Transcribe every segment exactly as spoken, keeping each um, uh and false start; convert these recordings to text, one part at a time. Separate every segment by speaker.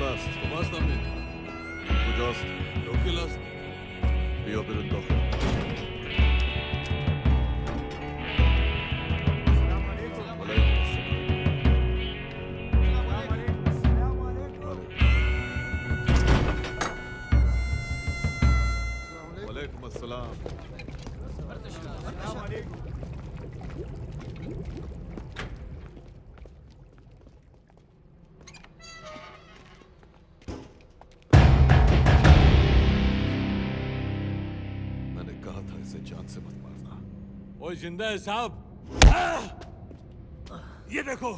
Speaker 1: hast.
Speaker 2: Du warst damit.
Speaker 1: Du darfst.
Speaker 2: Durchgelassen.
Speaker 1: Wir bitte doch. वालेकुम अस्सलाम। मैंने कहा था इसे जान से मत मारना।
Speaker 2: वो जिंदा है साहब। ये देखो।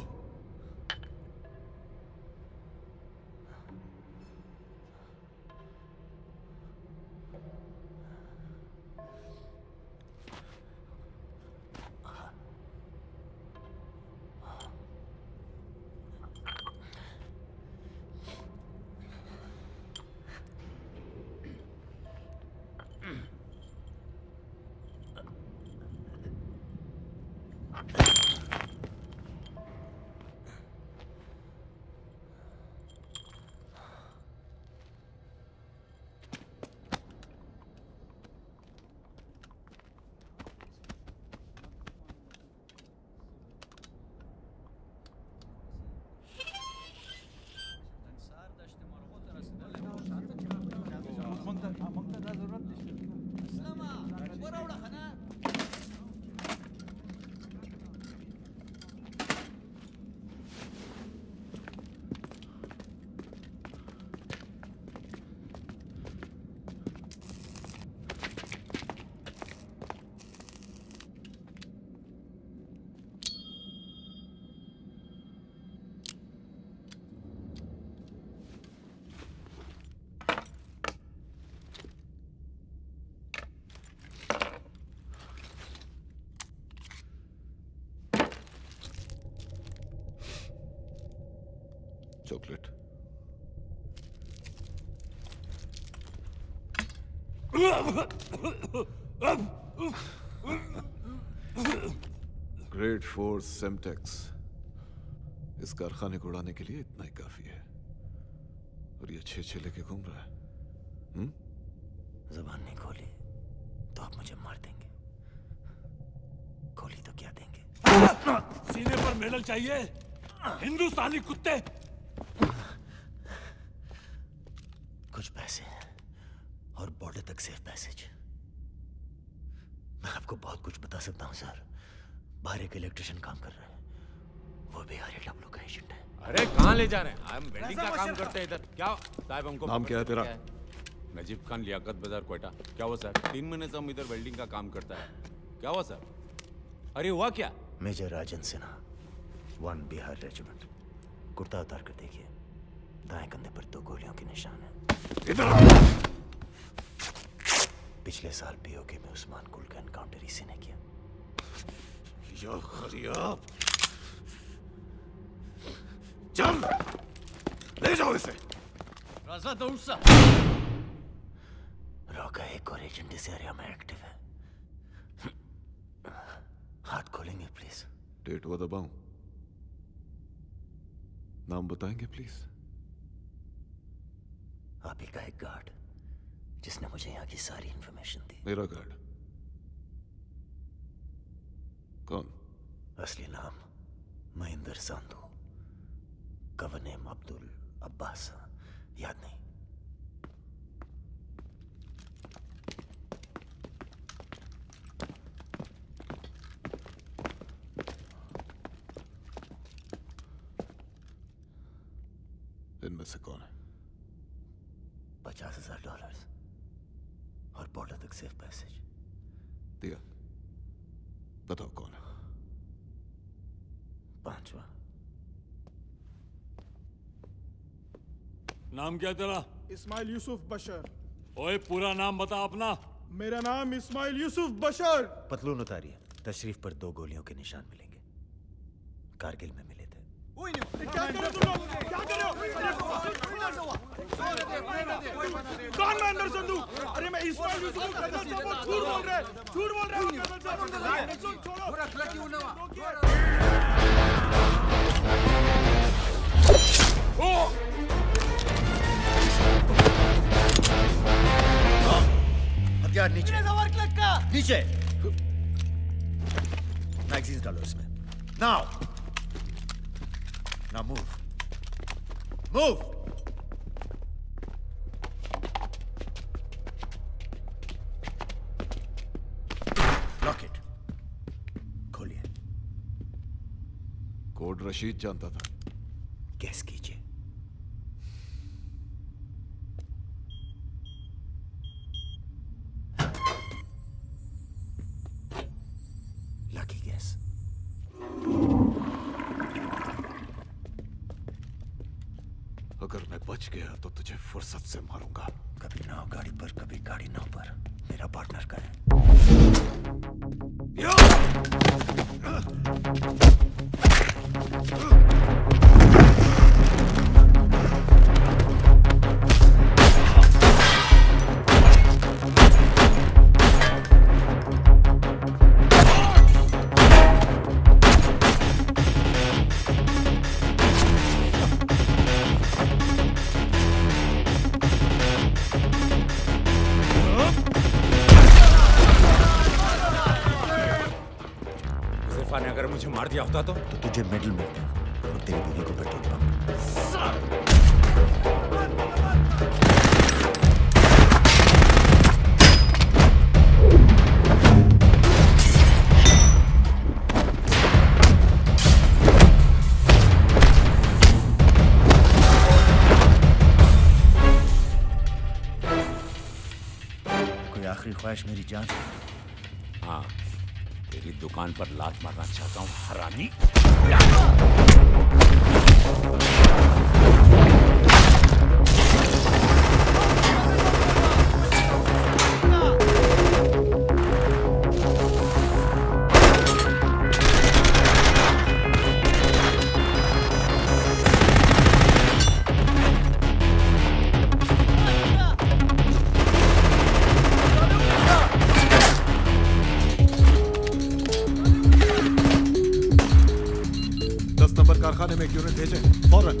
Speaker 1: चॉकलेट। ग्रेड फोर सेमटेक्स इस कारखाने को उड़ाने के लिए इतना ही काफी है, और ये छे छे लेके घूम रहा है। हम्म?
Speaker 3: जबान नहीं खोली तो आप मुझे मार देंगे, खोली तो क्या देंगे?
Speaker 2: सीने पर मेडल चाहिए हिंदुस्तानी कुत्ते।
Speaker 3: कुछ पैसे और बॉर्डर तक सेफ पैसेज। मैं आपको बहुत कुछ बता सकता हूँ सर। बाहर एक इलेक्ट्रिशियन काम कर रहा है, वो भी आर डब्ल्यू का एजेंट है।
Speaker 4: अरे कहाँ ले जा रहे हैं? हम वेल्डिंग का काम करते हैं इधर। क्या साहब हमको
Speaker 1: नाम क्या है तेरा?
Speaker 4: नजीब खान, लियाकत बाजार, क्वेटा। क्या हुआ सर? तीन महीने से हम इधर वेल्डिंग का काम करता है। क्या हुआ सर? अरे हुआ क्या?
Speaker 3: Major Rajan Sinha, one Bihar regiment. कुर्ता उतार कर देखिए, दाएं कंधे पर दो गोलियों के निशान है। पिछले साल पीओके में उस्मान कुल का एनकाउंटर इसी ने किया।
Speaker 1: या खरियाब, चल ले जाओ इसे।
Speaker 5: राजा दौड़ सा।
Speaker 3: रॉ का एक और एजेंट इस एरिया में एक्टिव है। हाथ खोलेंगे प्लीज?
Speaker 1: डेट वो दबाऊं? नाम बताएंगे प्लीज?
Speaker 3: आप ही का एक गार्ड जिसने मुझे यहाँ की सारी इंफॉर्मेशन दी।
Speaker 1: मेरा गार्ड? कौन?
Speaker 3: असली नाम महेंद्र सांधू, कवर नेम अब्दुल अब्बास। याद नहीं?
Speaker 1: इनमें से कौन है?
Speaker 3: पचास हजार डॉलर और बॉर्डर तक सेफ पैसेज।
Speaker 1: दिया। बताओ कौन है?
Speaker 3: पांचवा।
Speaker 2: नाम क्या तेरा?
Speaker 6: इस्माइल यूसुफ बशर।
Speaker 2: ओए पूरा नाम बता अपना।
Speaker 6: मेरा नाम इस्माइल यूसुफ बशर।
Speaker 3: पतलून उतारिए, तशरीफ पर दो गोलियों के निशान मिलेंगे। कारगिल में मिले थे।
Speaker 6: क्या कर रहे हो तुम लोग? क्या कर रहे हो? कौन महेंद्र संधू? अरे मैं इस्माइल यूसुफ हूँ। कर्नल साहब वो झूठ बोल रहे हैं, झूठ बोल रहे हैं कर्नल साहब। छोड़ो। पूरा क्लच क्यों ना? ओ
Speaker 3: यार नीचे नीचे मैगजीन्स डालो इसमें now now move move lock it खोलिए
Speaker 1: कोड रशीद जानता था
Speaker 3: गैस कीजिए लकी गैस
Speaker 1: अगर मैं बच गया तो तुझे फुर्सत से मारूंगा।
Speaker 3: कभी नाव गाड़ी पर कभी गाड़ी नाव पर मेरा पार्टनर का है।
Speaker 4: ने अगर मुझे मार दिया होता तो
Speaker 3: तो तुझे मेडल मिलता और तेरी बीवी को पेट्रोल पंप। कोई आखिरी ख्वाहिश मेरी जान?
Speaker 4: हाँ, तेरी दुकान पर लात मारना चाहता हूँ हरामी।
Speaker 1: कारखाने में एक यूनिट भेजें फौरन।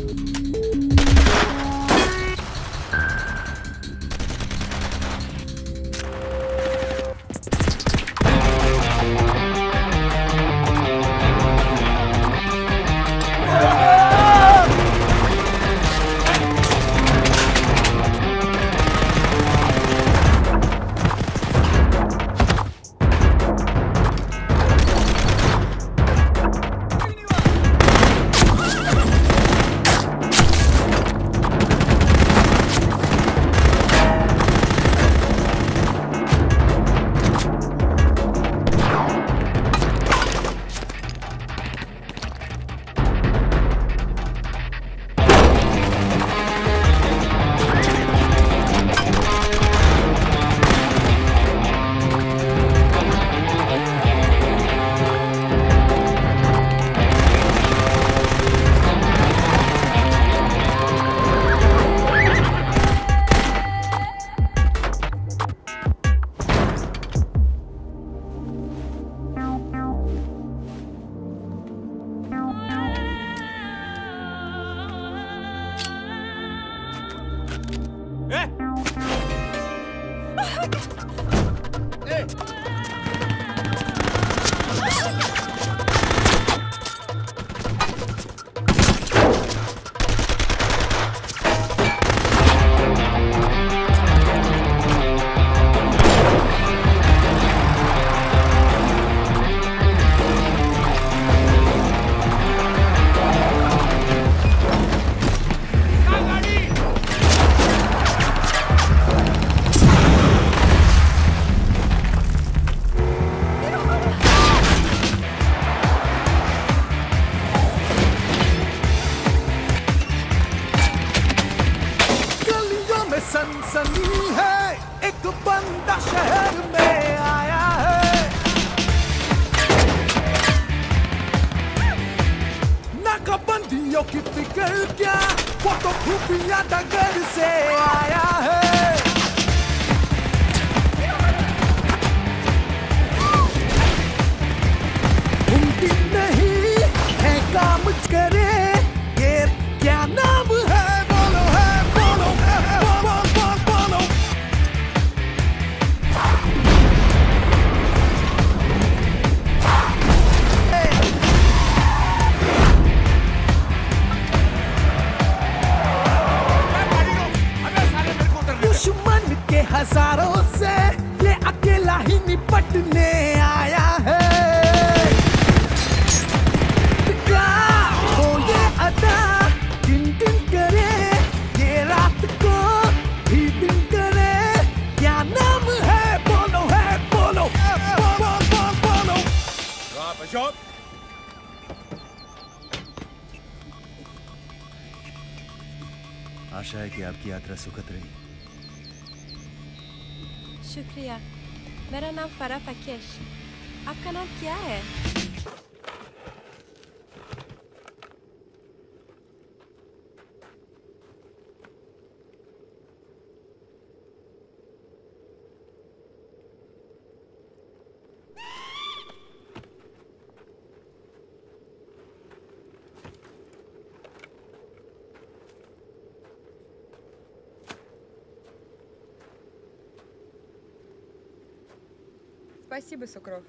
Speaker 3: आशा है कि आपकी यात्रा सुखद रही।
Speaker 7: शुक्रिया। मेरा नाम फरा फकेश। आपका नाम क्या है?
Speaker 8: Спасибо, Сукров.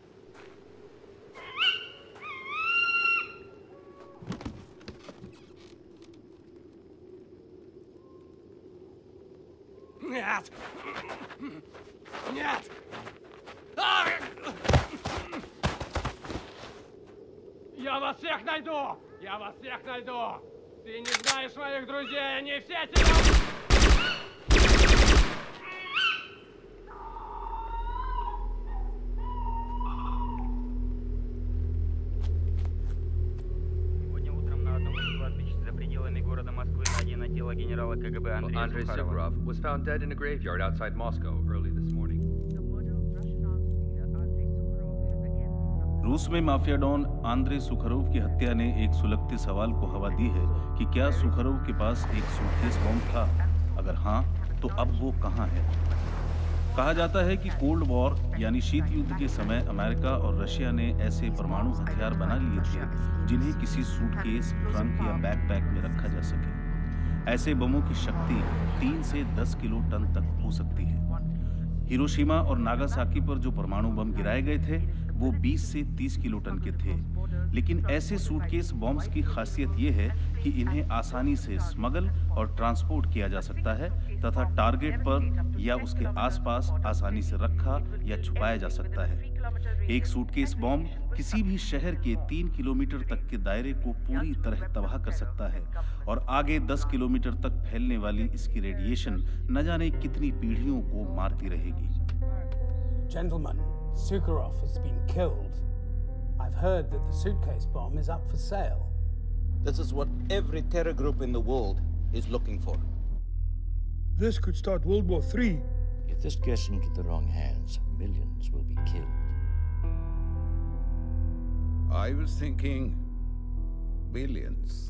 Speaker 2: Нет! Нет! Я вас всех найду! Я вас всех найду! Ты не знаешь моих друзей, они все тебя...
Speaker 9: Andrei Sukarov was found dead in a graveyard outside Moscow early this morning.
Speaker 10: रूस में माफिया डॉन आंद्रे सुखरोव की हत्या ने एक सुलगते सवाल को हवा दी है कि क्या सुखरोव के पास एक सूटकेस बम था? अगर हाँ, तो अब वो कहाँ है? कहा जाता है कि कोल्ड वॉर यानी शीत युद्ध के समय अमेरिका और रशिया ने ऐसे परमाणु हथियार बना लिए थे जिन्हें किसी सूटकेस, ट्रंक या बैकपैक में रखा जा सके। ऐसे बमों की शक्ति तीन से दस किलो टन तक हो सकती है। हिरोशिमा और नागासाकी पर जो परमाणु बम गिराए गए थे वो बीस से तीस किलो टन के थे। लेकिन ऐसे सूटकेस बॉम्ब्स की खासियत ये है कि इन्हें आसानी से स्मगल और ट्रांसपोर्ट किया जा सकता है तथा टारगेट पर या उसके आसपास आसानी से रखा या छुपाया जा सकता है। एक सूटकेस बॉम्ब किसी भी शहर के तीन किलोमीटर तक के दायरे को पूरी तरह तबाह कर सकता है और आगे दस किलोमीटर तक फैलने वाली इसकी रेडिएशन न जाने कितनी पीढ़ियों को मारती रहेगी।
Speaker 11: Gentlemen, Sukharov has been killed. I've heard that the suitcase bomb is up for sale.
Speaker 12: This is what every terror group in the world is looking for.
Speaker 6: This could start World War Three.
Speaker 13: If this gets into the wrong hands, millions will be killed.
Speaker 14: I was thinking billions.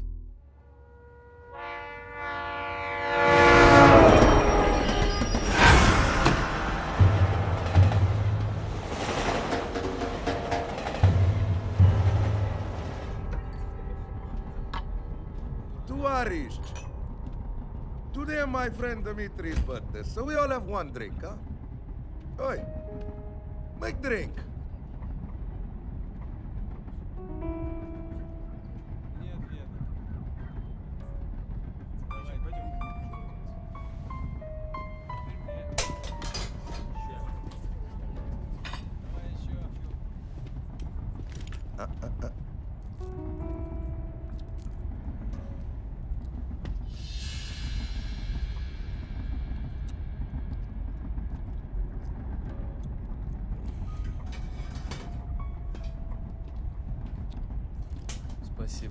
Speaker 15: Today my friend Dimitri's birthday, so we all have one drink, huh? Oi, make drink. Uh, uh, uh.
Speaker 16: Спасибо.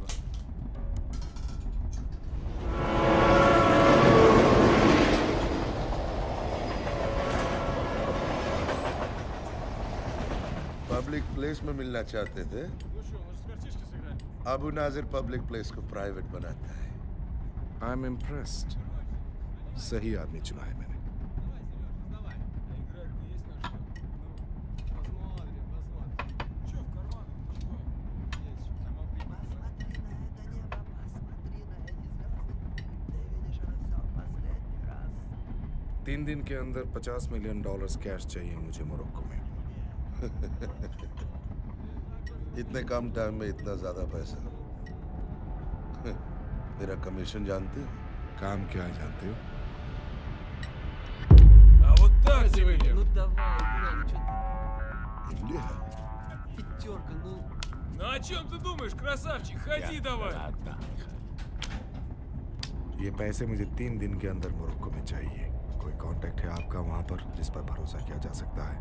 Speaker 15: Public place में मिलना चाहते थे? Abu Nazir public place को private बनाता है।
Speaker 6: I'm impressed. सही आदमी चुना है मैंने। तीन दिन के अंदर पचास मिलियन डॉलर्स कैश चाहिए मुझे मोरक्को में।
Speaker 15: इतने कम टाइम में इतना ज्यादा पैसा। मेरा कमीशन जानते हो?
Speaker 6: काम क्या है जानते हो?
Speaker 2: А вот так тебе.
Speaker 5: Ну давай, играй, ну что ты?
Speaker 15: Инdia.
Speaker 5: Пятерка, ну.
Speaker 2: Ну о чем ты думаешь, красавчик? Ходи давай.
Speaker 6: ये पैसे मुझे तीन दिन के अंदर मोरक्को में चाहिए। कोई कांटेक्ट है आपका वहां पर जिस पर भरोसा किया जा सकता है?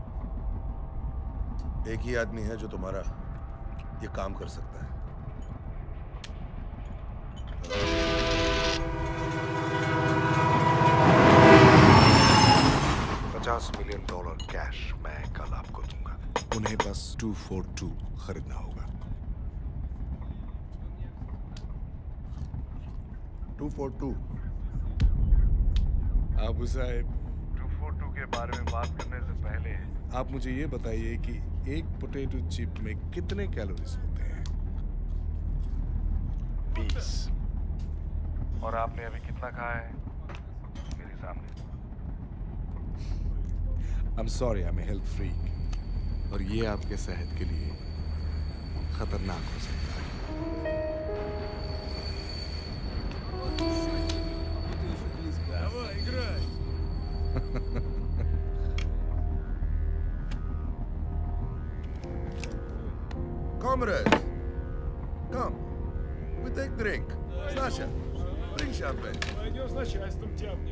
Speaker 15: एक ही आदमी है जो तुम्हारा ये काम कर सकता है।
Speaker 8: डॉलर कैश मैं कल आपको दूंगा।
Speaker 6: उन्हें बस टू फोर टू खरीदना होगा। To four to.
Speaker 16: आबू साहब,
Speaker 8: टू फोर टू के बारे में बात करने से पहले
Speaker 16: आप मुझे ये बताइए कि एक पोटैटो चिप में कितने कैलोरीज होते हैं?
Speaker 8: बीस। और आपने अभी कितना खाया है? मेरे सामने।
Speaker 16: I'm sorry, I'm a health freak, और ये आपके सेहत के लिए खतरनाक हो सकता है।
Speaker 15: Comrades, come. We take drink. Sasha, bring champagne.
Speaker 6: Пойдем с начальством тяпнем.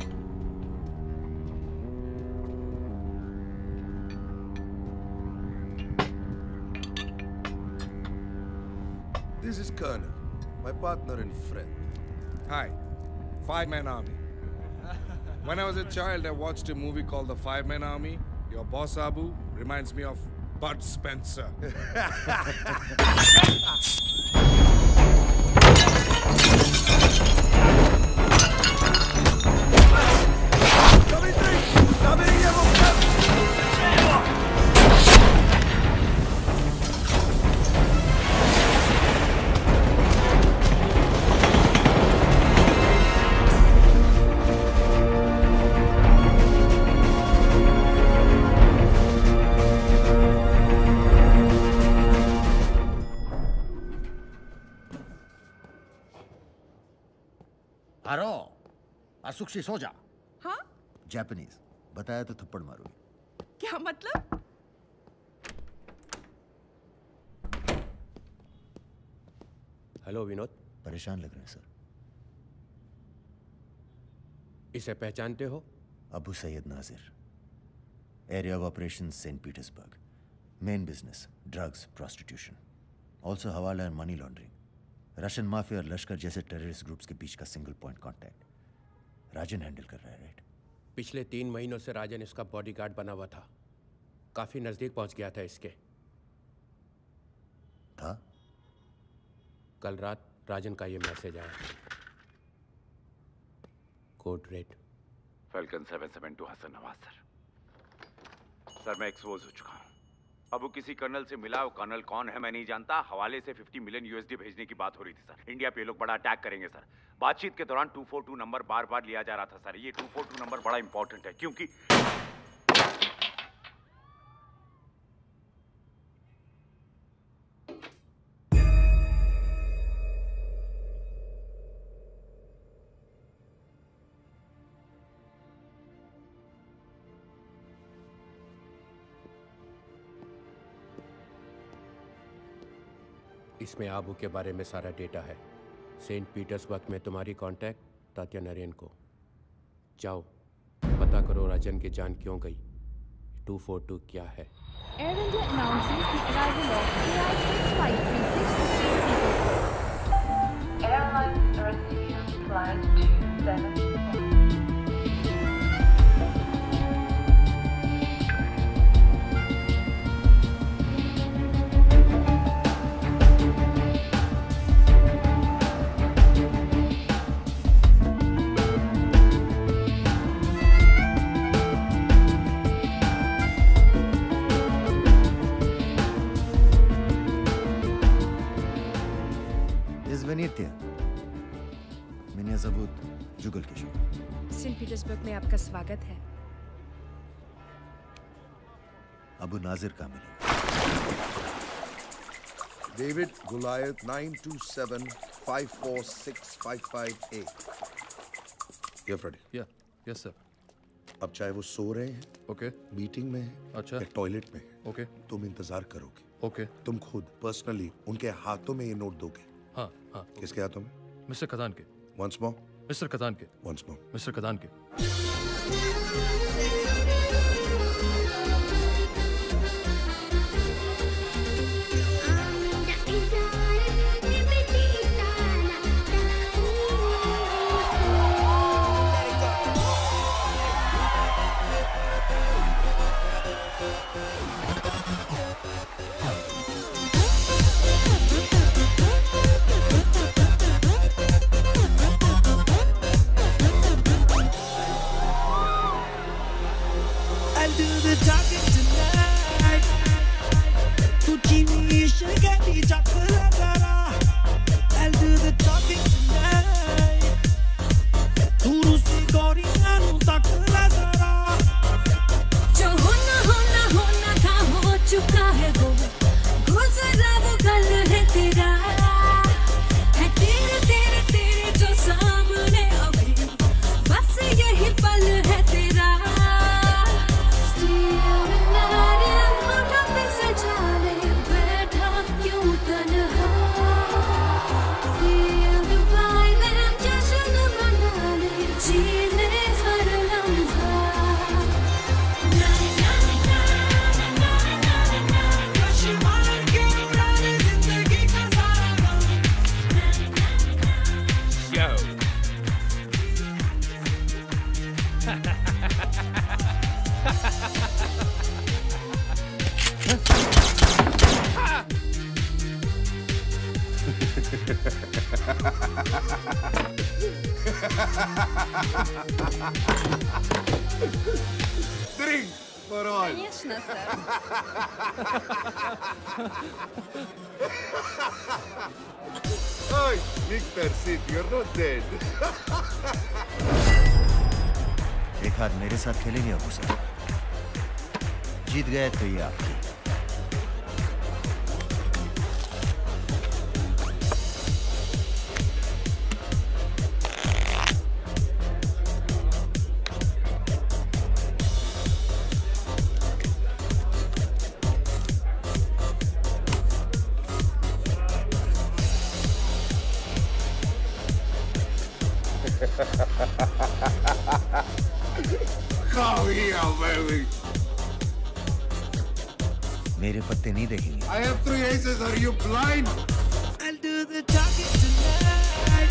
Speaker 15: This is Colonel, my partner and friend.
Speaker 16: Hi, Five Man Army. When I was a child, I watched a movie called The Five Man Army. Your boss Abu reminds me of Bud Spencer.
Speaker 13: हारो, असुक्षी सो जा।
Speaker 17: हाँ?
Speaker 13: Japanese, बताया तो थप्पड़ मारूंगी।
Speaker 17: क्या मतलब?
Speaker 18: Hello Vinod.
Speaker 13: परेशान लग रहे हैं सर।
Speaker 18: इसे पहचानते हो?
Speaker 13: Abu Syed Nazir, area of operation Saint Petersburg, main business drugs, prostitution, also hawala and money laundering, Russian mafia और लश्कर जैसे टेररिस्ट ग्रुप्स के बीच का single point contact Rajan handle कर रहा है, राइट?
Speaker 18: पिछले तीन महीनों से राजन इसका बॉडीगार्ड बना हुआ था। काफी नजदीक पहुंच गया था इसके।
Speaker 13: था?
Speaker 18: कल रात राजन का ये मैसेज आया। Code red
Speaker 4: falcon seven seven two Hasan Nawaz sir. Sir मैं एक्सपोज हो चुका हूँ। अब वो किसी कर्नल से मिला, वो कर्नल कौन है मैं नहीं जानता। हवाले से पचास मिलियन यूएसडी भेजने की बात हो रही थी सर। इंडिया पे लोग बड़ा अटैक करेंगे सर। बातचीत के दौरान टू फोर टू नंबर बार बार लिया जा रहा था सर। ये टू फोर टू नंबर बड़ा इंपॉर्टेंट है क्योंकि
Speaker 18: इसमें आबू के बारे में सारा डेटा है। सेंट पीटर्सबर्ग में तुम्हारी कांटेक्ट तात्या नरेन को। जाओ पता करो राजन की जान क्यों गई। टू फोर टू क्या है?
Speaker 19: Air India announces the arrival of A I six five three six to Saint Petersburg. Airlines receive flight two seven seven.
Speaker 13: मिनिया ज़बूत जुगल के शो।
Speaker 7: सेंट पीटर्सबर्ग में आपका स्वागत है।
Speaker 13: अबू नाजिर का मिले।
Speaker 15: डेविड गुलायत nine two seven five four six five five eight.
Speaker 20: या Freddie.
Speaker 21: या यस सर।
Speaker 20: अब चाहे वो सो रहे हैं,
Speaker 21: ओके,
Speaker 20: मीटिंग में है,
Speaker 21: अच्छा,
Speaker 20: या टॉयलेट में है,
Speaker 21: ओके,
Speaker 20: तुम इंतजार करोगे,
Speaker 21: ओके,
Speaker 20: तुम खुद पर्सनली उनके हाथों में ये नोट दोगे।
Speaker 21: हाँ हाँ।
Speaker 20: किसके हाथों में?
Speaker 21: मिस्टर कदान के।
Speaker 20: Once more.
Speaker 21: मिस्टर कदान के।
Speaker 20: Once more.
Speaker 21: मिस्टर कदान के।
Speaker 6: talking tonight. Tu chini shagati chakla gara. I'll do the talking tonight. Tu rusi gori anu takla gara.
Speaker 17: जो होना होना होना था हो चुका है वो गुजरा वो कल है तेरा है तेरे तेरे तेरे जो सामने अभी बस यही पल है तेरा होठों पे सजा ले बैठा क्यों तन्हा Feel the vibe and जश्न मना ले जी ले हर लम्हा
Speaker 15: Drink for all.
Speaker 17: Конечно, сэр.
Speaker 15: Oi, Victor, sit. You're not dead.
Speaker 13: एक हाथ मेरे साथ खेलेंगे अबू साहब। जीत गए तो ये आपकी।
Speaker 15: Come here, baby.
Speaker 13: मेरे पत्ते नहीं देखेंगे।
Speaker 15: I have three aces. Are you blind?
Speaker 6: I'll do the talking tonight.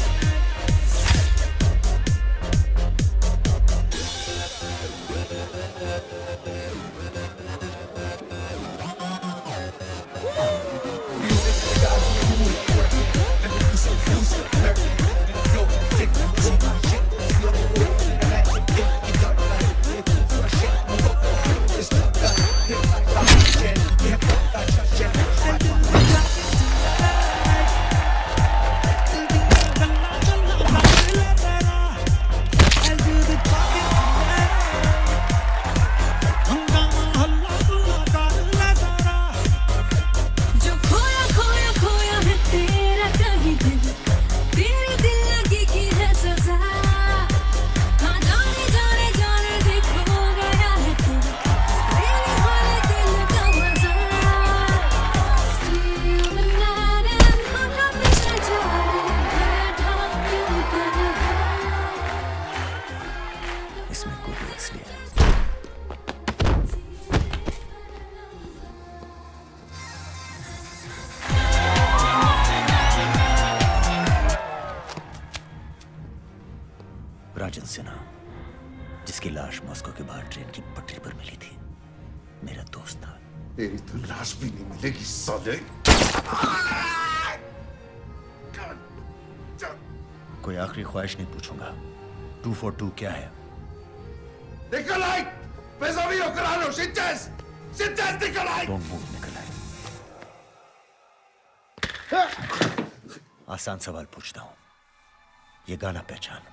Speaker 6: राजन सिन्हा, जिसकी लाश मॉस्को के बाहर ट्रेन की पटरी पर मिली थी, मेरा दोस्त था।
Speaker 15: तेरी तो लाश भी नहीं मिलेगी साले।
Speaker 13: कोई आखिरी ख्वाहिश नहीं पूछूंगा। टू फॉर टू क्या है?
Speaker 15: निकलाई! Pesavi Ocarano, Sitches! Sitches, Nikolai!
Speaker 13: Don't move, Nikolai. आसान सवाल पूछता हूं। ये गाना पहचान।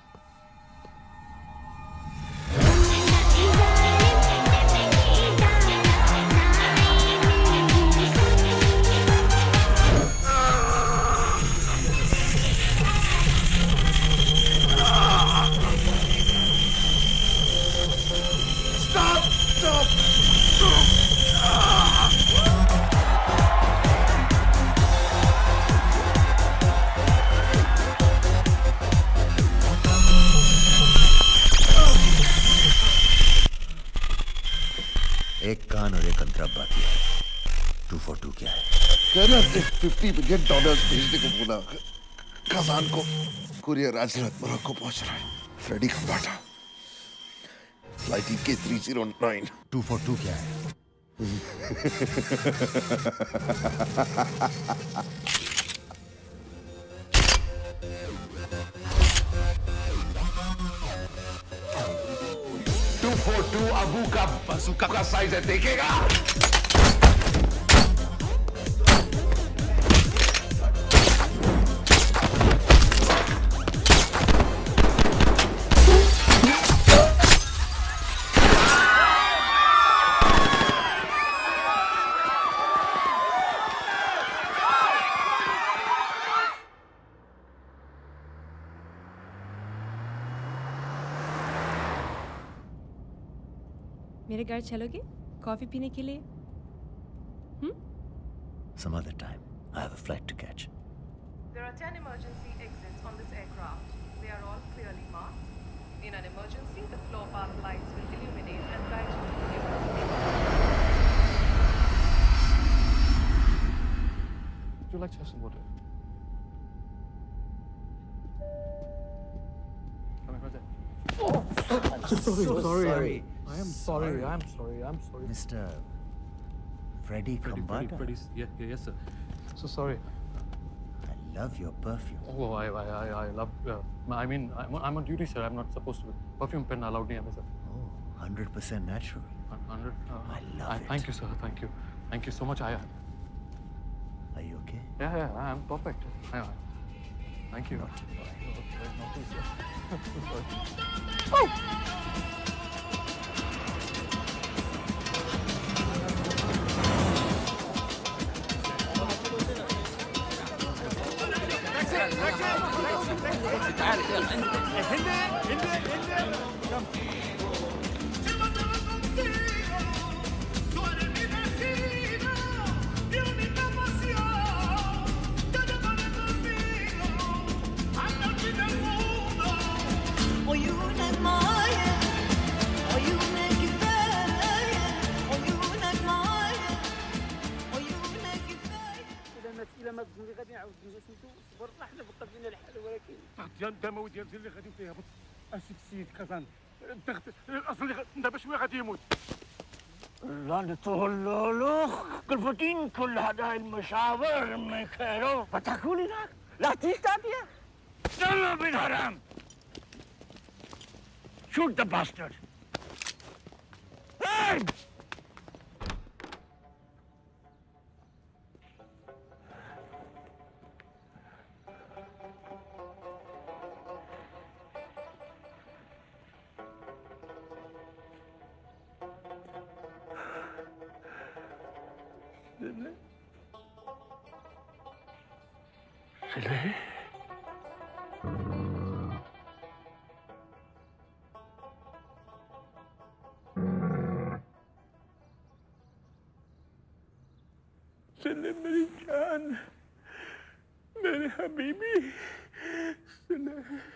Speaker 15: Stop! Stop! Stop!
Speaker 13: एक कान और एक अंतरा बाकी है। टू फॉर टू क्या है?
Speaker 15: कहना फिफ्टी मिलियन डॉलर्स भेजने को बोला खजान को। कुरियर आज रात मोरक्को पहुंच रहा है। फ्रेडी का बाटा flight E K three zero nine.
Speaker 13: Two four two क्या है?
Speaker 15: टू फॉर टू अबू का बाजूका का साइज है देखेगा?
Speaker 7: मेरे घर चलोगे कॉफी पीने के लिए? हम्म?
Speaker 13: Some other time. I have a flight to catch.
Speaker 1: There are ten emergency exits on this aircraft. They are all clearly marked. In an emergency, the floor path lights will illuminate and guide you to the emergency exit.
Speaker 21: Would you like to have some water? Coming right there.
Speaker 11: Oh, I'm so sorry.
Speaker 13: So sorry.
Speaker 11: I am sorry. sorry. I'm sorry. I'm sorry.
Speaker 13: Mister Freddy Kambata.
Speaker 21: Freddy, yeah, yeah, yes, sir. So sorry.
Speaker 13: I love your perfume.
Speaker 21: Oh, I, I, I, I love. Uh, I mean, I'm, I'm on duty, sir. I'm not supposed to. Perfume pen allowed me, sir.
Speaker 13: Oh, one hundred percent natural.
Speaker 21: Hundred. Uh,
Speaker 13: I love
Speaker 21: I,
Speaker 13: it.
Speaker 21: Thank you, sir. Thank you. Thank you so much. I.
Speaker 13: Are you okay?
Speaker 21: Yeah, yeah. I'm perfect. I, I, thank you.
Speaker 13: Naughty boy.
Speaker 21: Naughty, sir. Sorry.
Speaker 17: Oh! تعال هنا هنا هنا
Speaker 22: عيونك معايا عيونك كفاية عيونك معايا عيونك كفاية
Speaker 11: إذا ما إلى ما تزوري غادي نعاود نجي سميتو صبر احنا بقى فينا الحال ولكن
Speaker 2: ديال الدموي ديال اللي غادي فيها بص اسيك السيد كازان الضغط الاصل دابا شويه غادي يموت لا نتولولوخ كلفتين كل هذا المشاور ما كانوا فتاكلي لك لا تستطيع يلا بالحرام shoot the bastard hey! Silly? Silly मेरी जान मेरे Habibi Silly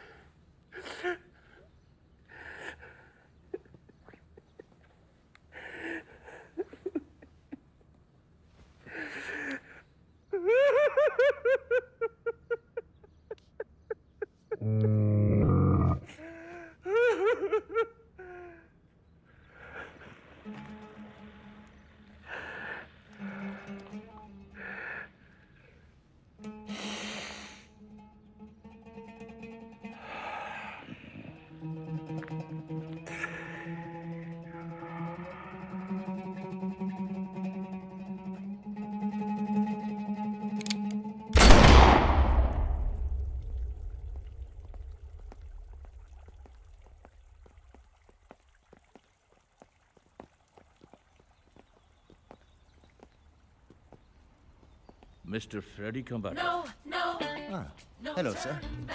Speaker 6: Mister Freddy Kambata.
Speaker 22: No, no,
Speaker 13: ah,
Speaker 22: no
Speaker 13: hello, sir.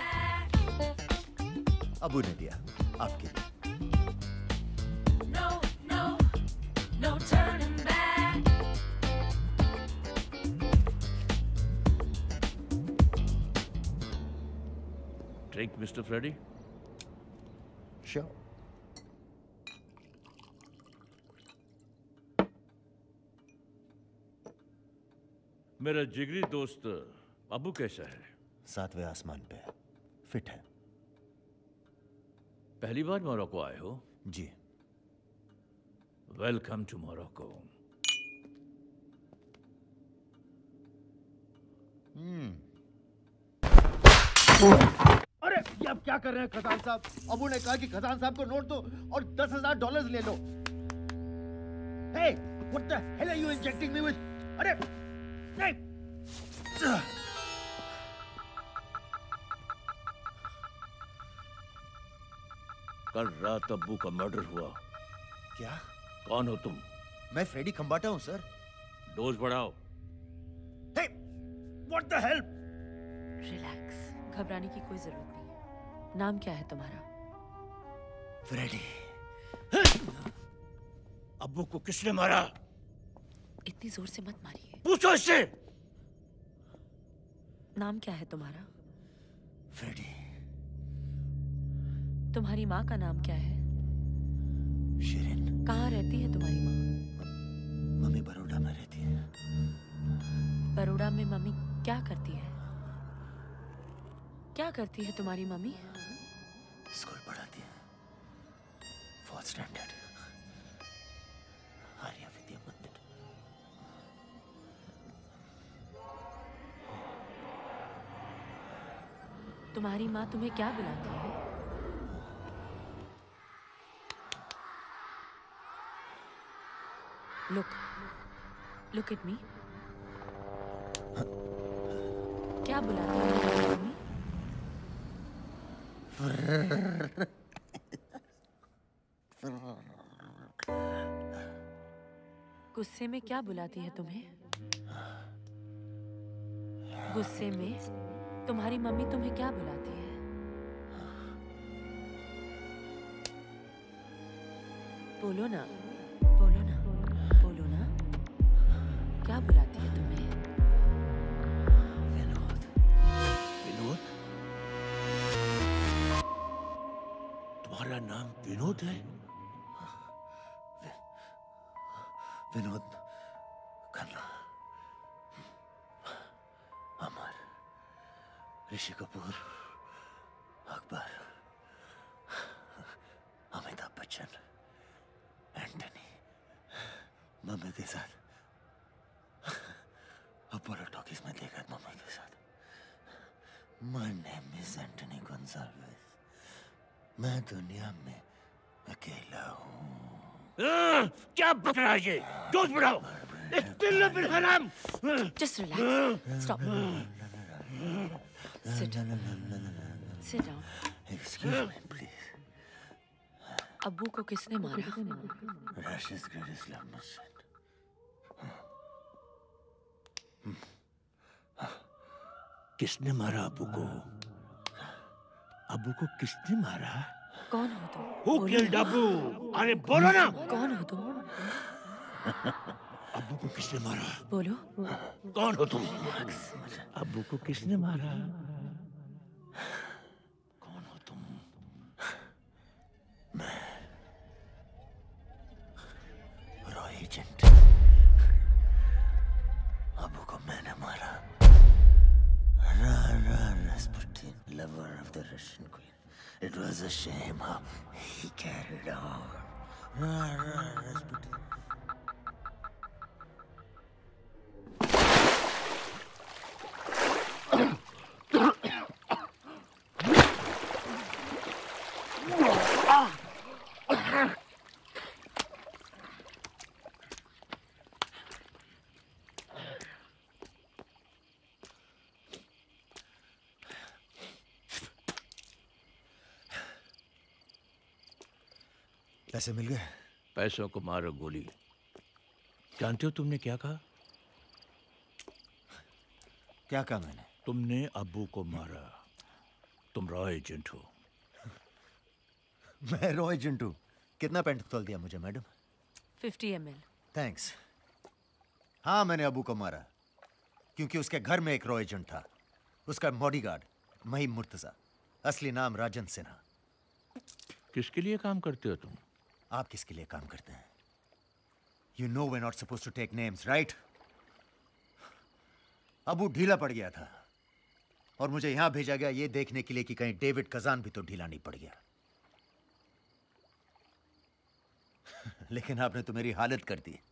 Speaker 13: Abu ne diya, aapke liye.
Speaker 22: No, no, no turning back.
Speaker 6: Drink, Mister Freddy?
Speaker 13: Sure.
Speaker 6: मेरा जिगरी दोस्त अबू कैसा है?
Speaker 13: सातवें आसमान पे फिट है।
Speaker 6: पहली बार मोरक्को आए हो?
Speaker 13: जी।
Speaker 6: Welcome to Morocco.
Speaker 23: अरे ये आप क्या कर रहे हैं खजान साहब? अबू ने कहा कि खजान साहब को नोट दो और दस हजार डॉलर ले लो।
Speaker 2: Hey, what the hell are you injecting me with? अरे, hey!
Speaker 6: कल रात अब्बू का मर्डर हुआ।
Speaker 13: क्या?
Speaker 6: कौन हो तुम?
Speaker 13: मैं फ्रेडी खंबाटा हूँ सर।
Speaker 6: डोज बढ़ाओ।
Speaker 2: Hey, what the hell?
Speaker 3: Relax, घबराने की कोई जरूरत नहीं। नाम क्या है तुम्हारा?
Speaker 6: फ्रेडी। अब्बू को किसने मारा?
Speaker 3: इतनी जोर से मत मारिए।
Speaker 6: पूछो इससे।
Speaker 3: नाम क्या है तुम्हारा?
Speaker 6: फ्रेडी।
Speaker 3: तुम्हारी माँ का नाम क्या है?
Speaker 6: शिरीन।
Speaker 3: कहाँ रहती है तुम्हारी माँ?
Speaker 6: मम्मी बड़ौदा में रहती है।
Speaker 3: बड़ौदा में मम्मी क्या करती है? क्या करती है तुम्हारी मम्मी?
Speaker 6: स्कूल पढ़ाती है। Fourth standard. आर्या विद्या मंदिर।
Speaker 3: तुम्हारी माँ तुम्हें क्या बुलाती है? Look, look at me. क्या बुलाती है तुम्हारी मम्मी? गुस्से में क्या बुलाती है तुम्हें? गुस्से में तुम्हारी मम्मी तुम्हें क्या बुलाती है? बोलो ना, बोलो ना, बोलो ना, क्या बुलाती है तुम्हें?
Speaker 6: विनोद। विनोद? तुम्हारा नाम विनोद है? विनोद खन्ना, अमर, ऋषि कपूर, अकबर, अमिताभ बच्चन, एंटनी, मम्मी के साथ अपोलो टॉकीज में देखा मम्मी के साथ। My name is Anthony Gonzalez. मैं दुनिया में अकेला हूँ। क्या बक रहा है ये? जोश बढ़ाओ। इतने बिन हराम।
Speaker 3: Just relax. Stop. Sit. Sit down.
Speaker 6: Excuse me, please.
Speaker 3: अब्बू को किसने मारा?
Speaker 6: Russia's greatest love machine. किसने मारा अब्बू को? अब्बू को किसने मारा?
Speaker 3: कौन हो तुम?
Speaker 6: Who killed अब्बू? अरे बोलो ना।
Speaker 3: कौन हो तुम?
Speaker 6: अब्बू को किसने मारा?
Speaker 3: बोलो।
Speaker 6: कौन हो तुम? अब्बू को किसने मारा? कौन हो तुम? मैं रॉय एजेंट। अब्बू को मैंने मारा। Rara Rasputin, lover of the Russian queen. It was a shame how he carried on. Rara Rasputin.
Speaker 13: पैसे मिल गए?
Speaker 6: पैसों को मारो गोली। जानते हो तुमने क्या कहा?
Speaker 13: क्या कहा मैंने?
Speaker 6: तुमने अब्बू को मारा। तुम रॉय एजेंट हो।
Speaker 13: मैं रॉय एजेंट हूँ। कितना पेंट तोल दिया मुझे मैडम?
Speaker 3: फिफ्टी एम एल।
Speaker 13: थैंक्स। हाँ, मैंने अब्बू को मारा क्योंकि उसके घर में एक रॉय एजेंट था। उसका बॉडीगार्ड महिम मुर्तजा, असली नाम राजन सिन्हा।
Speaker 6: किसके लिए काम करते हो तुम?
Speaker 13: आप किसके लिए काम करते हैं? You know we're not supposed to take names, right? Abu ढीला पड़ गया था और मुझे यहां भेजा गया ये देखने के लिए कि कहीं डेविड कजान भी तो ढीला नहीं पड़ गया। लेकिन आपने तो मेरी हालत कर दी।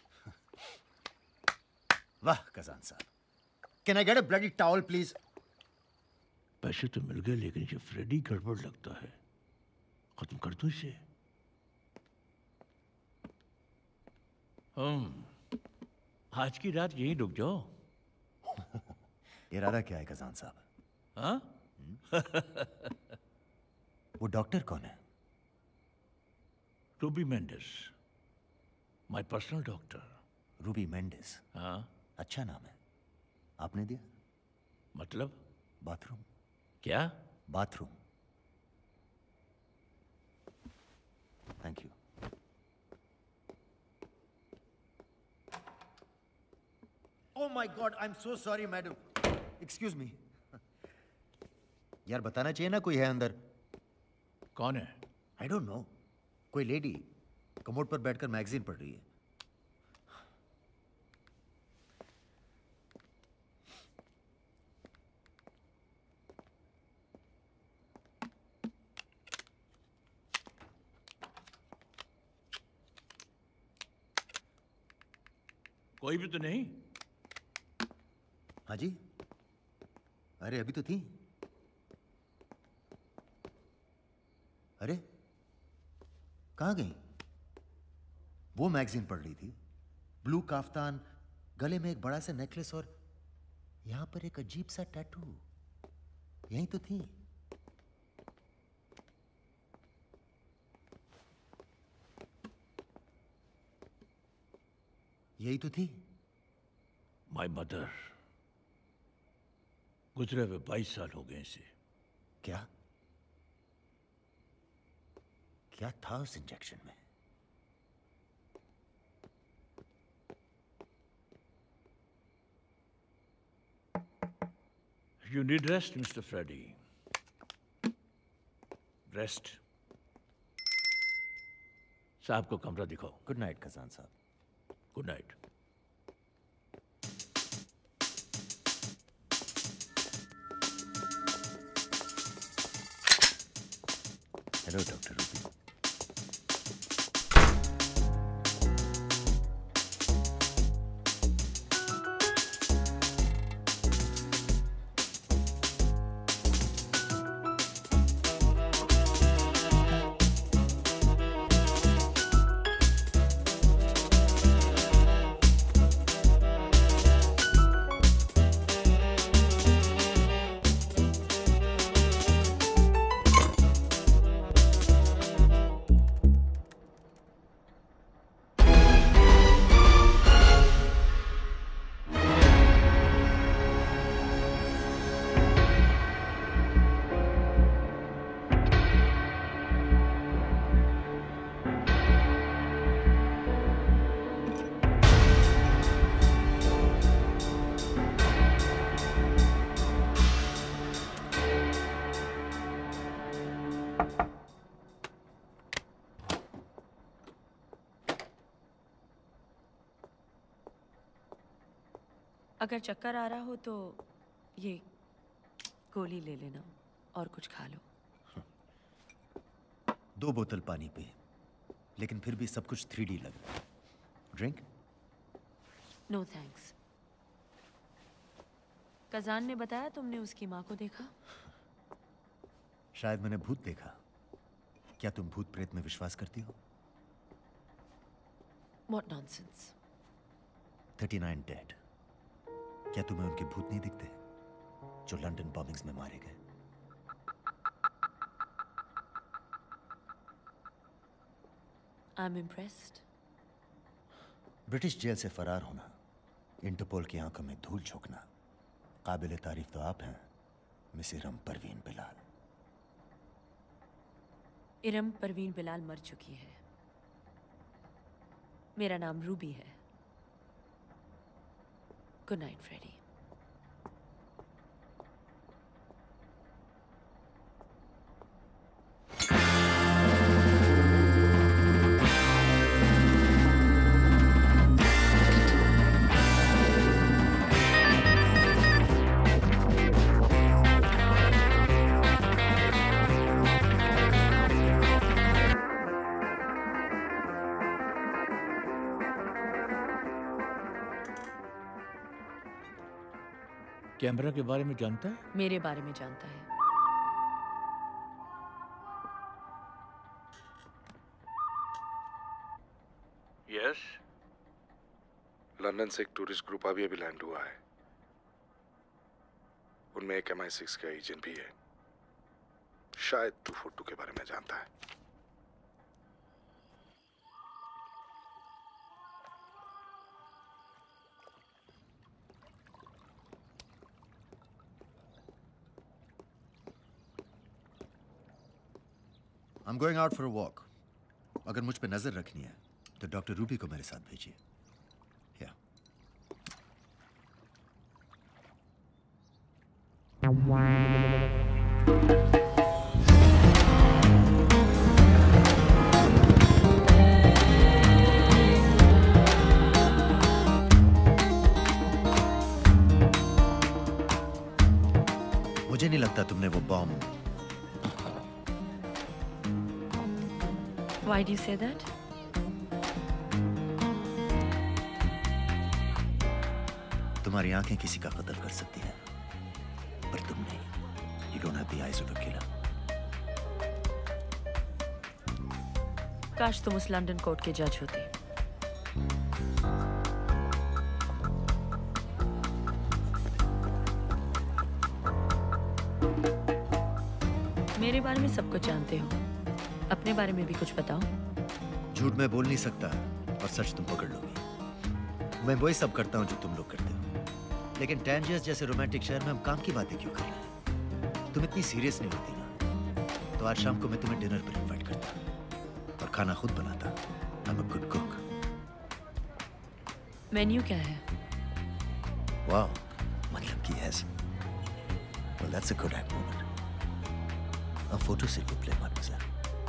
Speaker 13: वाह कजान साहब। Can I get a bloody towel, please?
Speaker 6: पैसे तो मिल गए लेकिन ये फ्रेडी गड़बड़ लगता है। खत्म कर दो इसे।
Speaker 9: हम्म, आज की रात यहीं रुक जाओ।
Speaker 13: इरादा क्या है कजान साहब?
Speaker 9: हाँ?
Speaker 13: वो डॉक्टर कौन है?
Speaker 9: Ruby Mendis, my personal doctor.
Speaker 13: Ruby Mendis?
Speaker 9: हाँ।
Speaker 13: अच्छा नाम है। आपने दिया?
Speaker 9: मतलब?
Speaker 13: बाथरूम।
Speaker 9: क्या?
Speaker 13: Bathroom. Thank you. Oh my God, I'm so sorry, madam. Excuse me. यार बताना चाहिए ना कोई है अंदर।
Speaker 9: कौन है?
Speaker 13: I don't know. कोई लेडी कमोड पर बैठकर मैगजीन पढ़ रही है।
Speaker 9: कोई भी तो नहीं?
Speaker 13: हाँ जी। अरे अभी तो थी। अरे कहाँ गई? वो मैगजीन पढ़ रही थी। ब्लू काफ्तान, गले में एक बड़ा सा नेकलेस और यहां पर एक अजीब सा टैटू। यहीं तो थी। यही तो थी।
Speaker 9: माय मदर, गुजरे हुए बाईस साल हो गए इसे।
Speaker 13: क्या क्या था उस इंजेक्शन में?
Speaker 9: You need rest, Mister Freddy. Rest. साहब को कमरा दिखाओ।
Speaker 13: गुड नाइट खजान साहब।
Speaker 9: Good night.
Speaker 13: Hello doctor Ruby.
Speaker 3: अगर चक्कर आ रहा हो तो ये गोली ले लेना और कुछ खा लो।
Speaker 13: दो बोतल पानी पे, लेकिन फिर भी सब कुछ थ्री डी लग रहा है। ड्रिंक?
Speaker 3: No thanks. कजान ने बताया तुमने उसकी माँ को देखा?
Speaker 13: शायद मैंने भूत देखा। क्या तुम भूत प्रेत में विश्वास करती हो?
Speaker 3: What nonsense.
Speaker 13: Thirty nine dead. क्या तुम्हें उनके भूत नहीं दिखते जो लंदन बॉम्बिंग्स में मारे गए?
Speaker 3: I'm impressed.
Speaker 13: ब्रिटिश जेल से फरार होना, इंटरपोल की आंखों में धूल झोंकना, काबिल तारीफ तो आप हैं मिस इरम परवीन बिलाल।
Speaker 3: इरम परवीन बिलाल मर चुकी है। मेरा नाम रूबी है। Good night Freddy.
Speaker 9: कैमरा के बारे में जानता है?
Speaker 3: मेरे बारे में जानता है।
Speaker 9: यस।
Speaker 8: लंदन से एक टूरिस्ट ग्रुप अभी अभी लैंड हुआ है। उनमें एक एम आई सिक्स का एजेंट भी है, शायद टू फोर टू के बारे में जानता है।
Speaker 13: I'm going out for a walk. अगर मुझ पे नजर रखनी है तो डॉक्टर रूबी को मेरे साथ भेजिए। या मुझे नहीं लगता तुमने वो bomb.
Speaker 3: Why do you say that?
Speaker 13: तुम्हारी आंखें किसी का कत्ल कर सकती हैं, पर तुम नहीं। You don't have the eyes of a killer.
Speaker 3: काश तुम उस लंदन कोर्ट के जज होते। मेरे बारे में सब कुछ जानते हो, अपने बारे में भी कुछ बताओ।
Speaker 13: झूठ मैं बोल नहीं सकता और सच तुम पकड़ लोगी। मैं वही सब करता हूँ जो तुम लोग करते हो, लेकिन टैंजियर्स जैसे रोमांटिक शहर में हम काम की बातें क्यों कर रहे हैं? तुम इतनी सीरियस नहीं होती ना। तो आज शाम को मैं तुम्हें डिनर पर इनवाइट करता और खाना खुद बनाता। I'm a good cook.
Speaker 3: Menu क्या है?
Speaker 13: वाह, मतलब कि yes. Well, that's a Kodak moment. A photo s'il vous plaît, mademoiselle.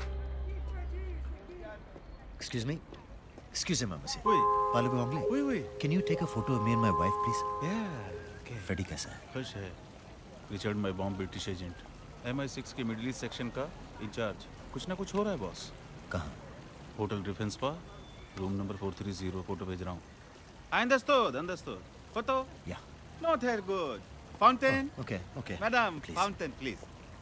Speaker 13: Excuse me. Excusez-moi, monsieur.
Speaker 10: Oui.
Speaker 13: Parlez-vous anglais?
Speaker 10: Oui, oui.
Speaker 13: Can you take a photo of me and my wife, please?
Speaker 10: Yeah. Okay.
Speaker 13: Freddy कैसा है?
Speaker 10: खुश है। Richard my bomb British agent. M I six के middle east section का इंचार्ज। कुछ ना कुछ हो रहा है बॉस।
Speaker 13: कहाँ?
Speaker 10: होटल डिफेंस पा room number four three zero. Photo भेज रहा हूँ। Understood, understood. Photo?
Speaker 13: Yeah.
Speaker 10: Not here good. Fountain?
Speaker 13: Oh, okay, okay.
Speaker 10: Madam,
Speaker 13: Please.
Speaker 10: fountain, please.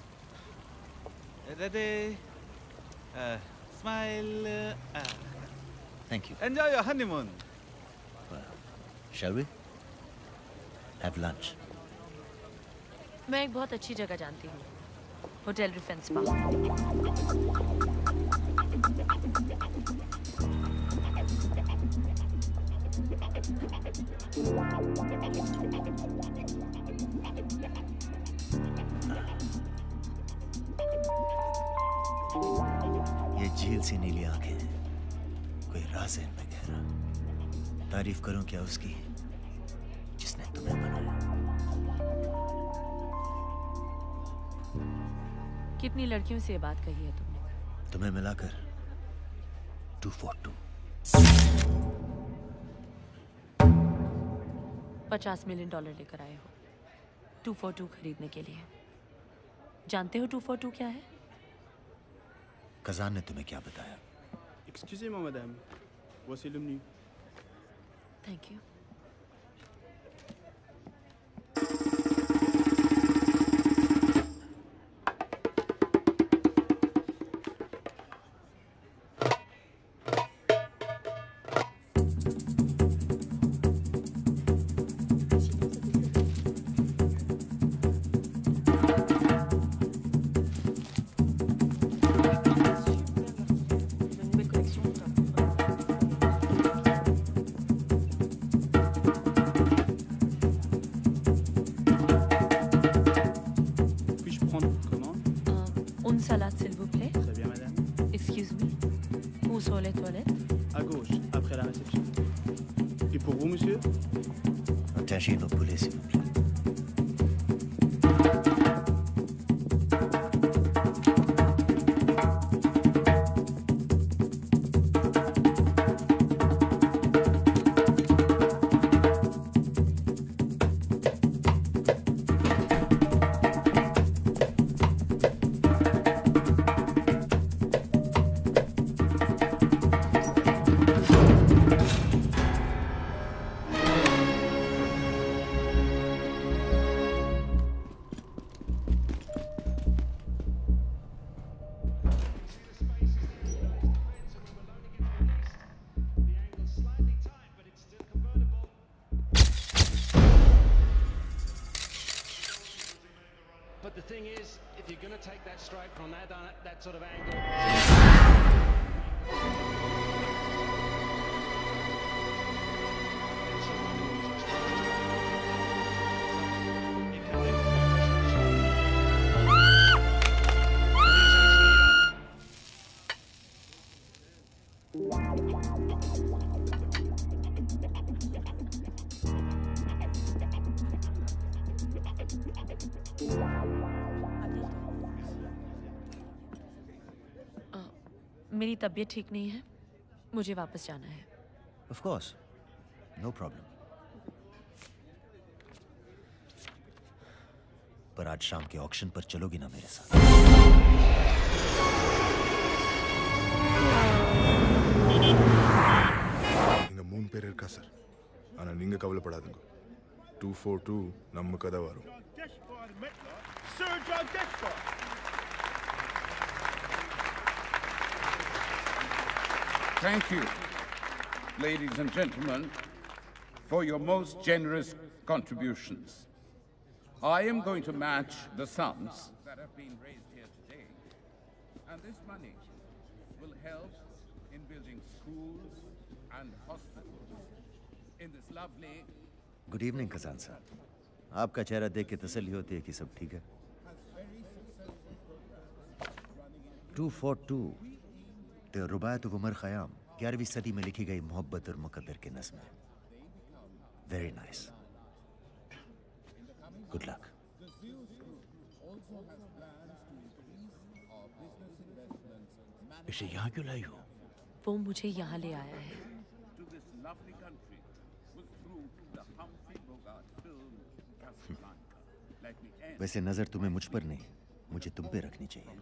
Speaker 10: Ready? Uh, smile. Uh,
Speaker 13: Thank you.
Speaker 10: enjoy your honeymoon.
Speaker 13: Shall we? Have lunch.
Speaker 3: मैं एक बहुत अच्छी जगह जानती हूँ, होटल डिफेंस पा।
Speaker 13: ये झील सी नीली आंखें, कोई राज है इनमें गहरा। तारीफ करूं क्या उसकी जिसने तुम्हें बनाया।
Speaker 3: कितनी लड़कियों से ये बात कही है तुमने?
Speaker 13: तुम्हें मिलाकर टू फोर टू।
Speaker 3: पचास मिलियन डॉलर लेकर आए हो टू फोर टू खरीदने के लिए। जानते हो टू फोर टू क्या है?
Speaker 13: कजान ने तुम्हें क्या बताया?
Speaker 12: Excusez-moi, madame. Voici le menu.
Speaker 3: Thank you.
Speaker 13: Tagine au poulet, s'il vous plaît.
Speaker 5: take that straight from that, uh, that sort of angle.
Speaker 3: मेरी तबीयत ठीक नहीं है, मुझे वापस जाना है।
Speaker 13: Of course, no problem. पर आज शाम के ऑक्शन पर चलोगी ना मेरे साथ?
Speaker 8: நீங்க மூணு பேர் இருக்கா சார், ஆனா நீங்க கவலைப்படாதுங்க. two forty-two நம்ம கதை வரும்.
Speaker 14: Thank you, ladies and gentlemen, for your most generous contributions. I am going to match the sums that have been raised here today, and this money will help in building schools and hospitals in this lovely...
Speaker 13: Good evening, Kazan sir. आपका चेहरा देख के तसल्ली होती है कि सब ठीक है। two forty-two The रुबायत Umar Khayyam, ग्यारहवीं सदी में लिखी गई मोहब्बत और मुकद्दर के नज़्म है। Very nice. Good luck.
Speaker 9: इसे यहाँ क्यों लाई हो?
Speaker 3: वो मुझे यहाँ ले आया है।
Speaker 13: वैसे नजर तुम्हें मुझ पर नहीं, मुझे तुम पे रखनी चाहिए।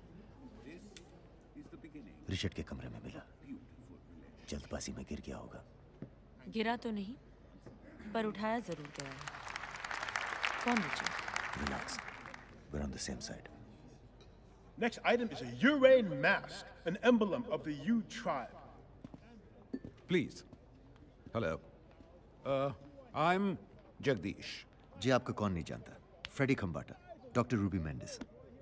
Speaker 13: रिचर्ड के कमरे में मिला, जल्दबाजी में गिर गया होगा।
Speaker 3: गिरा तो नहीं, पर उठाया जरूर गया है। कौन Richard?
Speaker 13: Relax. We're on the same side.
Speaker 23: Next item is a urane mask, an emblem of the U tribe.
Speaker 14: Please. Hello. Uh, I'm Jagdish.
Speaker 13: जी आपको कौन नहीं जानता? Freddie Khambata, doctor Ruby Mendis.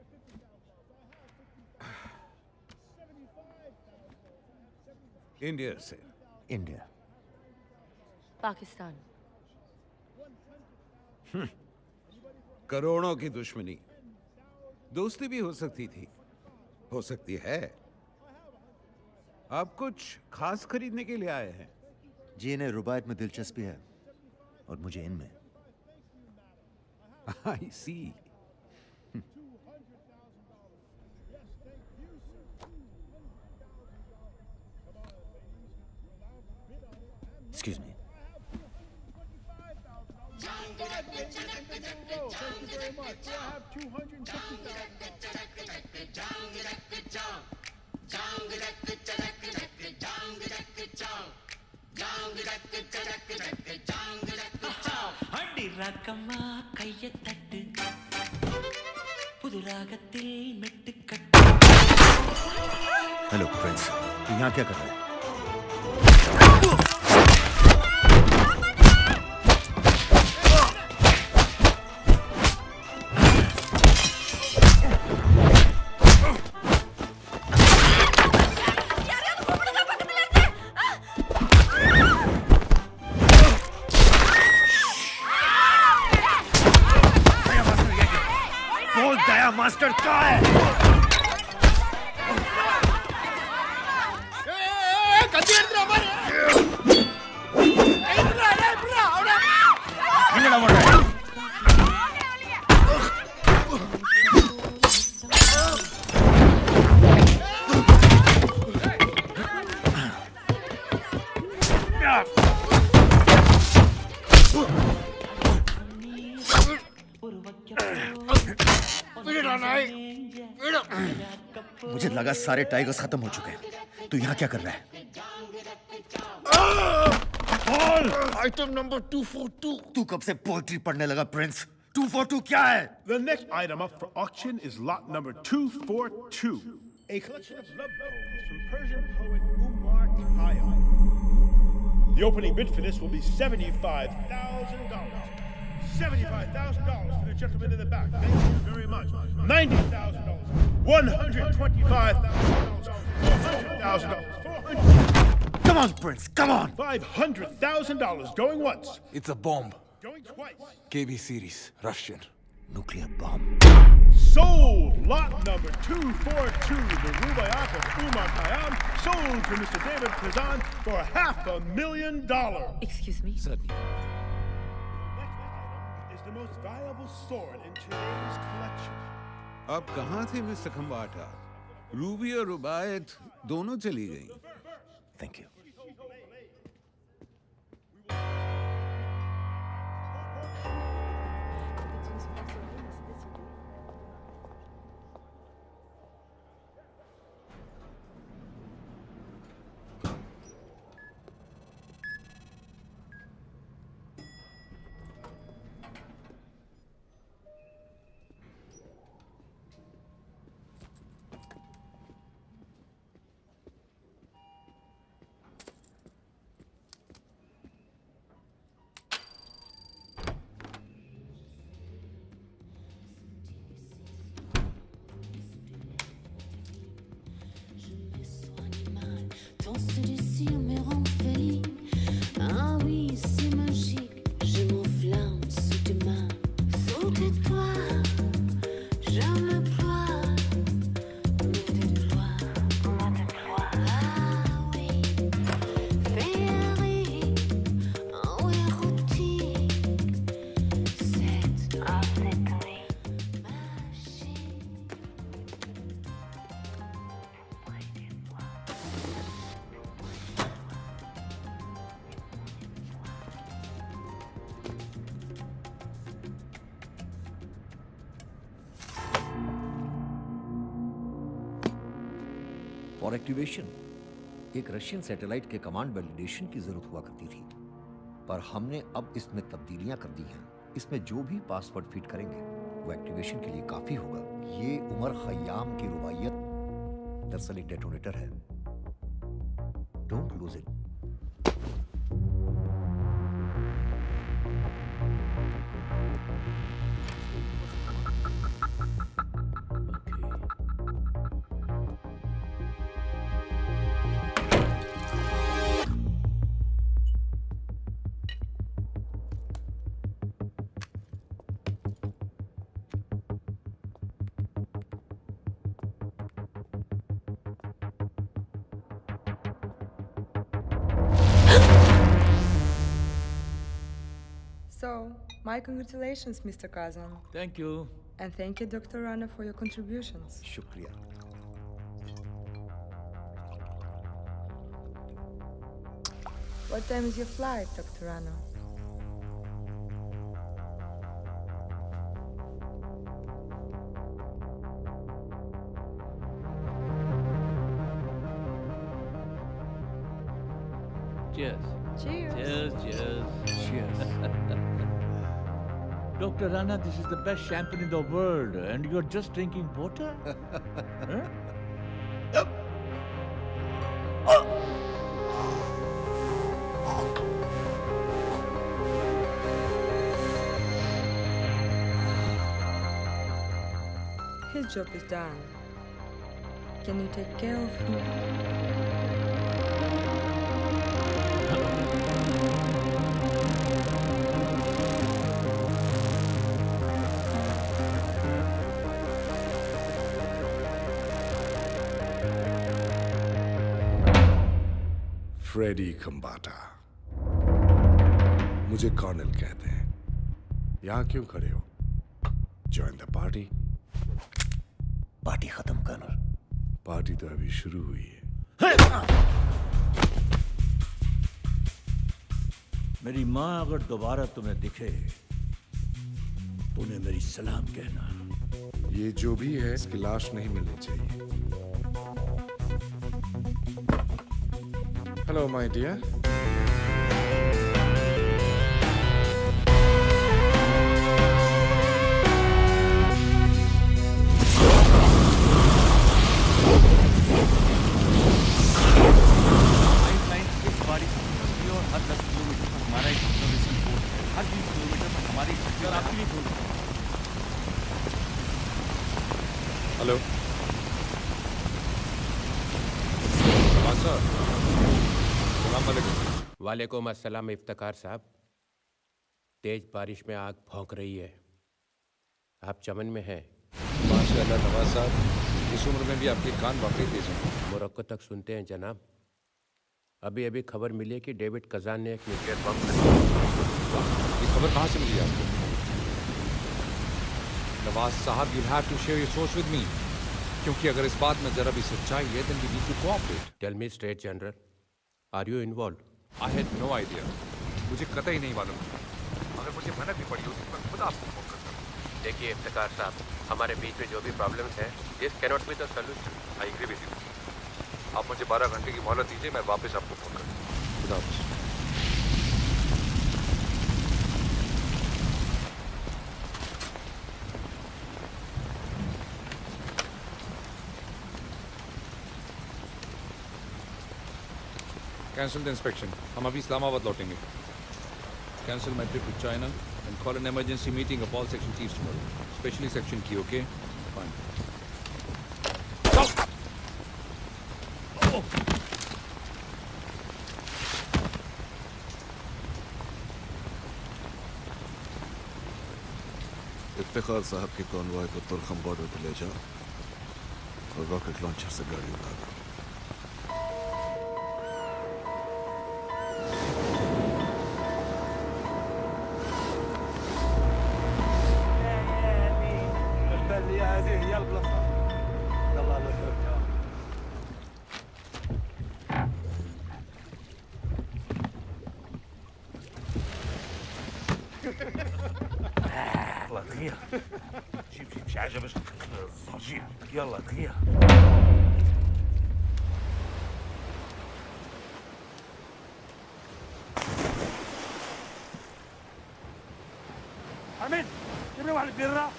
Speaker 14: India से।
Speaker 13: इंडिया।
Speaker 3: पाकिस्तान।
Speaker 14: करोड़ों की दुश्मनी, दोस्ती भी हो सकती थी, हो सकती है। आप कुछ खास खरीदने के लिए आए हैं?
Speaker 13: जी इन्हें रुबायत में दिलचस्पी है और मुझे इनमें।
Speaker 14: I see.
Speaker 13: Excuse me.
Speaker 23: Thank you very much. I have two hundred fifty
Speaker 22: அடி ரக்கம்மா கைய தட்டு புது ராகத்தில் மெட்டுக்கட்டு
Speaker 13: हेलो प्रिंस, तू यहाँ क्या कर रहा है? बोल दया मास्टर क्या है? मुझे लगा सारे टाइगर्स खत्म हो चुके हैं। तू यहाँ क्या कर रहा है? Item number two forty-two। तू कब से पोएट्री पढ़ने लगा प्रिंस? two forty-two क्या है?
Speaker 23: The next item up for auction is lot number two forty-two, a collection of love poems from Persian poet Umar Khayyam. The opening bid for this will be seventy-five thousand dollars. seventy-five thousand dollars for the gentleman in the back. Thank you very much. ninety thousand dollars. one hundred twenty-five thousand dollars. four hundred thousand dollars. four hundred.
Speaker 6: Come on, Prince, come on.
Speaker 23: five hundred thousand dollars going once.
Speaker 4: It's a bomb.
Speaker 23: Going twice.
Speaker 4: K B series, Russian.
Speaker 6: Nuclear bomb.
Speaker 23: Sold! Lot number two forty-two, the Rubaiyat of Umar Khayyam, sold to Mister David Kazan for half a million dollars.
Speaker 3: Excuse me?
Speaker 4: Certainly.
Speaker 23: Is the most valuable sword in today's collection.
Speaker 16: अब कहाँ थे mister Khambata? Ruby और रुबायत दोनों चली गई.
Speaker 6: Thank you.
Speaker 17: Ton séduction me rend folie. Ah oui, c'est magique. Je m'enflamme sous tes mains, sous tes doigts. Je me ploie, me déploie, me déploie. Ah oui, féerique, oh érotique. C'est ah, c'est oui, magique.
Speaker 18: For activation एक Russian satellite के command validation की जरूरत हुआ करती थी, पर हमने अब इसमें तब्दीलियां कर दी हैं. इसमें जो भी पासवर्ड फिट करेंगे वो एक्टिवेशन के लिए काफी होगा. ये उमर खयाम की रुबाइयत दरअसल एक डेटोनेटर है. Don't lose it.
Speaker 24: So, my congratulations, Mister Kazan.
Speaker 9: Thank you.
Speaker 24: And thank you, Doctor Rana, for your contributions.
Speaker 18: शुक्रिया.
Speaker 24: What time is your flight, Doctor Rana?
Speaker 9: Cheers.
Speaker 24: Cheers.
Speaker 9: Cheers, cheers. Cheers. Doctor Rana, this is the best champagne in the world, and you're just drinking water? Huh?
Speaker 24: His job is done. Can you take care of him?
Speaker 20: Freddie Khambata, मुझे colonel कहते हैं. यहाँ क्यों खड़े हो? Join the party.
Speaker 6: Party खत्म colonel.
Speaker 20: Party तो अभी शुरू हुई है.
Speaker 9: मेरी माँ अगर दोबारा तुम्हें दिखे तो उन्हें मेरी सलाम कहना.
Speaker 20: ये जो भी है इसकी लाश नहीं मिलनी चाहिए. Hello, my dear.
Speaker 10: हर दस किलोमीटर पर हमारा एक ऑब्जर्वेशन पोस्ट है. हर बीस किलोमीटर पर हमारी सर आपकी भी भूल।
Speaker 1: हेलो सर, सलाम वालेकुम।
Speaker 7: वालेकुम अस्सलाम इफ्तिकार साहब। तेज बारिश में आग भौंक रही है, आप चमन में हैं।
Speaker 1: माशाअल्लाह नवाज साहब, इस उम्र में भी आपके कान वाकई तेज हैं।
Speaker 7: मोरक्को तक सुनते हैं जनाब। अभी अभी खबर मिली है कि डेविड कजान ने एक न्यूक्लियर बम।
Speaker 1: ये खबर कहाँ से मिली आपको? नवाज साहब, you have to share your source with me, क्योंकि अगर इस बात में जरा भी सच्चाई है, then we need to cooperate.
Speaker 7: Tell me straight, General. Are you involved?
Speaker 1: I had no idea. मुझे कतई नहीं मालूम। अगर मुझे भनक भी पड़ी होती तो मैं खुद आपको फोन करता।
Speaker 7: देखिए इफ्तिकार साहब, हमारे बीच में जो भी प्रॉब्लम्स हैं, this cannot be the solution.
Speaker 1: I agree with you. आप मुझे बारह घंटे की मोहलत दीजिए, मैं वापस आपको फोन करता। खुदा हाफिज़। Cancel the inspection. हम अभी इस्लामाबाद लौटेंगे. Cancel my trip to China and call an emergency meeting of all section chiefs tomorrow, especially section Q. Okay? Fine. Stop! Oh.
Speaker 20: Iftikhar साहब के कॉन्वॉय को तुर्खम बॉर्डर पर ले जाओ और रॉकेट लॉन्चर से गाड़ी उड़ा दो।
Speaker 2: يلا دغيا جيب جيب شي حاجه باش الزنجير يلا دغيا حميد جيب لي واحد البيره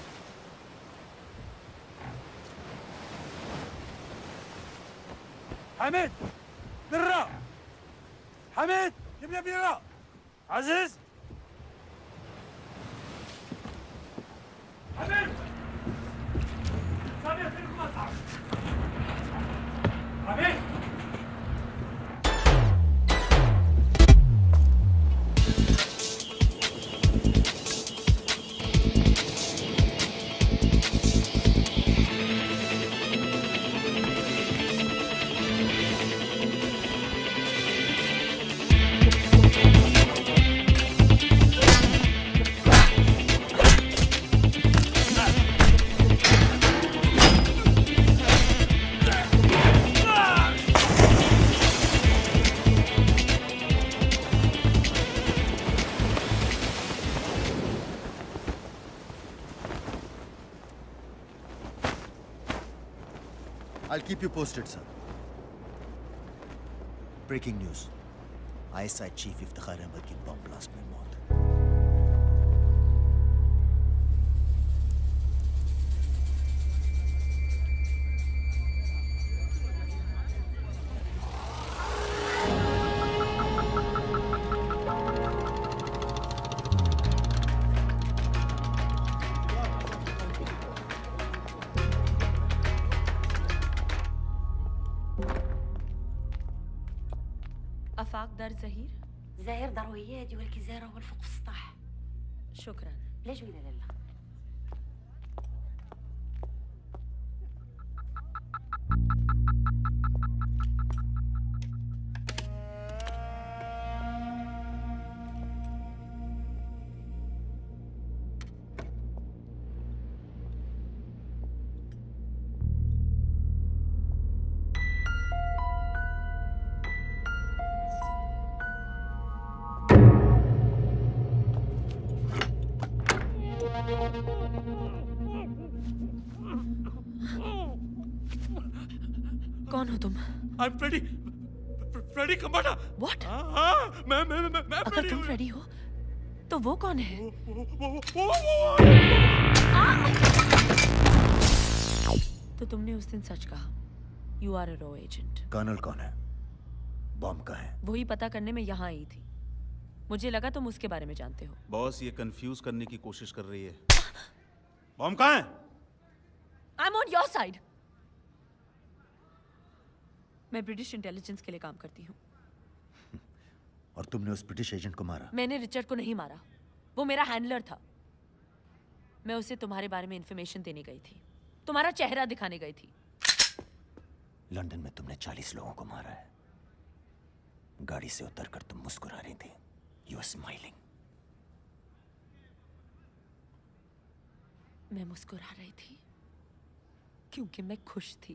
Speaker 2: حميد بيره حميد جيب لي بيره عزيز حميد سامي في المصعد حميد
Speaker 13: I'll keep you posted, sir. Breaking news. I S I Chief Iftikhar Ahmed की बम ब्लास्ट में मौत।
Speaker 3: أفاق دار زهير؟
Speaker 15: زهير ضروريات ولكن زهير هو الفوق في السطح.
Speaker 3: شكرا.
Speaker 15: لا جويلة لالا.
Speaker 3: कौन हो तुम?
Speaker 2: I'm Freddy. Freddy Kambata.
Speaker 3: What?
Speaker 2: हाँ, मैं मैं मैं मैं
Speaker 3: अगर तुम फ्रेडी हो, तो वो कौन है? तो तुमने उस दिन सच कहा। You are a raw agent.
Speaker 13: Colonel कौन है? बॉम्ब का है?
Speaker 3: वही पता करने में यहाँ आई थी। मुझे लगा तुम उसके बारे में जानते हो।
Speaker 10: बॉस ये कंफ्यूज करने की कोशिश कर रही है। बॉम्ब कहाँ है?
Speaker 3: I'm on your side. मैं ब्रिटिश इंटेलिजेंस के लिए काम करती हूँ।
Speaker 13: और तुमने उस ब्रिटिश एजेंट को मारा?
Speaker 3: मैंने रिचर्ड को नहीं मारा, वो मेरा हैंडलर था। मैं उसे तुम्हारे बारे में इंफॉर्मेशन देने गई थी, तुम्हारा चेहरा दिखाने गई थी।
Speaker 13: लंदन में तुमने चालीस लोगों को मारा है। गाड़ी से उतरकर तुम मुस्कुरा रही थी। You were smiling.
Speaker 3: मैं मुस्कुरा रही थी क्योंकि मैं खुश थी।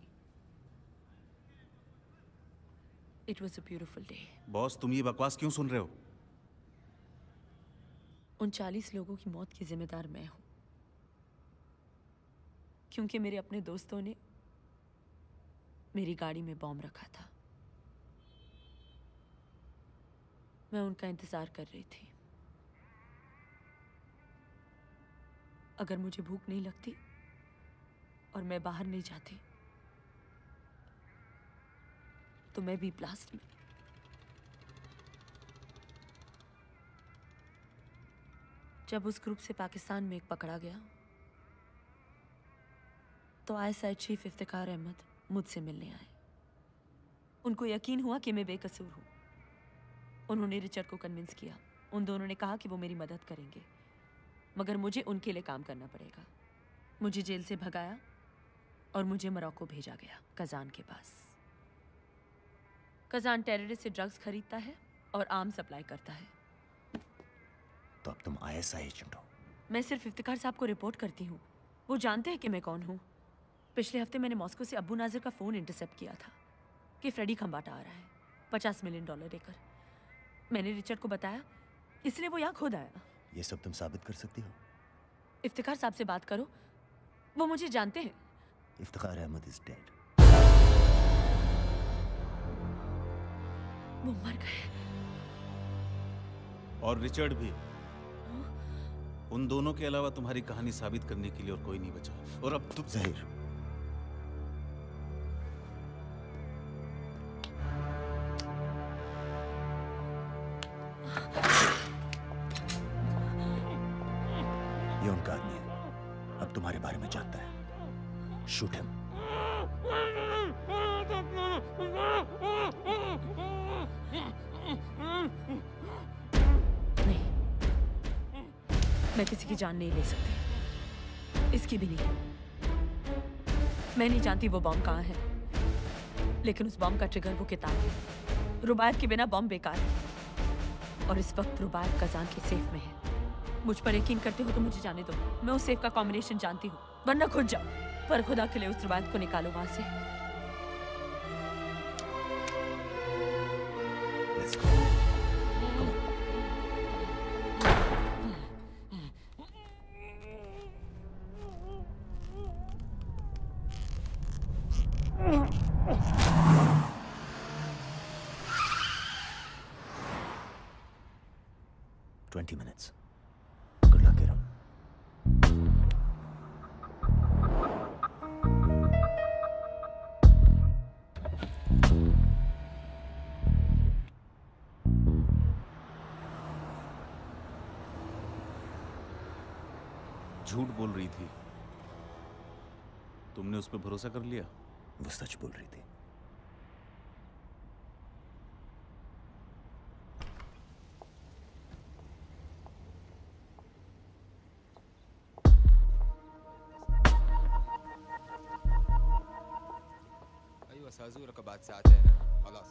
Speaker 3: It was a beautiful day.
Speaker 10: Boss तुम ये बकवास क्यों सुन रहे हो?
Speaker 3: उन चालीस लोगों की मौत की जिम्मेदार मैं हूं, क्योंकि मेरे अपने दोस्तों ने मेरी गाड़ी में बॉम्ब रखा था। मैं उनका इंतजार कर रही थी। अगर मुझे भूख नहीं लगती और मैं बाहर नहीं जाती तो मैं भी ब्लास्ट में। जब उस ग्रुप से पाकिस्तान में एक पकड़ा गया तो आईएसआई चीफ इफ्तिकार अहमद मुझसे मिलने आए। उनको यकीन हुआ कि मैं बेकसूर हूं। उन्होंने रिचर्ड को कन्विंस किया। उन दोनों ने कहा कि वो मेरी मदद करेंगे, मगर मुझे उनके लिए काम करना पड़ेगा। मुझे जेल से भगाया और मुझे मोरक्को भेजा गया, कजान के पास। कजान टेररिस्ट से ड्रग्स खरीदता है और आर्म सप्लाई करता है।
Speaker 13: तो अब तुम आईएसआई एजेंट हो?
Speaker 3: मैं सिर्फ इफ्तिकार साहब को रिपोर्ट करती हूँ, वो जानते हैं कि मैं कौन हूँ। पिछले हफ्ते मैंने मॉस्को से अब्बू नाजिर का फ़ोन इंटरसेप्ट किया था कि फ्रेडी खंबाटा आ रहा है, पचास मिलियन डॉलर देकर। मैंने रिचर्ड को बताया, इसलिए वो यहाँ खुद आया।
Speaker 13: ये सब तुम साबित कर सकती हो?
Speaker 3: इफ्तिकार साहब से बात करो, वो मुझे जानते हैं।
Speaker 13: Iftikhar Ahmed is dead.
Speaker 3: वो मर गए।
Speaker 10: और रिचर्ड भी। उन दोनों के अलावा तुम्हारी कहानी साबित करने के लिए और कोई नहीं बचा। और अब तुम
Speaker 13: ज़हीर, ये उनका आदमी है, अब तुम्हारे बारे में जानता है। Shoot him.
Speaker 3: नहीं, मैं किसी की जान नहीं ले सकती, इसकी भी नहीं। मैं नहीं जानती वो बॉम्ब कहाँ है, लेकिन उस बॉम्ब का ट्रिगर वो किताब है। रुबायत के बिना बॉम्ब बेकार है और इस वक्त रुबायत कजान के सेफ में है। मुझ पर यकीन करते हो तो मुझे जाने दो। मैं उस सेफ का कॉम्बिनेशन जानती हूँ, वरना खुद जाओ, पर खुदा के लिए उस रुबायत को निकालो वहां से।
Speaker 13: Let's go. Twenty minutes. Good luck, Kiran.
Speaker 10: झूठ बोल रही थी, तुमने उस पर भरोसा कर लिया?
Speaker 13: वो सच बोल रही थी।
Speaker 11: ايوه سازورك بعد ساعتين خلاص.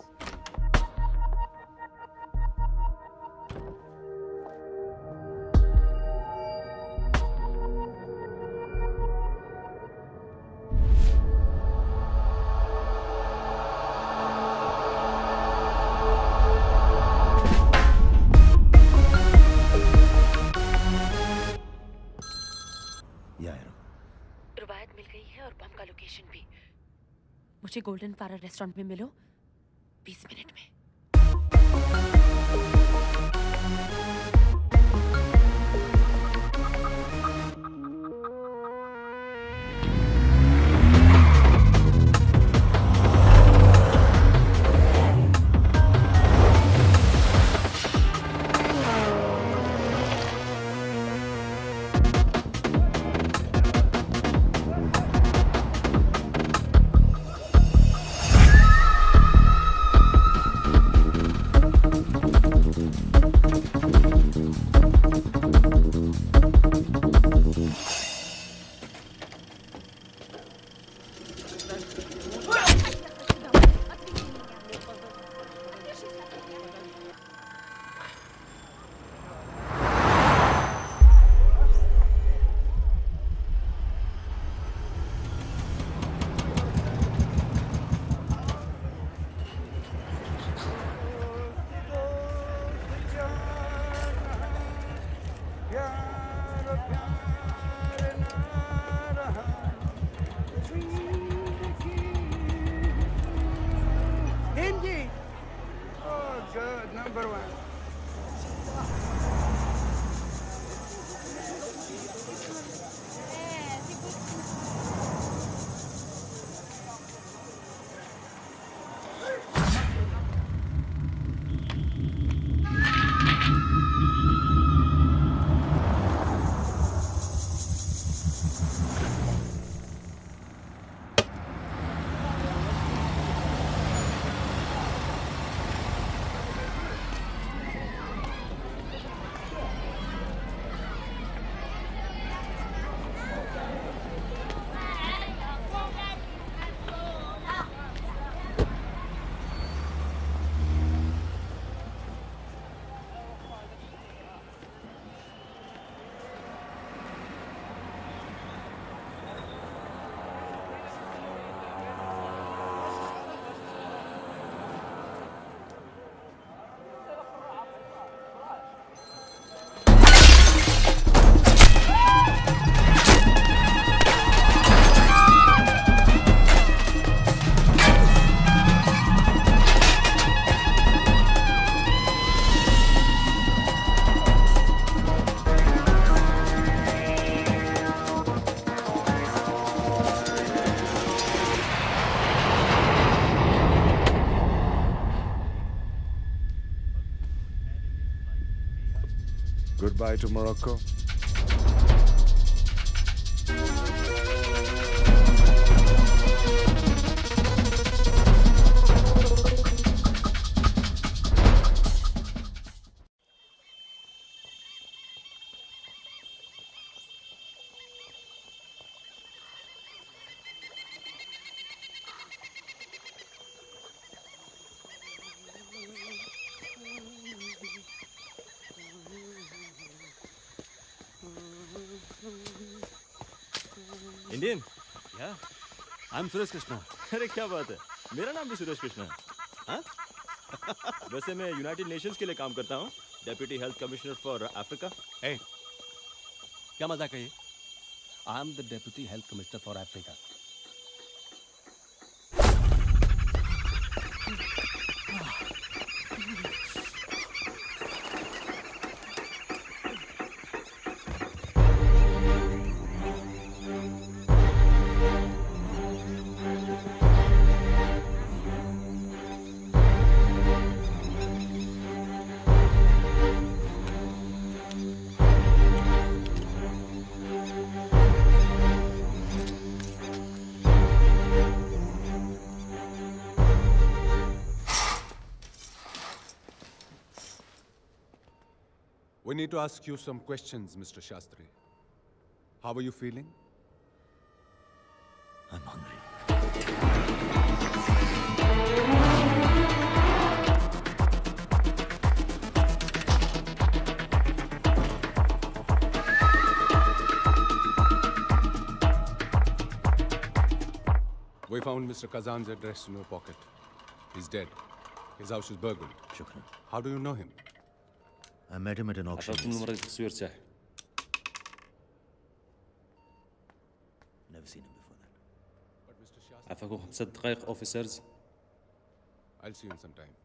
Speaker 3: रुबायत मिल गई है और बम का लोकेशन भी। मुझे गोल्डन फारा रेस्टोरेंट में मिलो बीस मिनट में।
Speaker 2: Hindi. Oh, good. Number one.
Speaker 20: Goodbye to Morocco.
Speaker 5: Indian या आई एम सुरेश कृष्णा। अरे क्या बात है, मेरा नाम भी सुरेश कृष्णा है। हाँ? वैसे मैं यूनाइटेड नेशंस के लिए काम करता हूँ, deputy health commissioner for Africa.
Speaker 12: ए, क्या मजाक है ये? I am the deputy health commissioner for Africa.
Speaker 4: We need to ask you some questions, Mister Shastri. How are you feeling?
Speaker 13: I'm hungry.
Speaker 4: We found Mister Kazan's address in your pocket. He's dead. His house is burgled.
Speaker 13: Shukran.
Speaker 4: How do you know him?
Speaker 13: I met him at an auction.
Speaker 5: نمرة التصوير ساعة.
Speaker 13: Never seen him before that.
Speaker 4: But Mister Shastri...
Speaker 5: عفاكم خمسة دقائق officers.
Speaker 4: I'll see you in some time.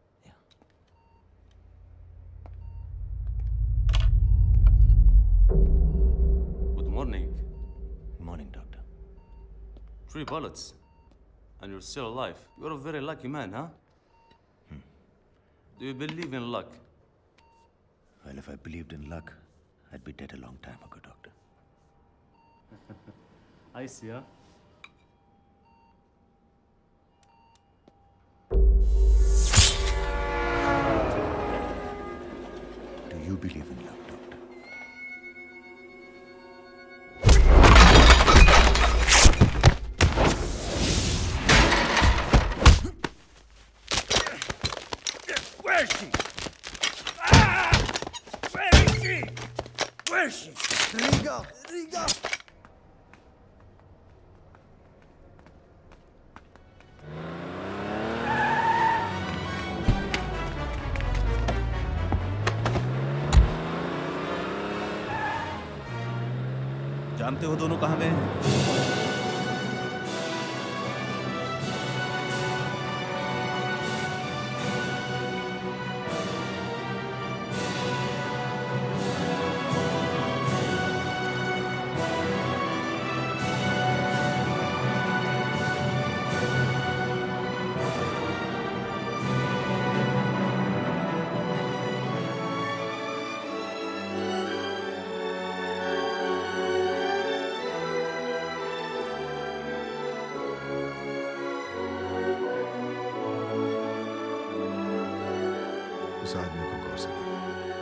Speaker 5: Good morning.
Speaker 13: Good morning, doctor.
Speaker 5: Three bullets. And you're still alive. You're a very lucky man, huh?
Speaker 13: Hmm.
Speaker 5: Do you believe in luck?
Speaker 13: Well, if I believed in luck, I'd be dead a long time ago, doctor.
Speaker 5: I see, huh?
Speaker 13: Do you believe in luck, doctor?
Speaker 2: Where is she? Ah! Where is she? Where is she?
Speaker 6: Riga! Riga!
Speaker 10: जानते हो दोनों कहाँ गए हैं?
Speaker 20: उस आदमी को गौर से देखो।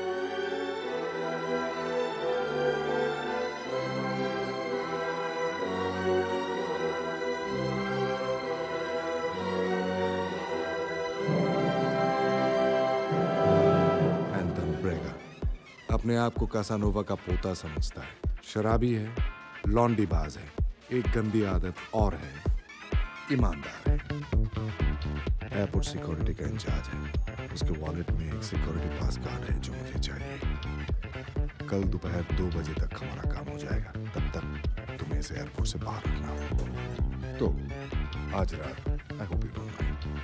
Speaker 20: एंथन ब्रेगा अपने आप को कासानोवा का पोता समझता है। शराबी है, लॉन्डीबाज है, एक गंदी आदत और है, ईमानदार है। एयरपोर्ट सिक्योरिटी का इंचार्ज है। उसके वॉलेट में एक सिक्योरिटी पास कार्ड है जो मुझे चाहिए। कल दोपहर दो बजे तक हमारा काम हो जाएगा। तब तक तुम्हें इसे एयरपोर्ट से बाहर रखना होगा। तो आज रात I hope you don't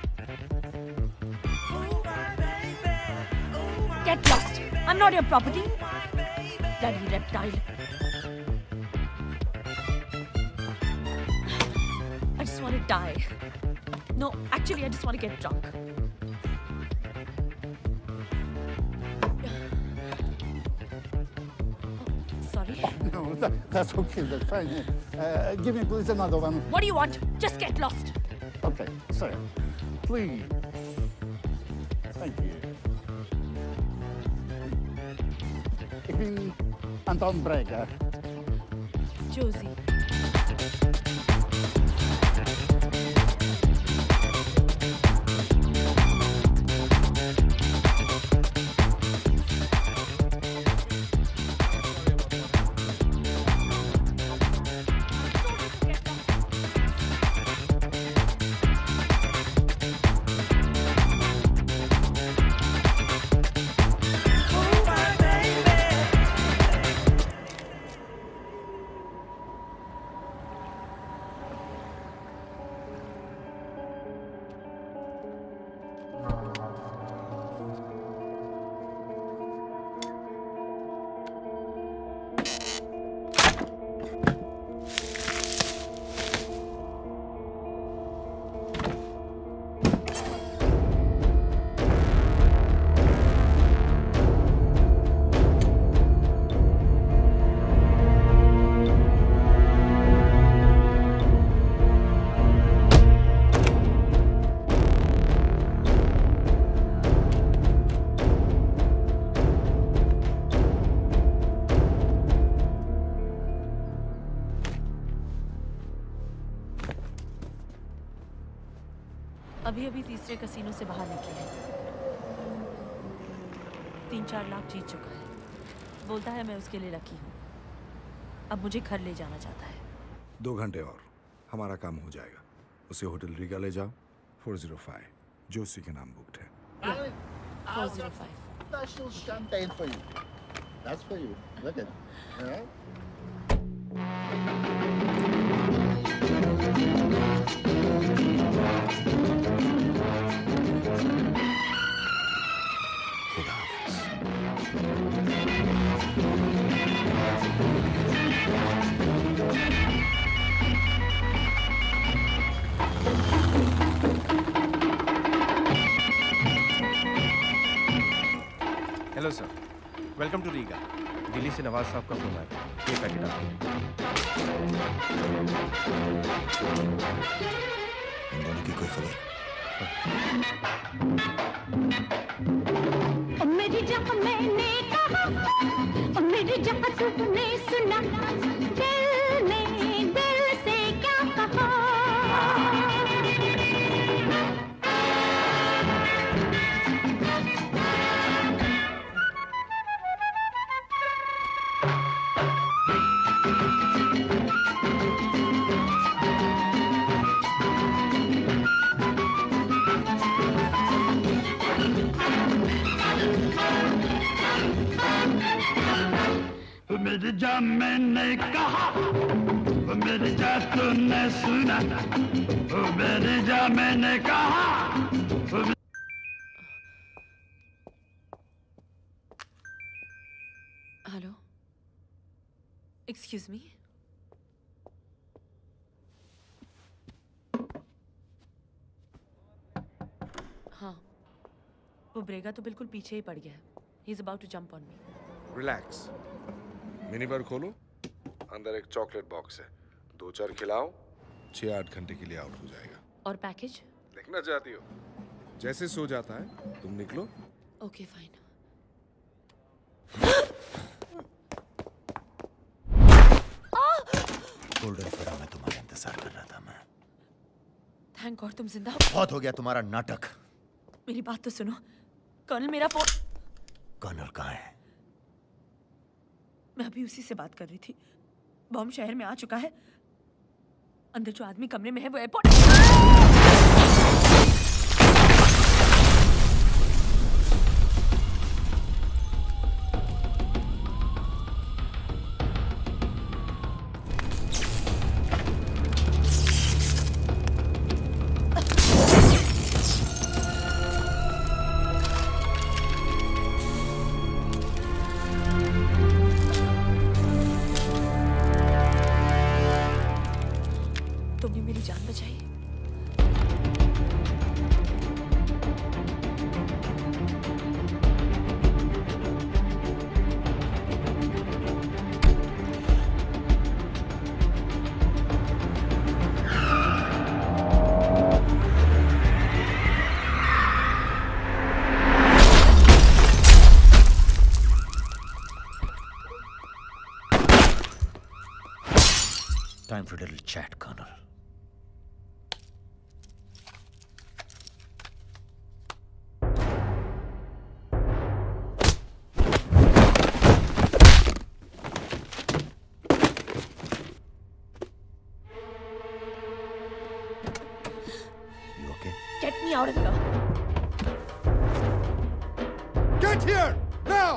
Speaker 20: mind.
Speaker 3: Get lost! I'm not your property. Bloody reptile. I just want to die. No, actually, I just want to get drunk. Sorry.
Speaker 2: No, that, that's okay. That's fine. Uh, give me please another one.
Speaker 3: What do you want? Just get lost.
Speaker 2: Okay, sir. Please. Thank you. Ik ben Anton Breger.
Speaker 3: Josie. अभी अभी तीसरे casino से बाहर निकले हैं। तीन चार लाख जीत चुका है। बोलता है मैं उसके लिए लकी हूँ। अब मुझे घर ले जाना चाहता है।
Speaker 20: दो घंटे और हमारा काम हो जाएगा। उसे होटल रीगा ले जाओ। फोर जीरो फाइव जोशी के नाम बुक्ड है।
Speaker 3: Four zero five
Speaker 2: Special champagne for you. That's for you. Look at it. All right?
Speaker 8: Hello sir, welcome to Riga. Delhi से नवाज साहब का फोन आया। ये पैकेट आपके
Speaker 13: लिए। की कोई खबर?
Speaker 17: मेरी जब मैंने कहा, मेरी जब तूने सुना, दिल ने दिल से क्या कहा।
Speaker 2: मेरी जान मैंने कहा, ओ मेरी जान तूने सुना, ओ मेरी जान मैंने कहा, ओ
Speaker 3: हेलो, एक्सक्यूज मी। हाँ, वो ब्रेगा तो बिल्कुल पीछे ही पड़ गया है। He is about to jump on me.
Speaker 20: Relax. Mini bar खोलो, अंदर एक चॉकलेट बॉक्स है, दो चार खिलाओ, छह आठ घंटे के लिए आउट हो जाएगा।
Speaker 3: और पैकेज?
Speaker 20: देखना चाहती हो? जैसे सो जाता है तुम निकलो।
Speaker 3: Okay fine.
Speaker 13: गोल्डन फेरा में तुम्हारा इंतजार कर रहा था मैं।
Speaker 3: थैंक गॉड तुम जिंदा हो।
Speaker 13: बहुत हो गया तुम्हारा नाटक।
Speaker 3: मेरी बात तो सुनो। कर्नल मेरा फोन।
Speaker 13: कर्नल कहाँ है?
Speaker 3: मैं अभी उसी से बात कर रही थी। बॉम्ब शहर में आ चुका है। अंदर जो आदमी कमरे में है वो एयरपोर्ट। तुमने मेरी जान बचाई।
Speaker 13: Time for a little chat, Colonel. You okay?
Speaker 3: Get me out of here.
Speaker 20: Get here now.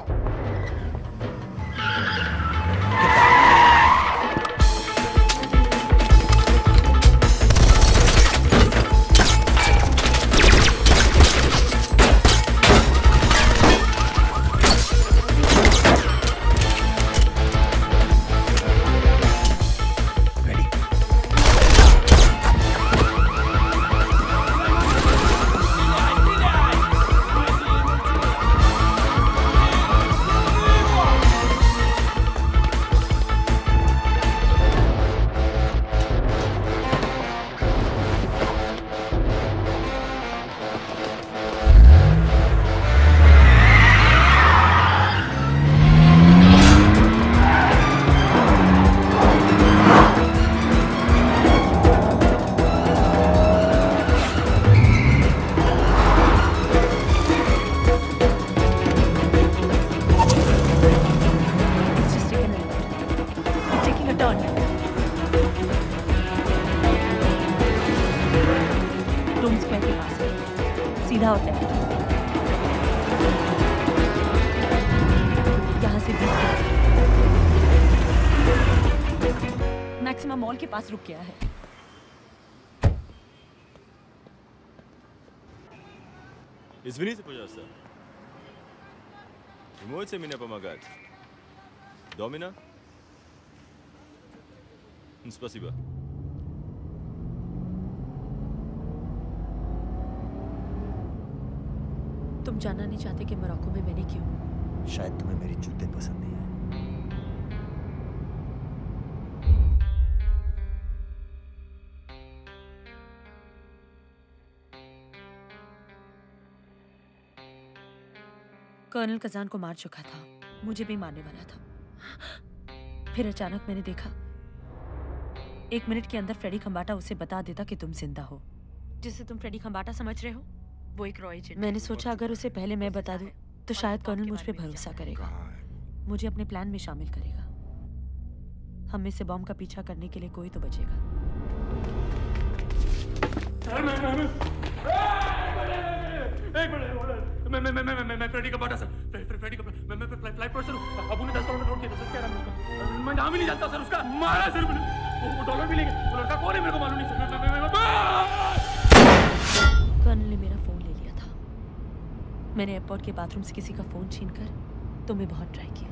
Speaker 3: Room square के पास है। सीधा होता है यहाँ से बीस किलोमीटर। मैक्सिमम मॉल के पास रुक गया है।
Speaker 5: Извините, пожалуйста. Вы можете мне помогать? Домина? Спасибо.
Speaker 3: तुम जानना नहीं चाहते कि मोरक्को में मैंने क्यों?
Speaker 13: शायद तुम्हें मेरी जूते पसंद नहीं है।
Speaker 3: कर्नल कजान को मार चुका था, मुझे भी मारने वाला था। फिर अचानक मैंने देखा, एक मिनट के अंदर फ्रेडी खंबाटा उसे बता देता कि तुम जिंदा हो। जिसे तुम फ्रेडी खंबाटा समझ रहे हो, वो एक रॉय एजेंट। मैंने सोचा अगर उसे पहले मैं बता दूं, तो शायद कर्नल मुझ पे भरोसा करेगा, मुझे अपने प्लान में शामिल करेगा। हम में से बॉम्ब का पीछा करने के लिए कोई तो बचेगा।
Speaker 2: एक मिनट मैं मैं मैं मैं मैं मैं फ्रेडी का बेटा सर, फ्रेडी का मैं मैं फ्लाइट पर्सन हूँ। अबू ने दस डॉलर नोट किया था सर, क्या नाम है उसका? मैं नाम ही नहीं जानता सर उसका। मारा सर वो वो डॉलर भी लेंगे, वो लड़का कौन है मेरे को मालूम नहीं सर। मैं मैं मैं
Speaker 3: कर्नल ने मेरा फोन ले लिया था। मैंने एयरपोर्ट के बाथरूम से किसी का फोन छीनकर तुम्हें बहुत ट्राई किया।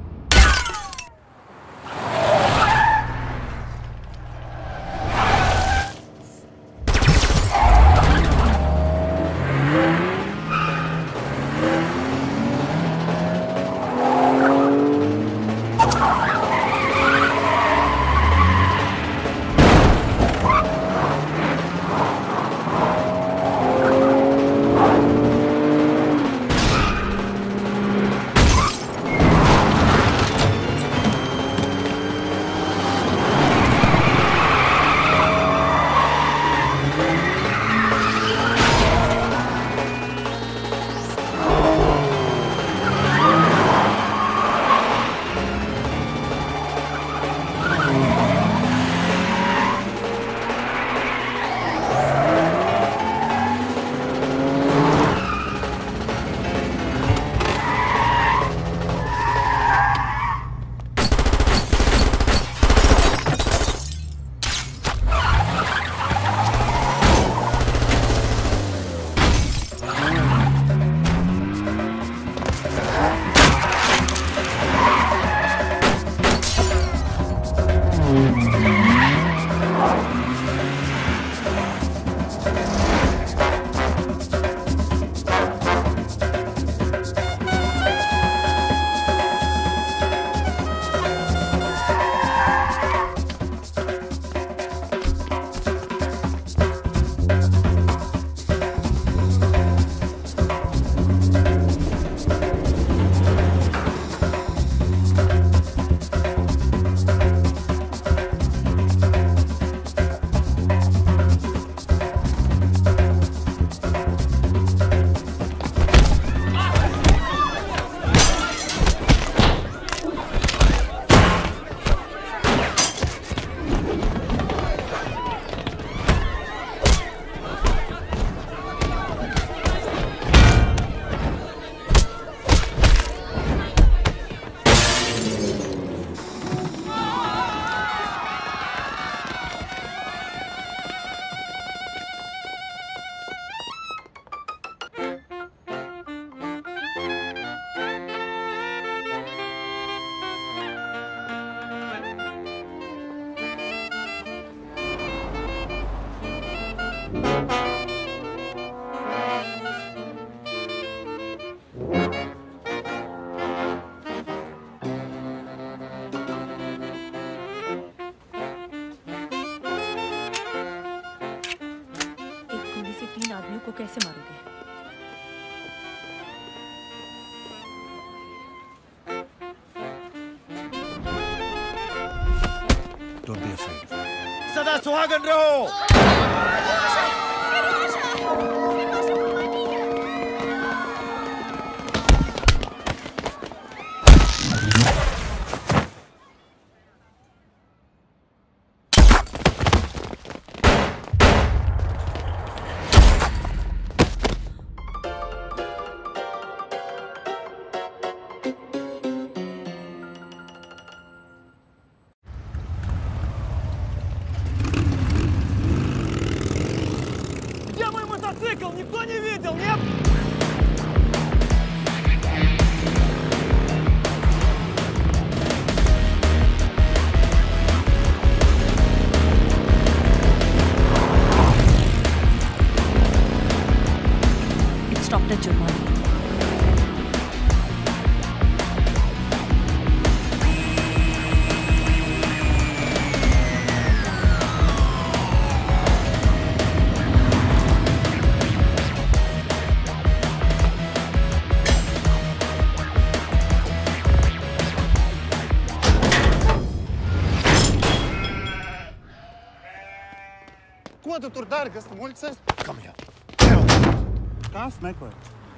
Speaker 3: को कैसे मारोगे?
Speaker 13: Don't be afraid.
Speaker 6: सदा सुहागन रहो।
Speaker 2: Никто не видел, нет?
Speaker 3: It stopped at Germany.
Speaker 2: Quanto tu dargas, mulțesc?
Speaker 13: Come here.
Speaker 2: Ca sniper.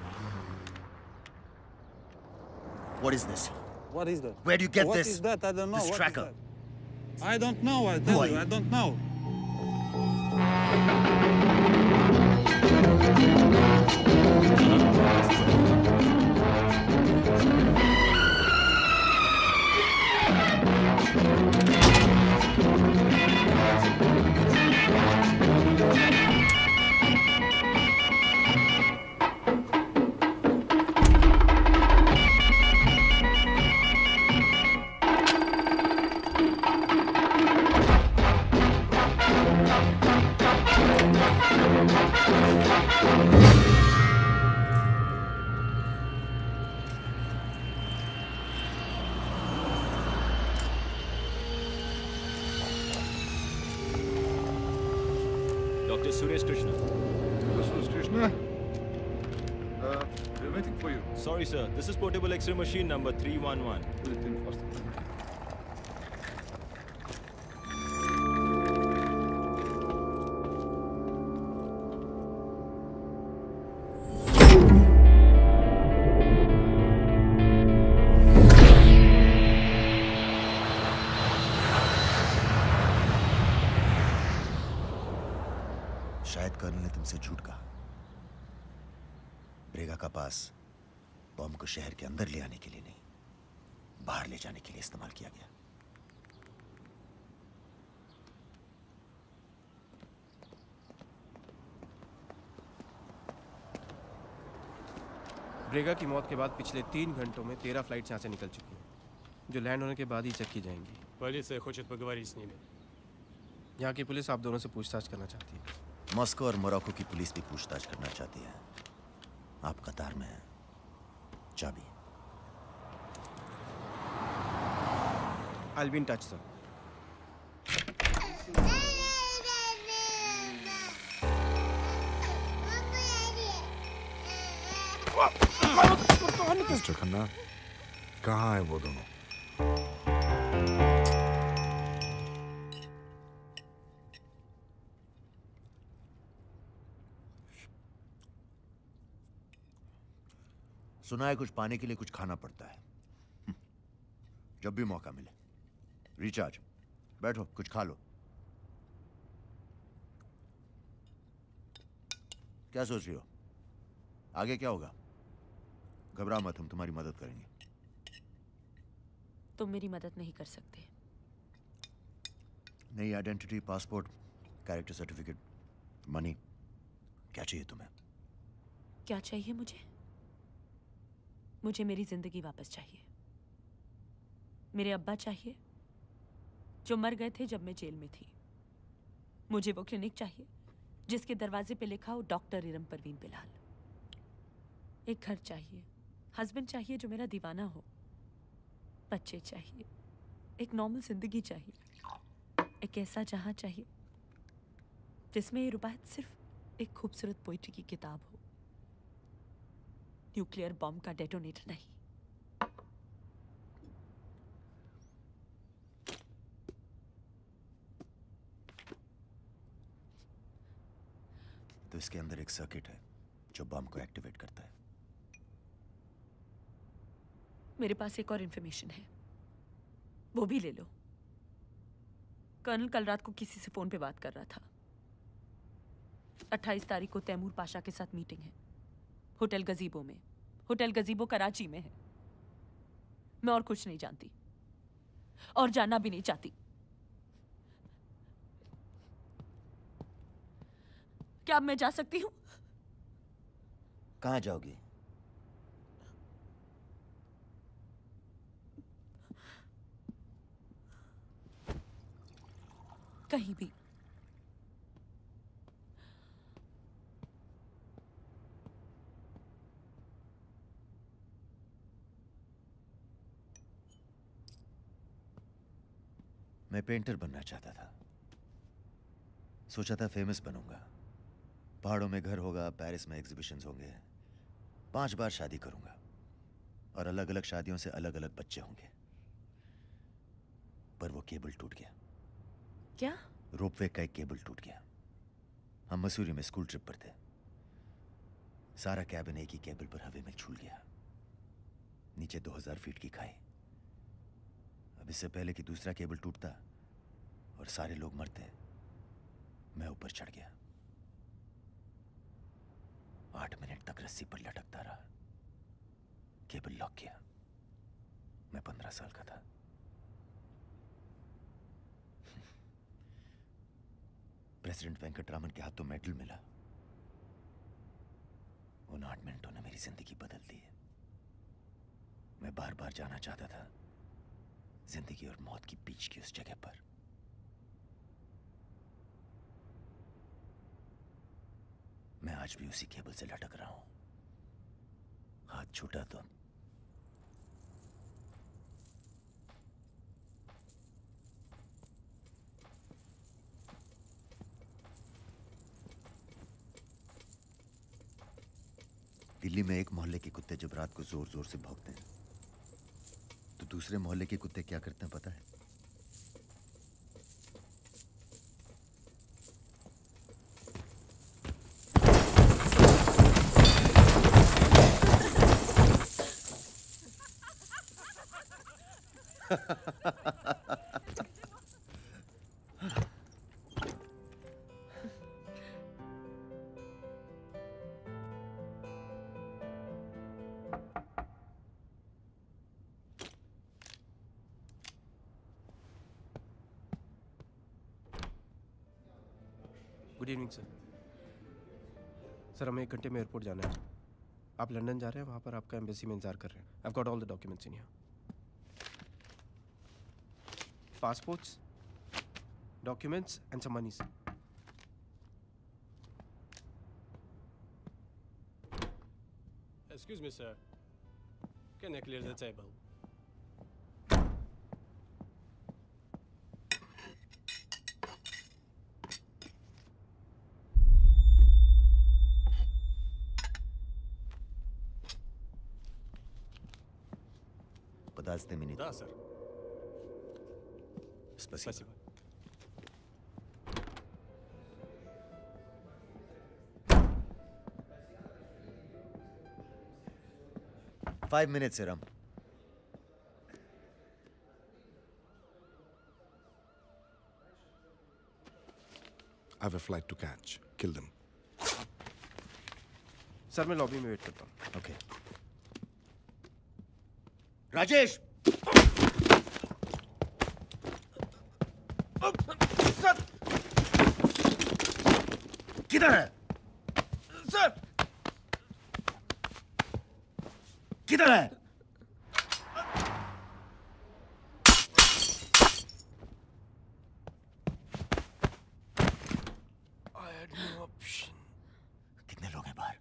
Speaker 13: What is this?
Speaker 2: What is that?
Speaker 13: Where do you get
Speaker 2: what
Speaker 13: this?
Speaker 2: What is that? I don't know.
Speaker 13: This
Speaker 2: What
Speaker 13: tracker.
Speaker 2: is that? I don't know. I tell you, I don't know.
Speaker 5: Doctor Suresh Krishna.
Speaker 16: Suresh Krishna? Uh, we are waiting for you.
Speaker 5: Sorry, sir. This is portable X-ray machine number three one one.
Speaker 13: शायद colonel ने तुमसे झूठ कहा। ब्रेगा का पास bomb को शहर के अंदर ले आने के लिए नहीं, बाहर ले जाने के लिए इस्तेमाल किया गया।
Speaker 8: ब्रेगा की मौत के बाद पिछले तीन घंटों में तेरह फ्लाइट्स यहाँ से निकल चुकी हैं, जो लैंड होने के बाद ही चेक की जाएंगी।
Speaker 14: Полиция хочет поговорить с ними.
Speaker 8: यहाँ की पुलिस आप दोनों से पूछताछ करना चाहती है।
Speaker 13: मॉस्को और मोरक्को की पुलिस भी पूछताछ करना चाहती है। आप कतार में हैं। चाबी।
Speaker 8: I'll be in touch, sir.
Speaker 20: Mister Khanna, कहाँ है वो दोनों?
Speaker 13: सुना है कुछ पाने के लिए कुछ खाना पड़ता है। जब भी मौका मिले। रिचार्ज। बैठो, कुछ खा लो। क्या सोच रही हो? आगे क्या होगा? घबरा मत, हम तुम्हारी मदद करेंगे।
Speaker 3: तुम मेरी मदद नहीं कर सकते।
Speaker 13: नई identity, passport, character certificate, money, क्या चाहिए तुम्हें?
Speaker 3: क्या चाहिए मुझे? मुझे मेरी जिंदगी वापस चाहिए। मेरे अब्बा चाहिए जो मर गए थे जब मैं जेल में थी। मुझे वो क्लिनिक चाहिए जिसके दरवाजे पे लिखा हो डॉक्टर इरम परवीन बिलाल। एक घर चाहिए, हस्बैंड चाहिए जो मेरा दीवाना हो, बच्चे चाहिए, एक नॉर्मल जिंदगी चाहिए, एक ऐसा जहां चाहिए जिसमें ये रुबायत सिर्फ एक खूबसूरत पोइट्री की किताब हो, न्यूक्लियर बॉम्ब का डेटोनेटर नहीं।
Speaker 13: तो इसके अंदर एक सर्किट है जो बॉम्ब को एक्टिवेट करता है।
Speaker 3: मेरे पास एक और इंफॉर्मेशन है, वो भी ले लो। कर्नल कल रात को किसी से फोन पे बात कर रहा था। अट्ठाईस तारीख को तैमूर पाशा के साथ मीटिंग है, होटल गजीबो में। होटल गजीबो कराची में है। मैं और कुछ नहीं जानती और जानना भी नहीं चाहती। क्या अब मैं जा सकती हूँ?
Speaker 13: कहाँ जाओगी?
Speaker 3: कहीं भी।
Speaker 13: मैं पेंटर बनना चाहता था। सोचा था फेमस बनूंगा, पहाड़ों में घर होगा, पेरिस में एग्जीबिशंस होंगे, पांच बार शादी करूंगा और अलग अलग शादियों से अलग अलग बच्चे होंगे। पर वो केबल टूट गया।
Speaker 3: क्या?
Speaker 13: रोपवे का एक केबल टूट गया। हम मसूरी में स्कूल ट्रिप पर थे। सारा कैबिन एक ही केबल पर हवा में झूल गया। नीचे दो हजार फीट की खाई। अब इससे पहले कि दूसरा केबल टूटता और सारे लोग मरते, मैं ऊपर चढ़ गया। आठ मिनट तक रस्सी पर लटकता रहा। केबल लॉक किया। मैं पंद्रह साल का था। प्रेसिडेंट वेंकटरामन के हाथों मेडल मिला। उन आठ मिनटों ने मेरी जिंदगी बदल दी है। मैं बार बार जाना चाहता था जिंदगी और मौत की बीच की उस जगह पर। मैं आज भी उसी केबल से लटक रहा हूं। हाथ छूटा तो दिल्ली में एक मोहल्ले के कुत्ते जब रात को जोर जोर से भौंकते हैं तो दूसरे मोहल्ले के कुत्ते क्या करते हैं पता है?
Speaker 8: Good evening sir. सर हमें एक घंटे में एयरपोर्ट जाना है। आप लंदन जा रहे हैं, वहाँ पर आपका एम्बेसी में इंतजार कर रहे हैं। I've got all the documents in here. Passports, documents and some monies.
Speaker 14: Excuse me, sir. Can I clear the table?
Speaker 13: Подасте минут.
Speaker 14: Да, сэр.
Speaker 13: Спасибо.
Speaker 14: Спасибо.
Speaker 13: Five minutes, Ram.
Speaker 20: I have a flight to catch. Kill them.
Speaker 8: Sir मैं lobby में wait करता हूँ।
Speaker 13: Okay. Rajesh!
Speaker 2: Sir!
Speaker 13: किधर है?
Speaker 2: Sir!
Speaker 13: किधर है?
Speaker 2: I had no option.
Speaker 13: कितने लोग हैं बाहर?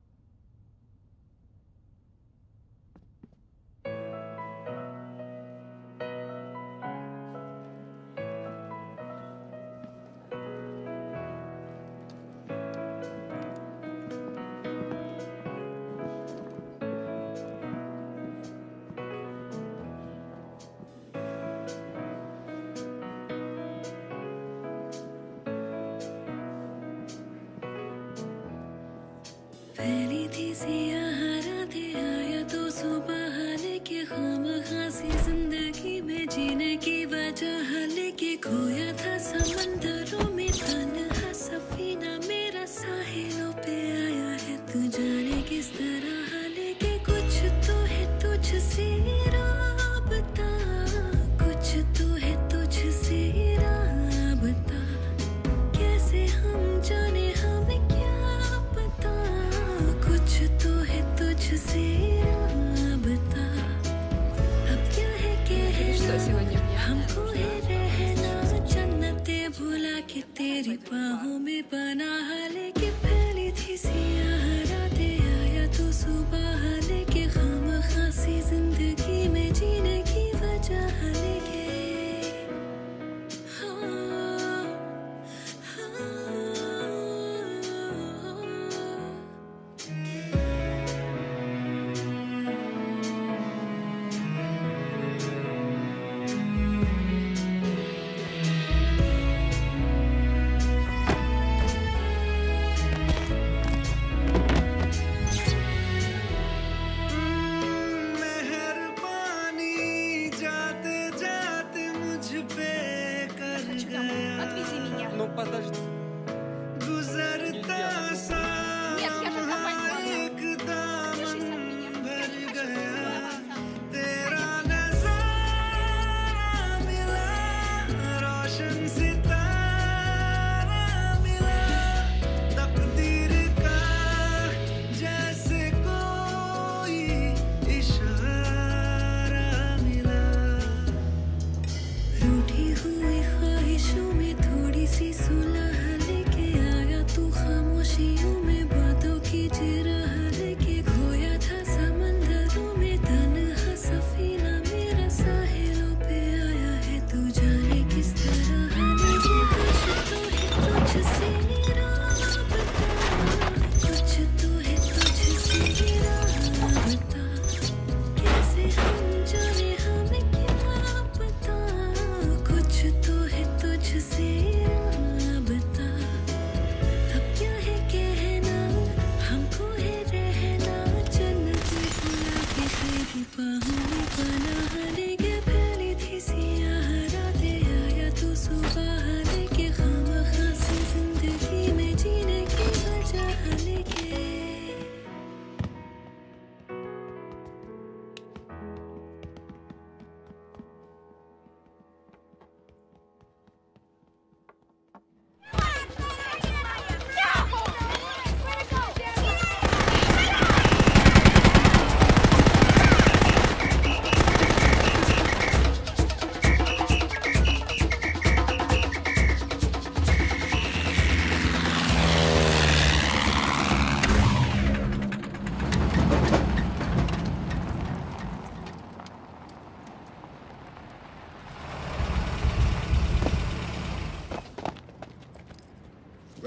Speaker 17: पहली थी सियाह रातें आया तो सुबह लेके खामखासी जिंदगी में जीने की वजह लेके खोया था समंदरों में तन्हा सफीना मेरा साहिलों पे आया है तू जाने किस तरह लेके कुछ तो है तुझसे राबता कुछ तो है तुझसे राबता कैसे हम जाने हमें क्या पता कुछ तो है तुझसे राबता अब क्या है कहना हमको है रहना जन्नते भुला के तेरी बाहों में बना लेके पहली थी सियाह रातें आया तो सुबह लेके खामखासी जिंदगी में जीने की वजह लेके हाँ
Speaker 2: मेहरबानी जाते जाते मुझ पे कर गया
Speaker 14: Ну, подожди.
Speaker 2: गुजरता सा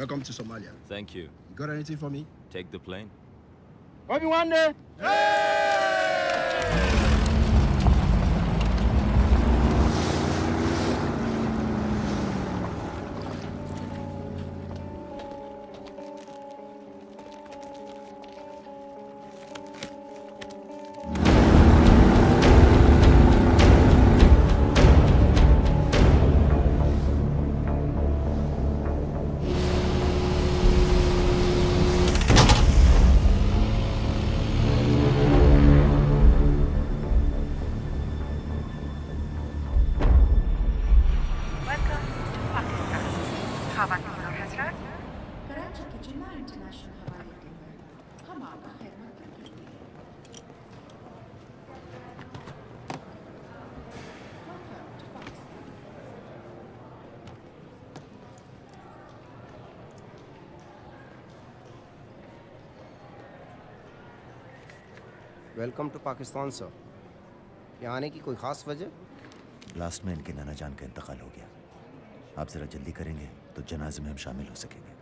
Speaker 8: Welcome to Somalia.
Speaker 5: Thank you.
Speaker 8: You got anything for me?
Speaker 5: Take the plane.
Speaker 2: Everyone there.
Speaker 8: Welcome to Pakistan sir. यहाँ आने की कोई ख़ास वजह?
Speaker 13: ब्लास्ट में इनके नाना जान का इंतकाल हो गया। आप ज़रा जल्दी करेंगे तो जनाजे में हम शामिल हो सकेंगे।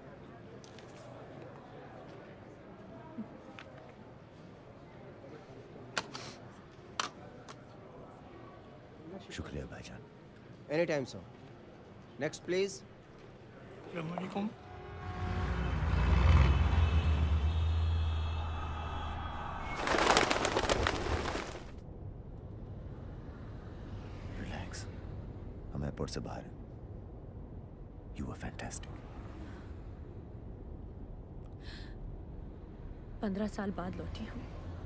Speaker 13: शुक्रिया भाईजान।
Speaker 8: Any time sir. Next please.
Speaker 2: अस्सलाम वालेकुम।
Speaker 13: एयरपोर्ट से बाहर। You were fantastic.
Speaker 3: पंद्रह साल बाद लौटी हूँ।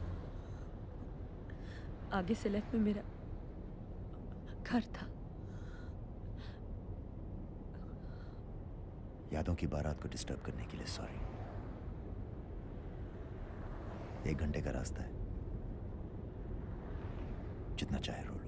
Speaker 3: आगे से लेफ्ट में मेरा घर था।
Speaker 13: यादों की बारात को डिस्टर्ब करने के लिए सॉरी। एक घंटे का रास्ता है, जितना चाहे रो लो।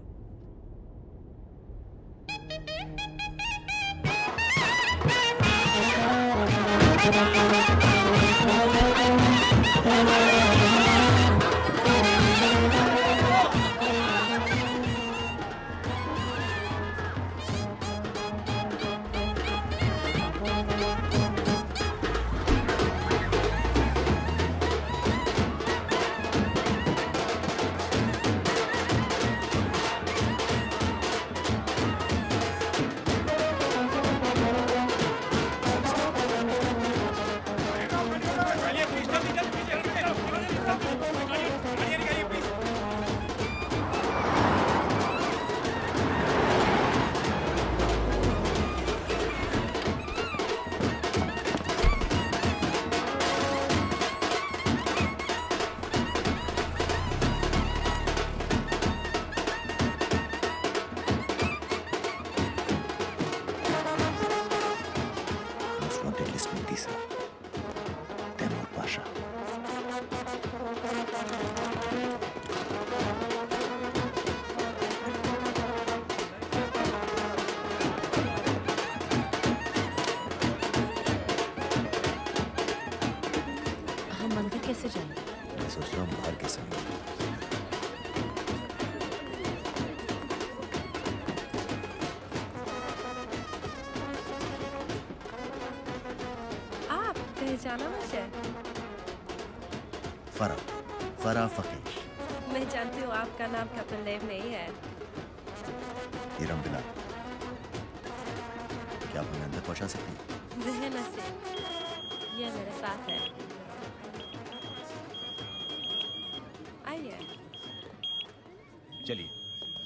Speaker 3: कैसे जाएंगे?
Speaker 13: मैं सोच रहा हूँ बाहर के साथ।
Speaker 24: आप पहचाना मुझे?
Speaker 13: फरा, फरा फकीर।
Speaker 24: मैं जानती हूँ आपका नाम कपिल देव नहीं है।
Speaker 13: इरम बिलाल। क्या आप हमें अंदर पहुँचा सकते हैं?
Speaker 24: जहन से ये मेरे साथ है। आइए।
Speaker 5: चलिए।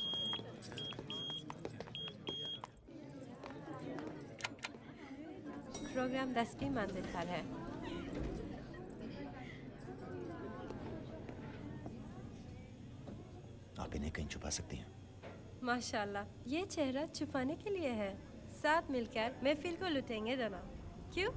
Speaker 24: प्रोग्राम दसवीं मंजिल पर है।
Speaker 13: आप इन्हें कहीं छुपा सकती हैं?
Speaker 24: माशाल्लाह, ये चेहरा छुपाने के लिए है। साथ मिलकर महफिल को लुटेंगे दोनों। क्यों?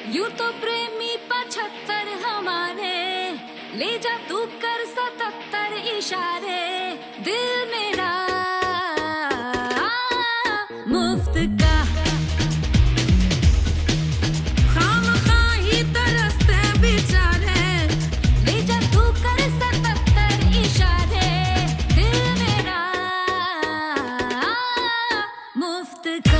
Speaker 17: यूं तो प्रेमी पचहत्तर हमारे, ले जा तू कर सतहत्तर इशारे, दिल मेरा मुफ्त का खामखा ही तरसते बेचारे, ले जा तू कर सतहत्तर इशारे, दिल मेरा मुफ्त का।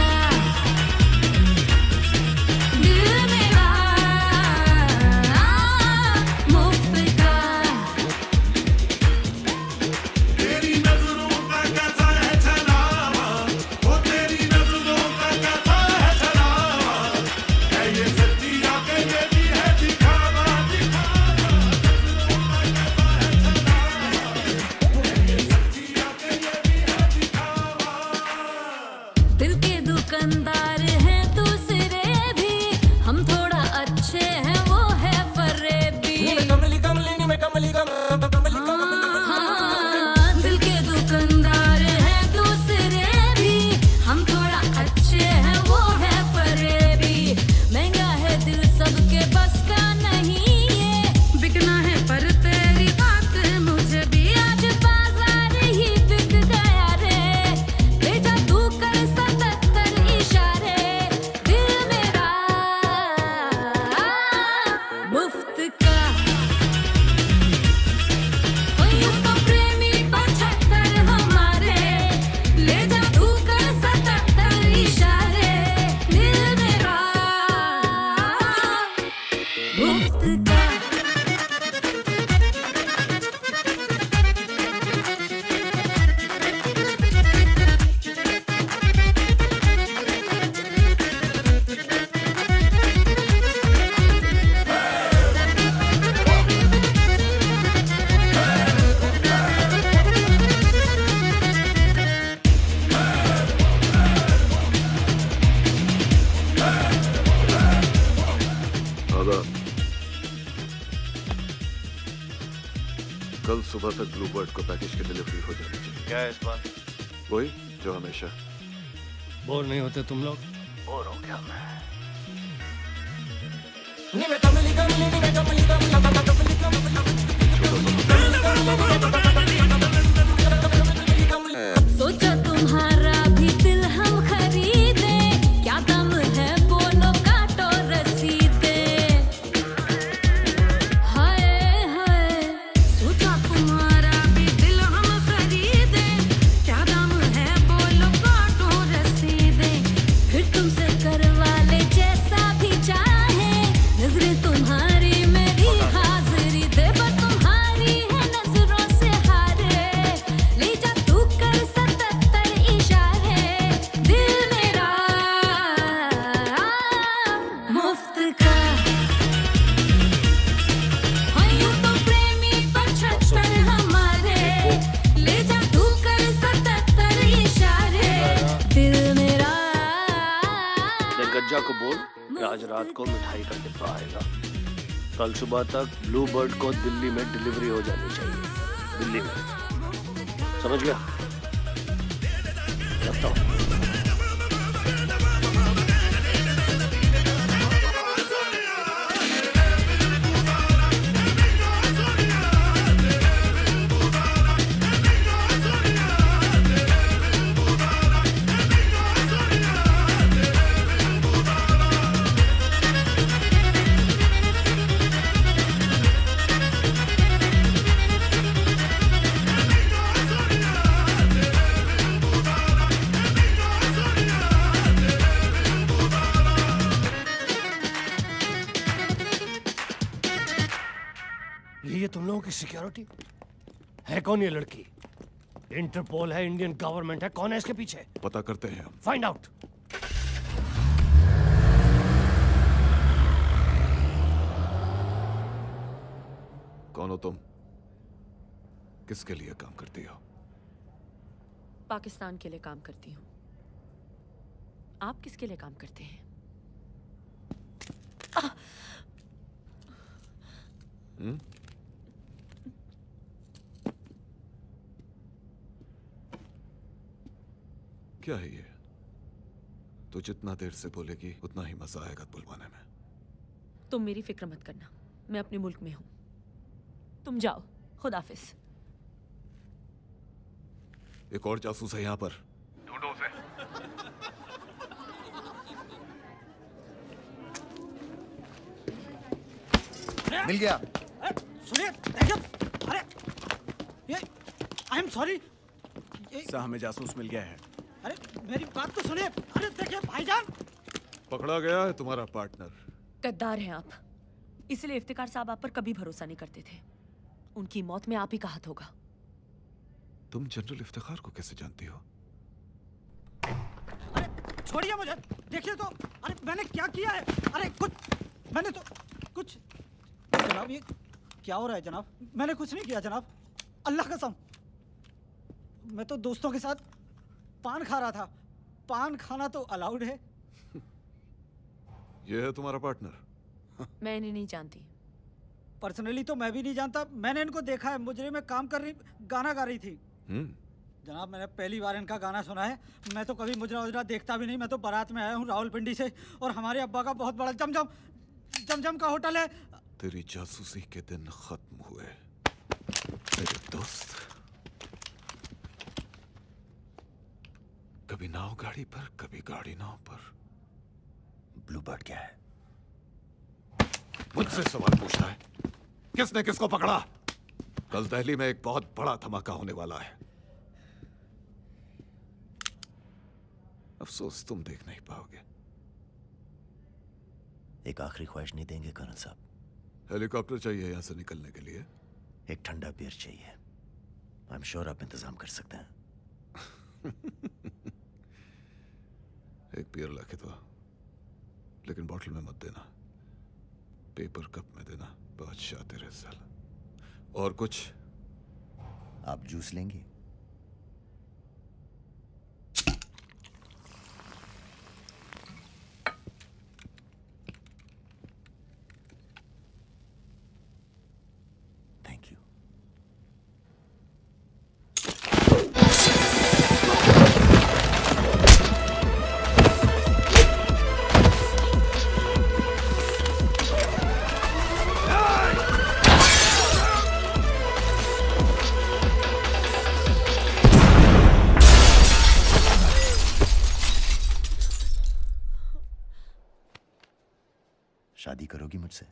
Speaker 19: कल सुबह तक ब्लूबर्ड को पैकेज की डिलीवरी हो जानी चाहिए।
Speaker 6: क्या है इस बार?
Speaker 19: वही जो हमेशा।
Speaker 14: बोर नहीं होते तुम लोग?
Speaker 6: बोर हो गया मैं।
Speaker 17: सोचा तुम्हारा भी दिल हम खरीदे, क्या दम है बोलो काटो रसीदे। हाय हाय सोचा तुम्हारा भी दिल हम खरीदे, क्या दम है बोलो काटो रसीदे। फिर तुमसे करवा ले जैसा भी चाहे, नजरें तुम्हारी मेरी हाजिरी दे, पर तुम्हारी है नजरों से हारे। ले जा तू कर सतहत्तर इशारे, दिल मेरा मुफ्त का। हाँ यूं तो प्रेमी पचहत्तर हमारे, ले जा तू कर सतहत्तर इशारे, दिल मेरा।
Speaker 6: गज्जा को बोल कि आज रात को मिठाई का डिब्बा आएगा। कल सुबह तक ब्लू बर्ड को दिल्ली में डिलीवरी हो जानी चाहिए। दिल्ली में, समझ गया? रखता हूँ।
Speaker 14: ये तुम लोगों की सिक्योरिटी है? कौन ये लड़की? इंटरपोल है, इंडियन गवर्नमेंट है, कौन है इसके पीछे?
Speaker 19: पता करते हैं हम।
Speaker 14: Find out.
Speaker 19: कौन हो तुम? किसके लिए काम करती हो?
Speaker 3: पाकिस्तान के लिए काम करती हूँ। आप किसके लिए काम करते हैं?
Speaker 19: हम्म? क्या है ये? तो जितना देर से बोलेगी उतना ही मजा आएगा बुलवाने में।
Speaker 3: तुम मेरी फिक्र मत करना, मैं अपने मुल्क में हूं। तुम जाओ, खुदाफिज।
Speaker 19: एक और जासूस है यहाँ पर।
Speaker 2: ढूंढो उसे।
Speaker 13: मिल गया।
Speaker 18: सुनिए, देखिए, अरे ये आई एम सॉरी।
Speaker 10: साहब हमें जासूस मिल गया है।
Speaker 18: अरे मेरी बात तो सुनिए। अरे देखिए भाईजान,
Speaker 19: पकड़ा गया है तुम्हारा पार्टनर।
Speaker 3: गद्दार हैं आप, इसलिए इफ्तिकार साहब आप पर कभी भरोसा नहीं करते थे। उनकी मौत में आप ही का हाथ होगा।
Speaker 19: तुम जनरल इफ्तिखार को कैसे जानती हो?
Speaker 18: छोड़िए मुझे। देखिए तो, अरे मैंने क्या किया है? अरे कुछ मैंने तो कुछ जनाब, ये क्या हो रहा है जनाब? मैंने कुछ नहीं किया जनाब, अल्लाह कसम। मैं तो दोस्तों के साथ पान खा रहा था। पान खाना तो अलाउड है।
Speaker 19: ये है तुम्हारा पार्टनर?
Speaker 3: मैं इन्हें नहीं जानती।
Speaker 18: पर्सनली तो मैं भी नहीं जानता। मैंने इनको देखा है, मुजरे में काम कर रही, गाना गा रही थी। जनाब मैंने पहली बार इनका गाना सुना है। मैं तो कभी मुजरा उजरा देखता भी नहीं। मैं तो बारात में आया हूँ रावलपिंडी से, और हमारे अब्बा का बहुत बड़ा जमजम जमजम का होटल है।
Speaker 19: तेरी जासूसी के दिन खत्म हुए मेरे दोस्त। कभी नाव गाड़ी पर, कभी गाड़ी नाव पर।
Speaker 13: ब्लू बर्ड क्या है?
Speaker 19: मुझसे सवाल पूछता है? किसने किसको पकड़ा? कल दिल्ली में एक बहुत बड़ा धमाका होने वाला है। अफसोस तुम देख नहीं पाओगे।
Speaker 13: एक आखिरी ख्वाहिश नहीं देंगे कर्नल साहब?
Speaker 19: हेलीकॉप्टर चाहिए यहाँ से निकलने के लिए।
Speaker 13: एक ठंडा बियर चाहिए। आई एम श्योर आप इंतजाम कर सकते हैं।
Speaker 19: एक बियर लाके दो, लेकिन बॉटल में मत देना, पेपर कप में देना। बादशाह तेरे साला। और कुछ?
Speaker 13: आप जूस लेंगे? Thank you. शादी करोगी मुझसे?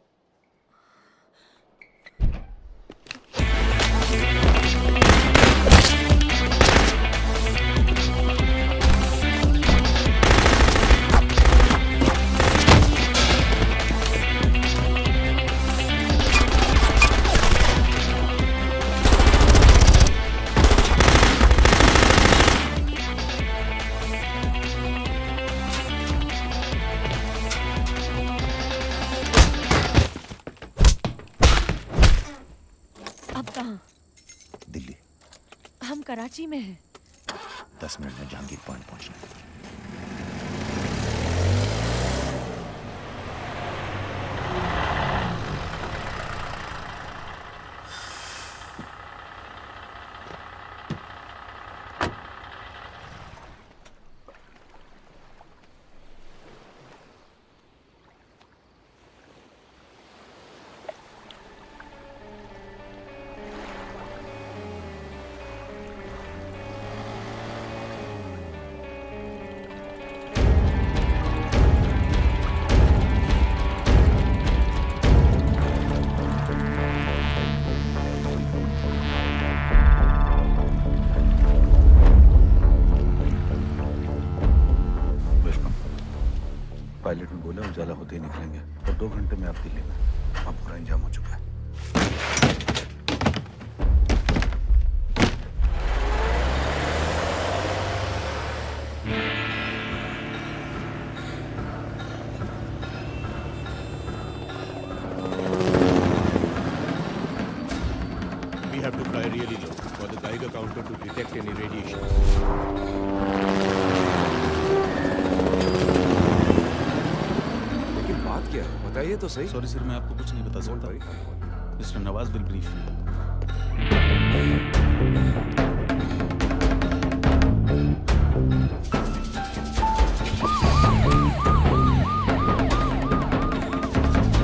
Speaker 13: दिल्ली।
Speaker 3: हम कराची में हैं।
Speaker 13: दस मिनट में जहांगीर पॉइंट पहुंचना है।
Speaker 19: पायलट ने बोला उजाला होते ही निकलेंगे, और दो घंटे में आप दिल्ली में। अब पूरा इंतजाम हो चुका है।
Speaker 7: We have to fly really low for the Geiger counter to detect any radiation.
Speaker 10: बात क्या है बताइए तो सही। सॉरी सर, मैं आपको कुछ नहीं बता सकता। Mister Nawaz will brief you.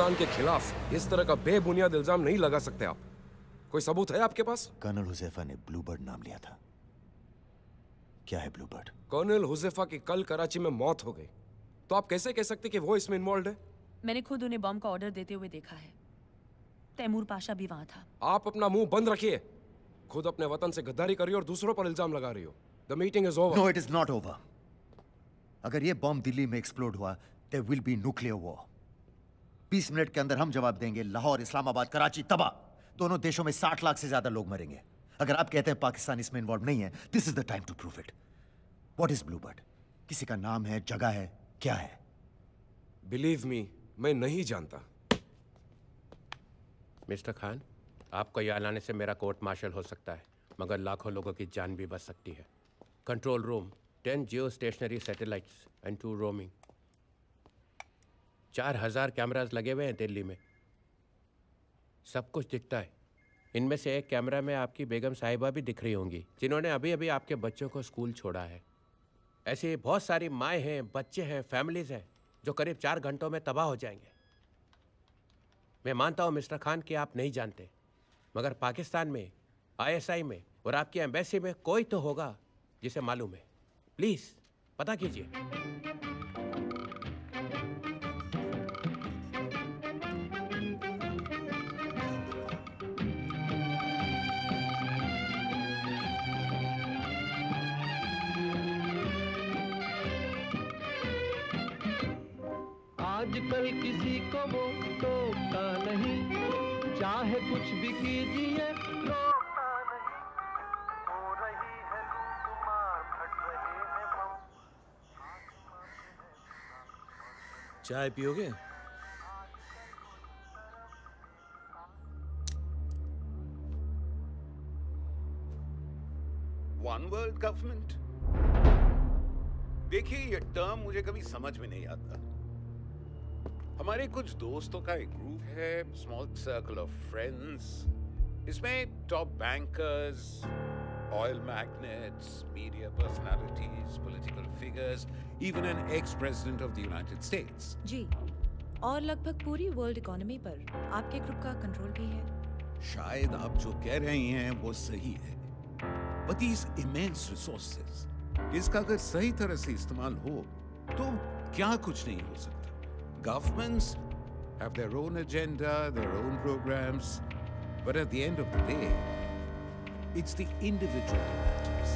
Speaker 9: Pakistan के खिलाफ इस तरह का बेबुनियाद इल्जाम नहीं लगा सकते आप। कोई सबूत है आपके पास?
Speaker 13: कर्नल हुजैफा ने ब्लूबर्ड नाम लिया था। क्या है ब्लूबर्ड?
Speaker 9: कर्नल हुजैफा की कल कराची में मौत हो गई, तो आप कैसे कह सकते कि वो इसमें इन्वॉल्व है?
Speaker 3: मैंने खुद उन्हें बॉम्ब का ऑर्डर देते हुए देखा है। तैमूर पाशा भी वहां था।
Speaker 9: आप अपना मुंह बंद रखिए। खुद अपने वतन से गद्दारी कर रही हो और दूसरों पर इल्जाम लगा रही हो। The meeting is over.
Speaker 13: No, it is not over. अगर ये बॉम्ब दिल्ली में एक्सप्लोड हुआ, there will be nuclear war. बीस मिनट के अंदर हम जवाब देंगे। लाहौर, इस्लामाबाद, कराची तबाह। दोनों देशों में साठ लाख से ज्यादा लोग मरेंगे। अगर आप कहते हैं पाकिस्तान इसमें इन्वॉल्व नहीं है, this is the time to prove it. What is Bluebird? किसी का नाम है, जगह है, क्या है?
Speaker 9: बिलीव मी, मैं नहीं जानता।
Speaker 7: मिस्टर खान, आपको यहाँ लाने से मेरा कोर्ट मार्शल हो सकता है, मगर लाखों लोगों की जान भी बच सकती है। Control room, ten geostationary satellites and two roaming. चार हजार कैमराज लगे हुए हैं दिल्ली में, सब कुछ दिखता है। इनमें से एक कैमरा में आपकी बेगम साहिबा भी दिख रही होंगी, जिन्होंने अभी अभी आपके बच्चों को स्कूल छोड़ा है। ऐसी बहुत सारी माएँ हैं, बच्चे हैं, फैमिलीज हैं जो करीब चार घंटों में तबाह हो जाएंगे। मैं मानता हूँ मिस्टर खान कि आप नहीं जानते, मगर पाकिस्तान में, आईएसआई में और आपकी एम्बेसी में कोई तो होगा जिसे मालूम है। प्लीज पता कीजिए।
Speaker 21: आजकल किसी को वो टोकता नहीं, चाहे कुछ भी कीजिए रोकता नहीं। हो रही है लूट मार, फट रहे हैं बम।
Speaker 5: चाय पियोगे?
Speaker 16: One world government? देखिए, ये टर्म मुझे कभी समझ में नहीं आता। हमारे कुछ दोस्तों का एक ग्रुप है, स्मॉल सर्कल ऑफ फ्रेंड्स। इसमें top bankers, oil magnets, media personalities, political figures, even an ex president of the United States.
Speaker 22: जी, और लगभग पूरी वर्ल्ड इकोनॉमी पर आपके ग्रुप का कंट्रोल भी है।
Speaker 16: शायद आप जो कह रही हैं वो सही है, बट these immense resources, इसका अगर सही तरह से इस्तेमाल हो तो क्या कुछ नहीं हो सकता। Governments have their own agenda, their own programs, but at the end of the day, it's the individual who matters.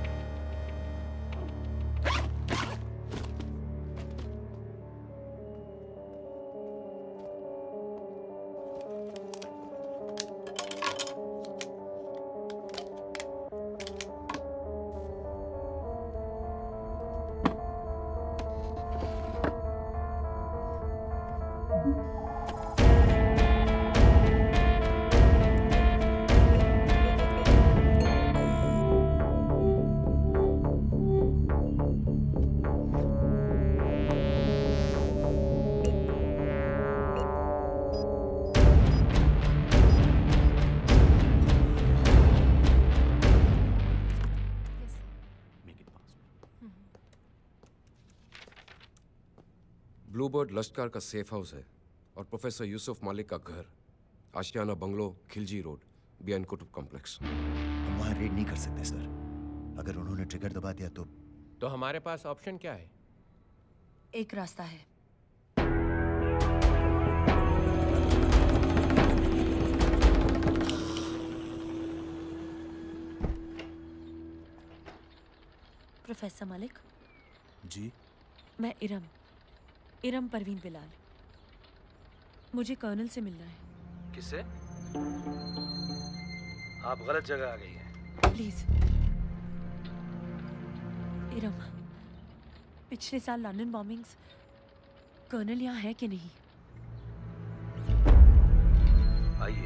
Speaker 9: Bluebird Lashkar का सेफ हाउस है और प्रोफेसर यूसुफ मालिक का घर Ashiana bungalow, Khilji road, behind Qutub complex.
Speaker 13: हम वहाँ रेड नहीं कर सकते सर। अगर उन्होंने ट्रिगर दबा दिया तो
Speaker 7: तो हमारे पास ऑप्शन क्या है?
Speaker 3: एक रास्ता है। प्रोफेसर मलिक।
Speaker 5: जी।
Speaker 3: मैं इरम इरम परवीन बिलाल। मुझे कर्नल से मिलना है।
Speaker 12: किससे? आप गलत जगह आ गई हैं।
Speaker 3: प्लीज। इरम, पिछले साल लंदन बॉम्बिंग्स, कर्नल यहाँ है कि नहीं?
Speaker 12: आइए।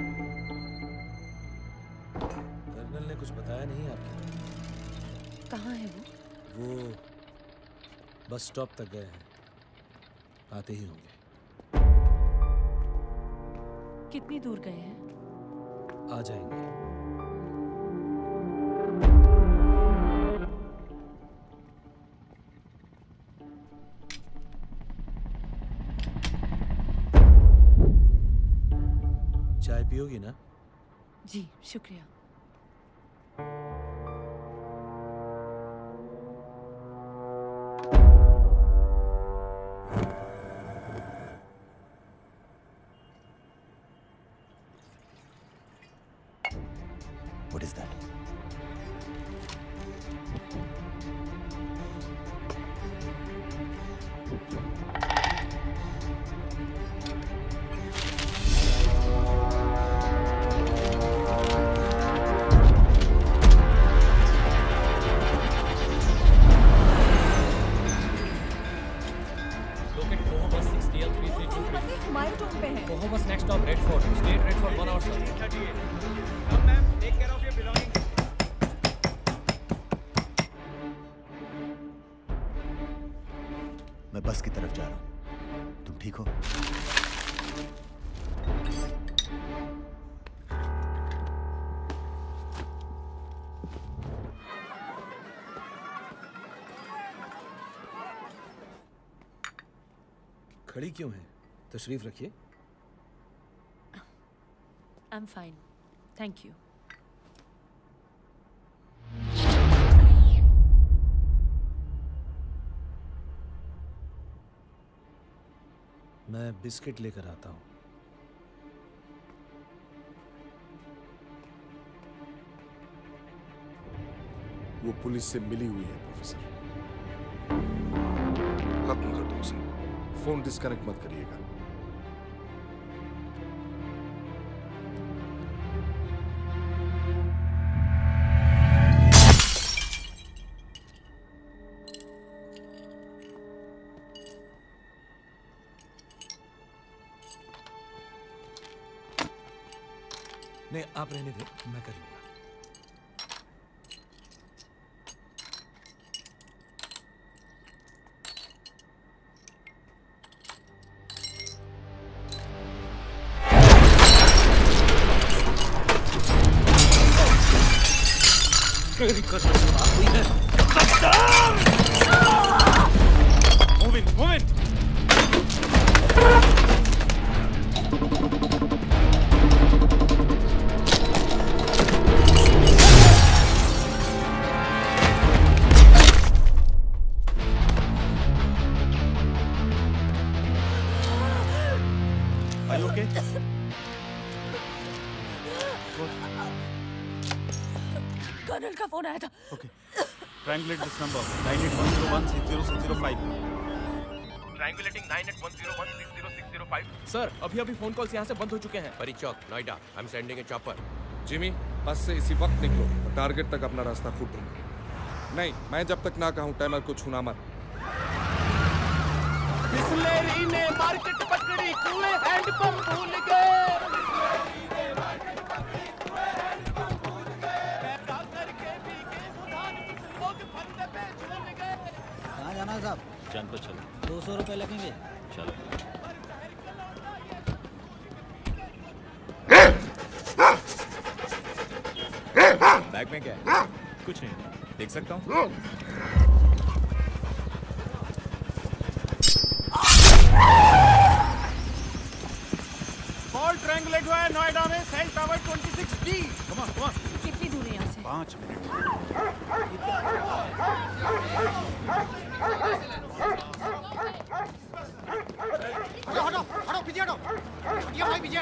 Speaker 12: कर्नल ने कुछ बताया नहीं आपको?
Speaker 3: कहाँ है वो?
Speaker 12: वो बस स्टॉप तक गए हैं, आते ही होंगे।
Speaker 3: कितनी दूर गए हैं?
Speaker 12: आ जाएंगे।
Speaker 10: पियोगी ना?
Speaker 3: जी शुक्रिया।
Speaker 13: What is that? मैं बस की तरफ जा रहा हूं। तुम ठीक हो?
Speaker 10: खड़ी क्यों है? तशरीफ रखिए।
Speaker 3: I am fine, thank you.
Speaker 10: मैं बिस्किट लेकर आता हूँ।
Speaker 20: वो पुलिस से मिली हुई है प्रोफेसर। खत्म कर दो उसे। फोन डिस्कनेक्ट मत करिएगा।
Speaker 10: नहीं, आप रहने दे, मैं कर लूंगा।
Speaker 21: तेरी कसम आप हुई है। Move in, move in.
Speaker 10: Are you okay?
Speaker 3: Colonel का फोन आया था।
Speaker 10: Okay. Triangulate this number. nine eight one zero one six zero six zero five.
Speaker 7: Triangulating nine eight one zero one six zero six zero five. Sir, अभी अभी phone calls यहाँ से बंद हो चुके हैं। Pari Chowk, Noida. I am sending a chopper.
Speaker 20: Jimmy, बस से इसी वक्त निकलो। टारगेट तक अपना रास्ता खुद ढूंढो। नहीं, मैं जब तक ना कहूँ टाइमर को छूना मत।
Speaker 21: बिस्लेरी ने मार्केट पकड़ी, कूड़े हैंडपंप भूल गए।
Speaker 18: कहाँ जाना है साहब?
Speaker 5: जान पर चलो।
Speaker 18: दो सौ रुपए लगेंगे।
Speaker 5: चलो।
Speaker 1: बैग में क्या है?
Speaker 5: कुछ नहीं,
Speaker 1: देख सकता हूँ?
Speaker 21: बॉल ट्रायंगुलेट हुआ है नोएडा में सेल टावर छब्बीस D.
Speaker 10: Come on, come on.
Speaker 3: कितनी दूर है यहाँ से?
Speaker 10: पाँच मिनट।
Speaker 18: हटो हटो हटो पीछे हटो। हटिए भाई पीछे।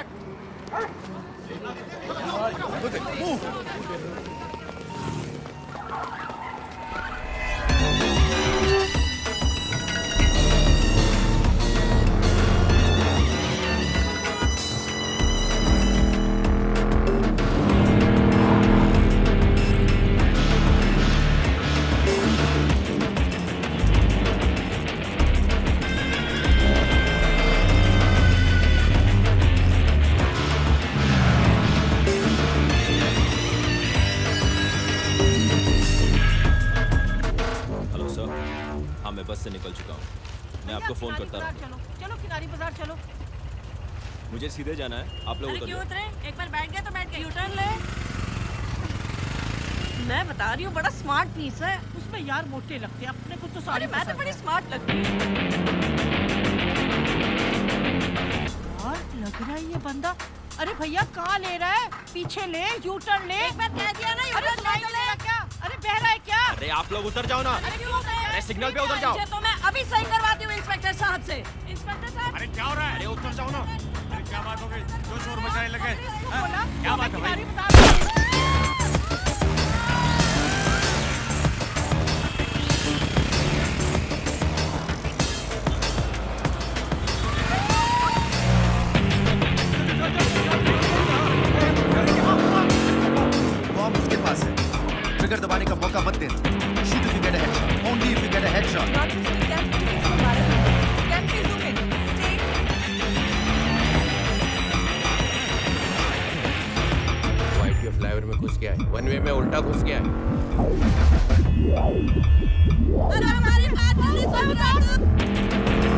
Speaker 5: बस से निकल चुका हूँ। मैं आपको फोन करता रहूँगा।
Speaker 3: चलो चलो किनारी बाजार चलो।
Speaker 5: मुझे सीधे जाना है, आप लोग उतर
Speaker 3: क्यों
Speaker 5: जाओ।
Speaker 3: उतरे? एक बार बैठ गया तो बैठ गया। यूटर्न ले। मैं बता रही हूँ बड़ा स्मार्ट पीस है। उसमें यार मोटे लगते हैं, अपने को तो सारे मैं तो बड़ी स्मार्ट लगती हूँ। स्मार्ट लग रहा है ये बंदा।
Speaker 4: अरे भैया कहाँ ले रहा है? पीछे ले, यू टर्न ले।
Speaker 22: एक बार कह दिया ना,
Speaker 4: अरे नहीं ले क्या? अरे बहरा है क्या?
Speaker 5: अरे आप लोग उतर जाओ ना। अरे सिग्नल पे उतर जाओ।
Speaker 22: तो मैं अभी सही करवाती हूँ इंस्पेक्टर साहब से। इंस्पेक्टर साहब।
Speaker 2: अरे क्या हो रहा है?
Speaker 5: अरे उतर जाओ ना।
Speaker 2: अरे क्या बात हो गई? जो शोर मचाने लगे?
Speaker 4: क्या बात है भाई?
Speaker 13: बॉम्ब उसके पास है। ट्रिगर दबाने का मौका मत देना। Shoot if you get a headshot. Only if you get a headshot.
Speaker 7: White के फ्लाईओवर में घुस गया है। वन वे में उल्टा घुस गया है।
Speaker 22: अरे हमारी बात नहीं सुन रहा।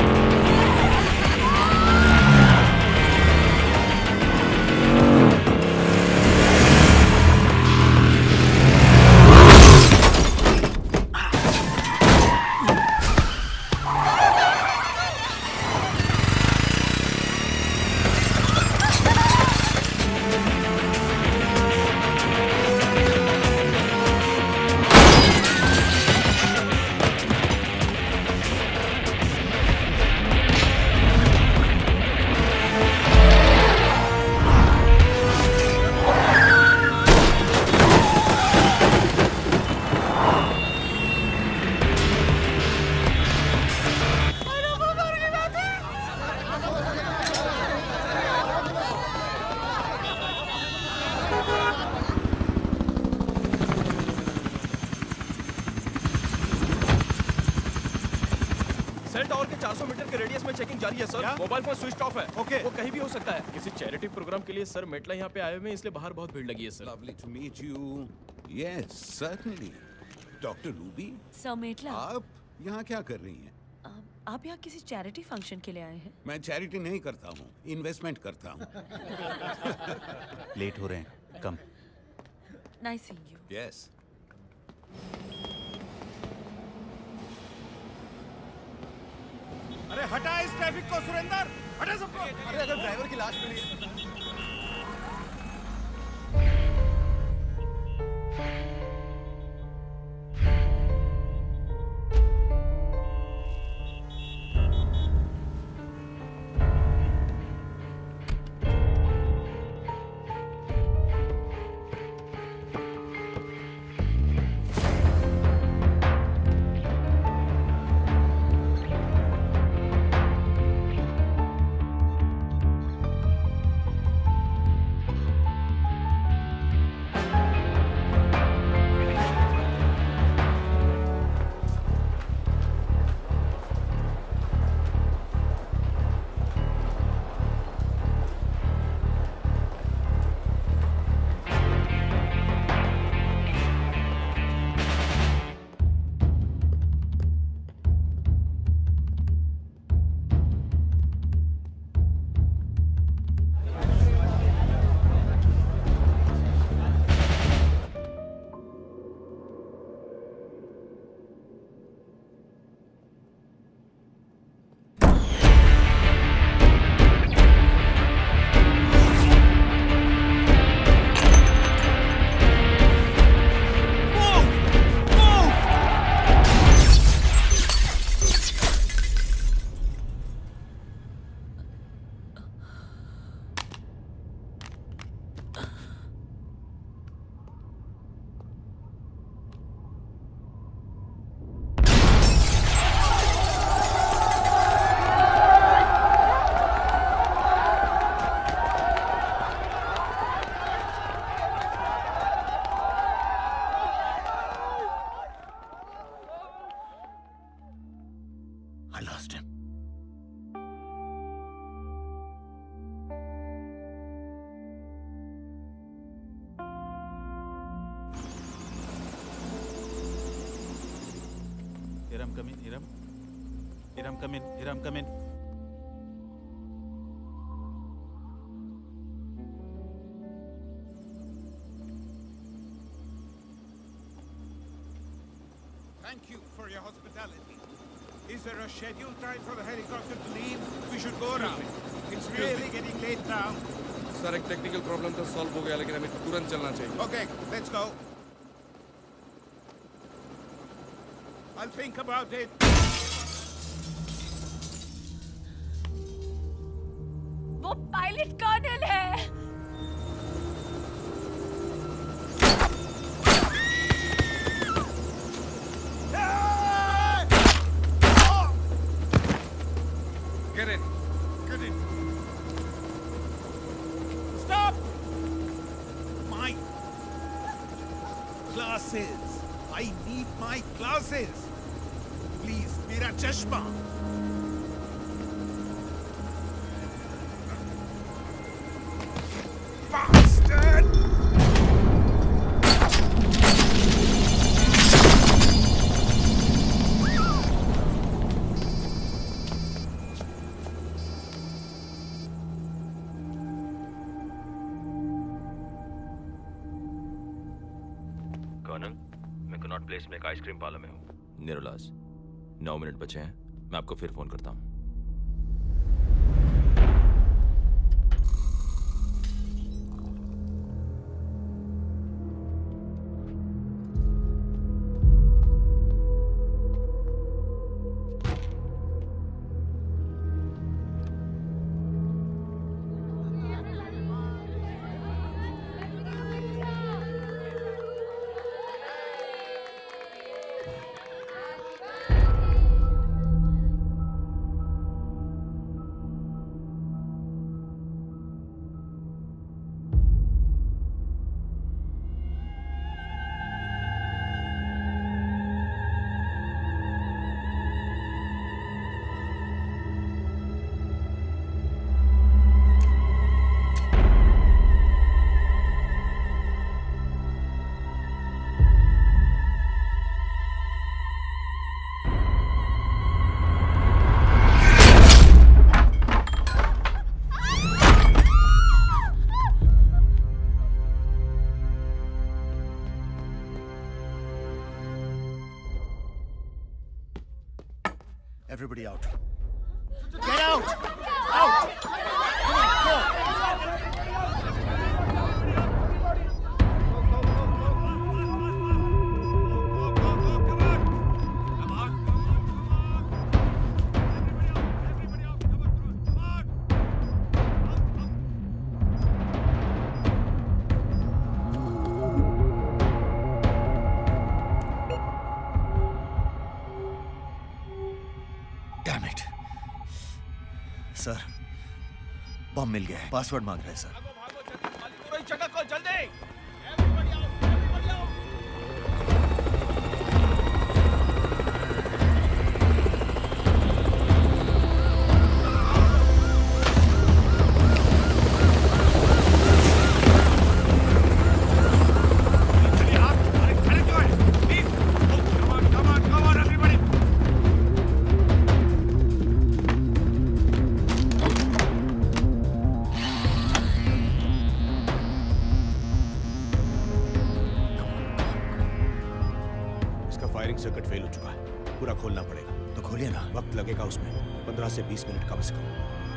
Speaker 5: चार सौ मीटर के रेडियस में चेकिंग जारी है सर। मोबाइल फोन स्विच ऑफ है।
Speaker 2: ओके
Speaker 5: वो कहीं भी हो सकता है। किसी चैरिटी प्रोग्राम के लिए सर मेटला यहाँ पे आए हुए हैं, इसलिए बाहर बहुत भीड़ लगी है sir.
Speaker 16: Lovely to meet you. Yes, certainly. Doctor Ruby,
Speaker 3: sir मेटला,
Speaker 16: आप यहाँ क्या कर रही हैं?
Speaker 3: आप यहाँ किसी चैरिटी फंक्शन के लिए आए हैं?
Speaker 16: मैं चैरिटी नहीं करता हूँ, इन्वेस्टमेंट करता हूँ।
Speaker 10: लेट हो रहे हैं, come.
Speaker 3: Nice seeing you.
Speaker 16: Yes.
Speaker 2: अरे हटा इस ट्रैफिक को सुरेंद्र, हटा सबको।
Speaker 5: अरे अगर ड्राइवर की लाश मिली है।
Speaker 13: I lost him.
Speaker 10: Hiram, come in. Hiram. Hiram, come in. Hiram, come in.
Speaker 16: Thank you for your hospitality. Is there a scheduled time for the helicopter to leave? We should go around. It's really getting late now.
Speaker 20: Sir एक technical problem तो solve हो गया लेकिन हमें तुरंत चलना चाहिए।
Speaker 16: Okay, let's go. I'll think about it.
Speaker 3: वो पायलट कर्नल है।
Speaker 20: Get in.
Speaker 16: Get in. Stop! My glasses. I need my glasses. Please, मेरा चश्मा. Bastard!
Speaker 5: कर्नल, मैं कनॉट प्लेस में एक आइसक्रीम पार्लर में हूँ। निरोलास, नौ मिनट बचे हैं, मैं आपको फिर फोन करता हूँ।
Speaker 13: Everybody out.
Speaker 2: Get out! Out! Come on, go!
Speaker 13: Damn it. Sir, bomb मिल गया है। पासवर्ड मांग रहा है सर।
Speaker 2: पूरी जगह को जल्दी!
Speaker 8: सर्किट फेल हो चुका है, पूरा खोलना पड़ेगा।
Speaker 13: तो खोलिए ना।
Speaker 8: वक्त लगेगा उसमें, पंद्रह से बीस मिनट कम से कम।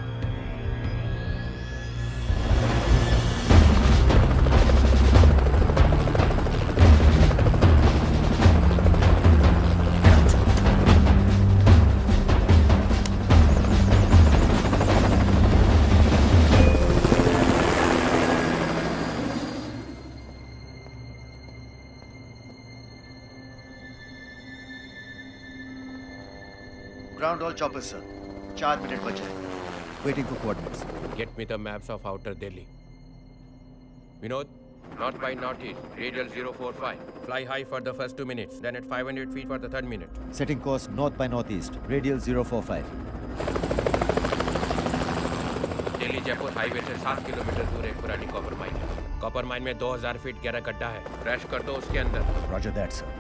Speaker 13: Ground all choppers, sir. चार मिनट बचे हैं. Waiting for coordinates.
Speaker 7: Get me the maps of outer Delhi. Vinod, north by northeast, radial zero four five. Fly high for the first two minutes, then at five hundred feet for the third minute.
Speaker 13: Setting course north by northeast, radial zero four five.
Speaker 7: Delhi Jaipur highway से सात kilometre दूर एक पुरानी copper mine है। Copper mine में दो हज़ार feet गहरा गड्ढा है। क्रैश कर दो उसके अंदर।
Speaker 13: Roger that, sir.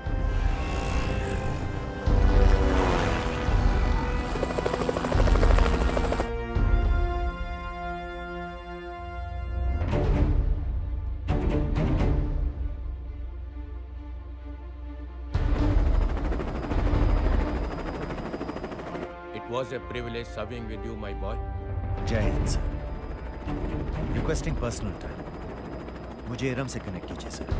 Speaker 7: It was a privilege serving with you, my boy.
Speaker 13: Jai Hind, sir. Requesting personal time. मुझे इरम से कनेक्ट कीजिए sir.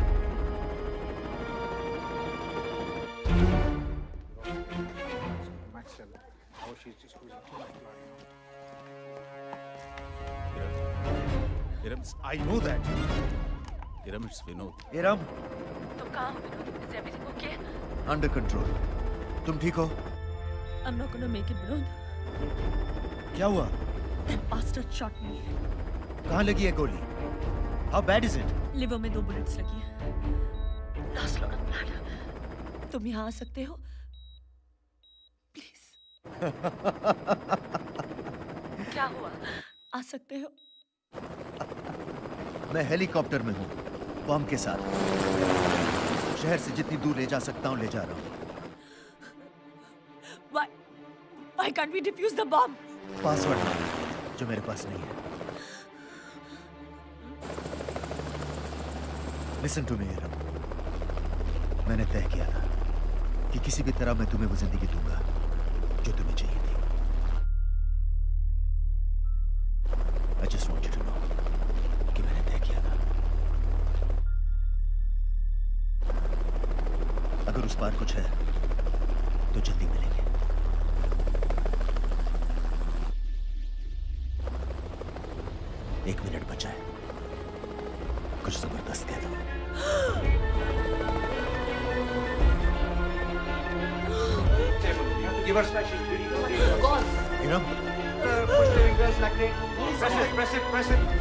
Speaker 10: Iram, I know that. Iram, it's Vinod.
Speaker 13: Iram,
Speaker 3: तुम कहाँ हो Vinod? Is everything okay?
Speaker 13: Under control. तुम ठीक हो?
Speaker 3: I'm not gonna make it, Vinod.
Speaker 13: क्या हुआ?
Speaker 3: That bastard shot me.
Speaker 13: कहाँ लगी है गोली? How bad is it?
Speaker 3: Liver में दो बुलेट्स लगी हैं। Lost lot of blood. तुम यहाँ आ सकते हो? Please. क्या हुआ? आ सकते हो?
Speaker 13: मैं हेलीकॉप्टर में हूँ, बम के साथ। शहर से जितनी दूर ले जा सकता हूँ ले जा रहा हूँ।
Speaker 3: Why? Why can't we defuse the bomb?
Speaker 13: Password जो मेरे पास नहीं है। Listen to me, Iram. मैंने तय किया था कि किसी भी तरह मैं तुम्हें वो जिंदगी दूंगा जो तुम्हें चाहिए थी। I just want you to know कि मैंने तय किया था। अगर उस पार कुछ है तो जल्दी मिलेंगे। एक मिनट बचा है, कुछ जबरदस्त कह दो।
Speaker 21: Give her smashing. Go on.
Speaker 13: Iram,
Speaker 21: Uh, push the fingers like that. Press it, press it, press it.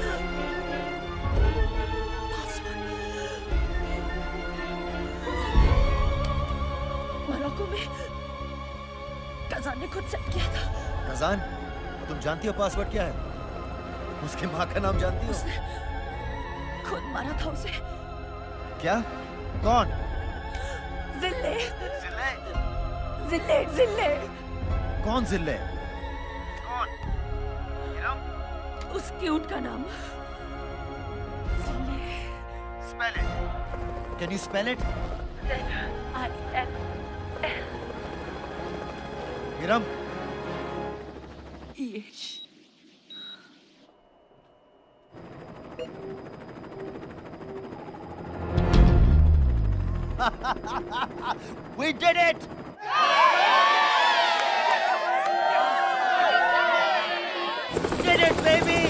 Speaker 3: Morocco में कजान ने खुद सेट किया था।
Speaker 13: कजान, तुम जानती हो पासवर्ड क्या है? उसके माँ का नाम जानती हो?
Speaker 3: उसने खुद मारा था उसे।
Speaker 13: क्या? कौन?
Speaker 3: जिल्ले। जिल्ले? जिल्ले, जिल्ले।
Speaker 13: कौन जिल्ले?
Speaker 3: उस क्यूट का नाम। जिल्ले।
Speaker 13: Spell it. Can you spell it?
Speaker 3: Z I L L.
Speaker 13: Iram.
Speaker 3: E H.
Speaker 13: We did it! Did it, baby!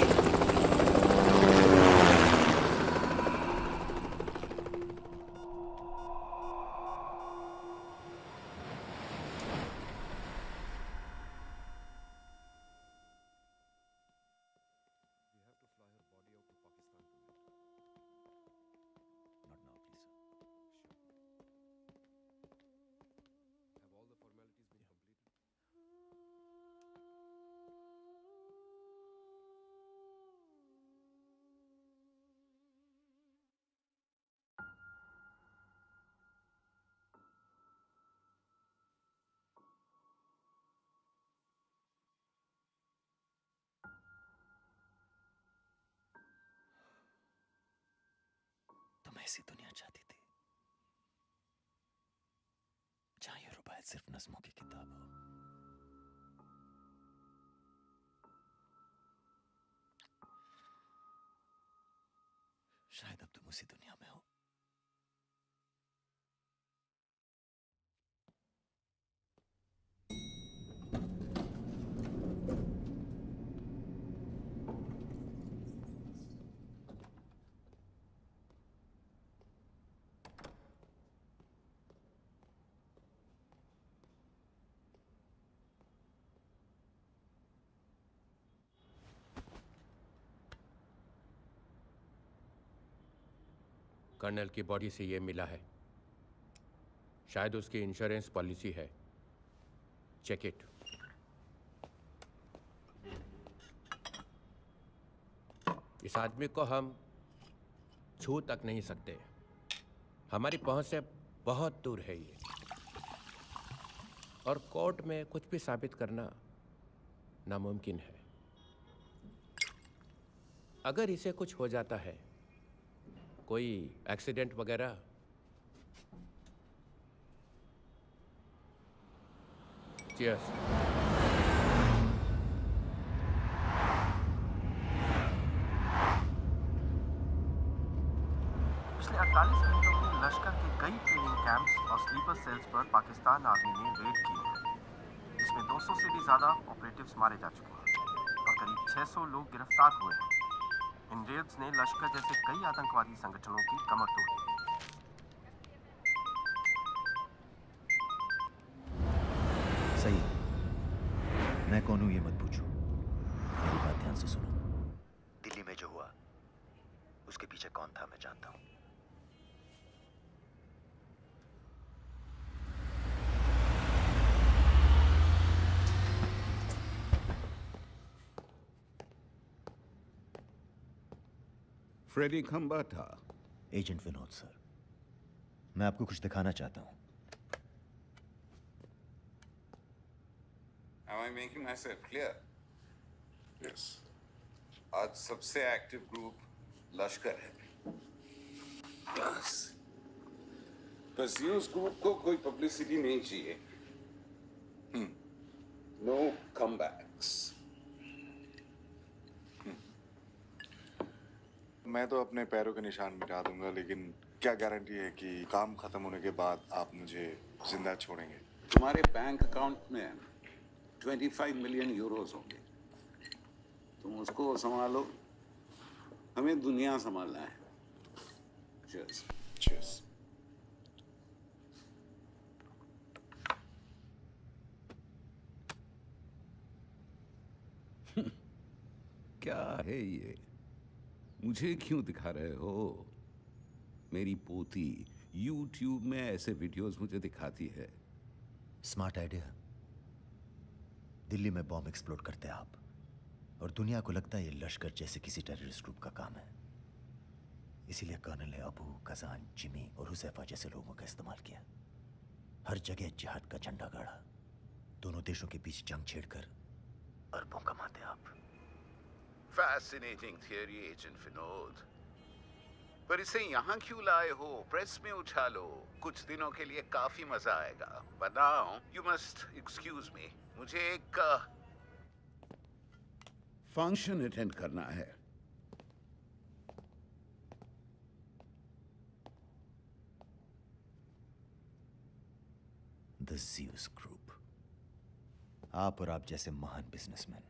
Speaker 13: तुम ऐसी दुनिया चाहती थी जहां ये रुबायत सिर्फ नज़्मों की किताब हो। शायद अब तुम उसी दुनिया में हो।
Speaker 7: कर्नल की बॉडी से ये मिला है, शायद उसकी इंश्योरेंस पॉलिसी है। Check it. इस आदमी को हम छू तक नहीं सकते, हमारी पहुंच से बहुत दूर है ये, और कोर्ट में कुछ भी साबित करना नामुमकिन है। अगर इसे कुछ हो जाता है, कोई एक्सीडेंट वगैरह, चीयर्स।
Speaker 11: अड़तालीस घंटों में लश्कर के कई ट्रेनिंग कैंप्स और स्लीपर सेल्स पर पाकिस्तान आर्मी ने रेड किए हैं, जिसमें दो सौ से भी ज़्यादा ऑपरेटिव्स मारे जा चुके हैं और करीब छह सौ लोग गिरफ्तार हुए हैं। इन रेड्स ने लश्कर जैसे कई आतंकवादी संगठनों की कमर तोड़ दी है।
Speaker 13: सही, मैं कौन हूं ये मत पूछो, मेरी बात ध्यान से सुनो। दिल्ली में जो हुआ उसके पीछे कौन था मैं जानता हूं।
Speaker 16: Freddy Khambata.
Speaker 13: Agent Vinod sir, मैं आपको कुछ दिखाना चाहता हूं।
Speaker 16: Am I making myself clear? Yes. आज सबसे एक्टिव ग्रुप लश्कर है। बस बस ये उस ग्रुप को कोई पब्लिसिटी नहीं चाहिए। No comebacks.
Speaker 20: मैं तो अपने पैरों के निशान मिटा दूंगा, लेकिन क्या गारंटी है कि काम खत्म होने के बाद आप मुझे जिंदा छोड़ेंगे?
Speaker 16: तुम्हारे बैंक अकाउंट में पच्चीस मिलियन यूरोस होंगे। तुम उसको संभालो, हमें दुनिया संभालना है। Cheers.
Speaker 20: Cheers.
Speaker 16: क्या है ये? मुझे क्यों दिखा रहे हो? मेरी पोती YouTube में ऐसे वीडियोस मुझे दिखाती है।
Speaker 13: Smart idea. दिल्ली में बॉम्ब एक्सप्लोड करते आप और दुनिया को लगता है ये लश्कर जैसे किसी टेररिस्ट ग्रुप का काम है। इसीलिए कर्नल ने अबू, कजान, जिमी और हुसैफा जैसे लोगों का इस्तेमाल किया। हर जगह जिहाद का झंडा गाड़ा, दोनों देशों के बीच जंग छेड़कर अरबों कमाते आप।
Speaker 16: फैसिनेटिंग थियरी एजेंट विनोद, पर इसे यहाँ क्यों लाए हो? प्रेस में उठा लो, कुछ दिनों के लिए काफी मजा आएगा। बताओ, यू मस्ट एक्सक्यूज मी, मुझे एक फंक्शन अटेंड करना है।
Speaker 13: द ज़्यूस ग्रुप, आप और आप जैसे महान businessman,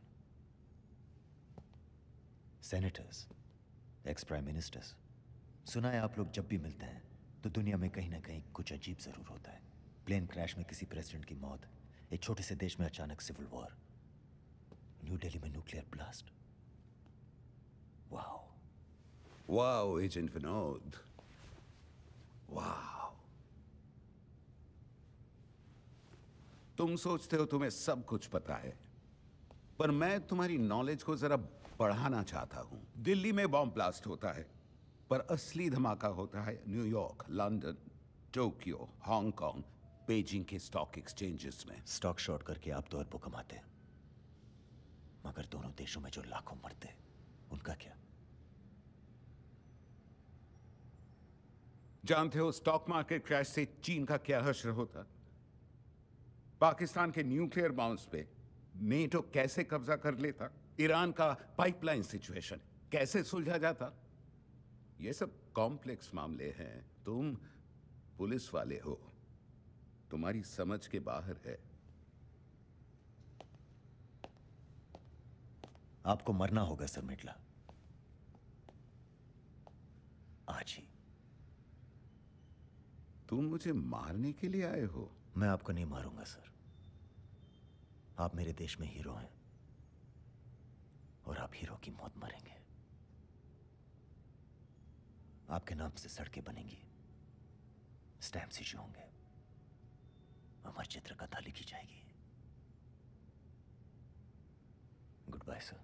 Speaker 13: senators, ex prime ministers, सुना है आप लोग जब भी मिलते हैं तो दुनिया में कहीं ना कहीं कुछ अजीब जरूर होता है। प्लेन क्रैश में किसी प्रेसिडेंट की मौत, एक छोटे से देश में अचानक सिविल वॉर, न्यू दिल्ली में nuclear blast. Wow
Speaker 16: wow agent Vinod, wow. तुम सोचते हो तुम्हें सब कुछ पता है, पर मैं तुम्हारी नॉलेज को जरा बढ़ाना चाहता हूं। दिल्ली में बॉम्ब ब्लास्ट होता है, पर असली धमाका होता है New York, London, Tokyo, Hong Kong, Beijing के स्टॉक एक्सचेंजेस में।
Speaker 13: स्टॉक शॉर्ट करके आप तो अरबों कमाते, मगर दोनों देशों में जो लाखों मरते उनका क्या?
Speaker 16: जानते हो स्टॉक मार्केट क्रैश से चीन का क्या हश्र होता? पाकिस्तान के न्यूक्लियर बाउंस पे नेटो कैसे कब्जा कर लेता? ईरान का पाइपलाइन सिचुएशन कैसे सुलझा जाता? ये सब कॉम्प्लेक्स मामले हैं। तुम पुलिस वाले हो, तुम्हारी समझ के बाहर है।
Speaker 13: आपको मरना होगा सर मिटला, आज ही।
Speaker 16: तुम मुझे मारने के लिए आए हो?
Speaker 13: मैं आपको नहीं मारूंगा सर। आप मेरे देश में हीरो हैं और आप हीरो की मौत मरेंगे। आपके नाम से सड़कें बनेंगी, स्टैम्प्स इश्यू होंगे, अमर चित्र कथा लिखी जाएगी। Good bye sir.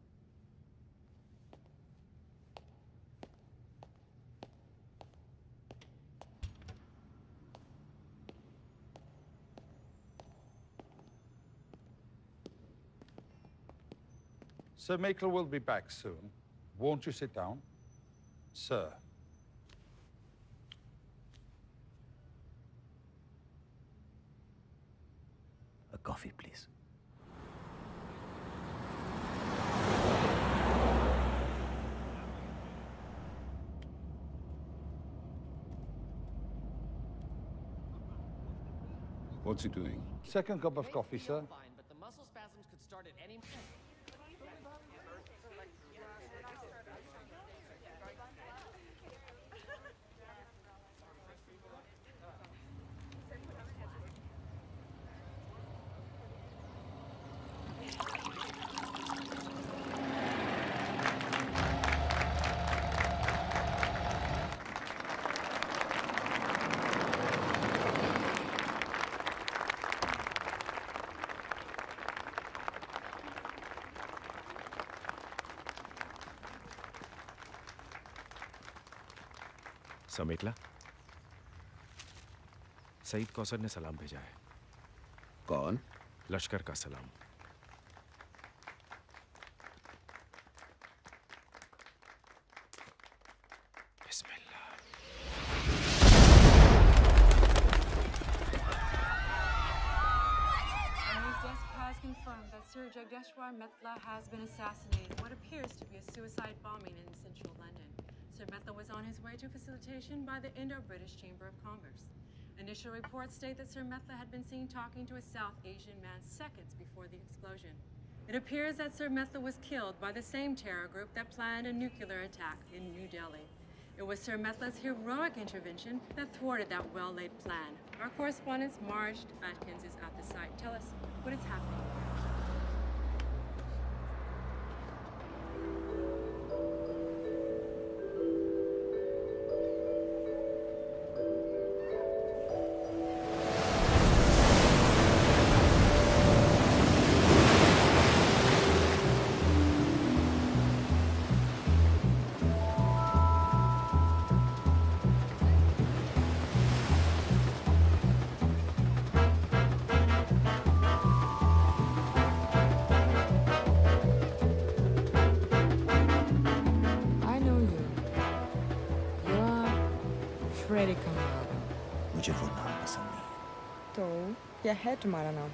Speaker 15: Sir Makel will be back soon. Won't you sit down? Sir.
Speaker 13: A coffee, please.
Speaker 15: What's he doing? Second cup of coffee, sir.
Speaker 21: But the muscle spasms could start at any
Speaker 6: समेकला, सईद कौसर ने सलाम भेजा है।
Speaker 16: कौन?
Speaker 6: लश्कर का सलाम। बिस्मिल्लाह।
Speaker 17: News desk has confirmed that Sir Jagdeshwar Mehta has been assassinated in what appears to be a suicide bombing in central London. Sir Mehta was on his way to facilitation by the Indo-British Chamber of Commerce. Initial reports state that Sir Mehta had been seen talking to a South Asian man seconds before the explosion. It appears that Sir Mehta was killed by the same terror group that planned a nuclear attack in New Delhi. It was Sir Mehta's heroic intervention that thwarted that well-laid plan. Our correspondent Marge Atkins is at the site. Tell us what is happening.
Speaker 13: मुझे वो नाम पसंद नहीं है।
Speaker 23: तो क्या है तुम्हारा नाम?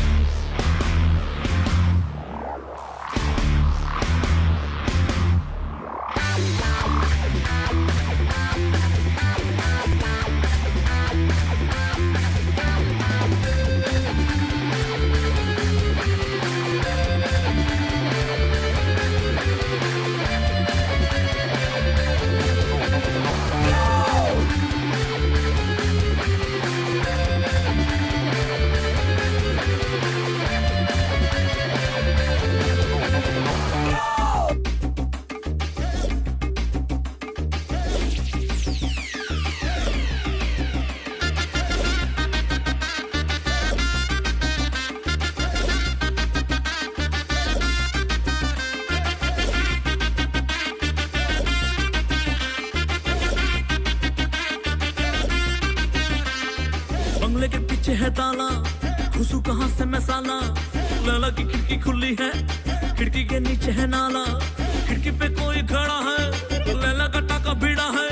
Speaker 24: है ताला, घुसू कहाँ से मैं साला। लैला की खिड़की खुली है, खिड़की के नीचे है नाला। खिड़की पे कोई खड़ा है, लैला का टाका भिड़ा है।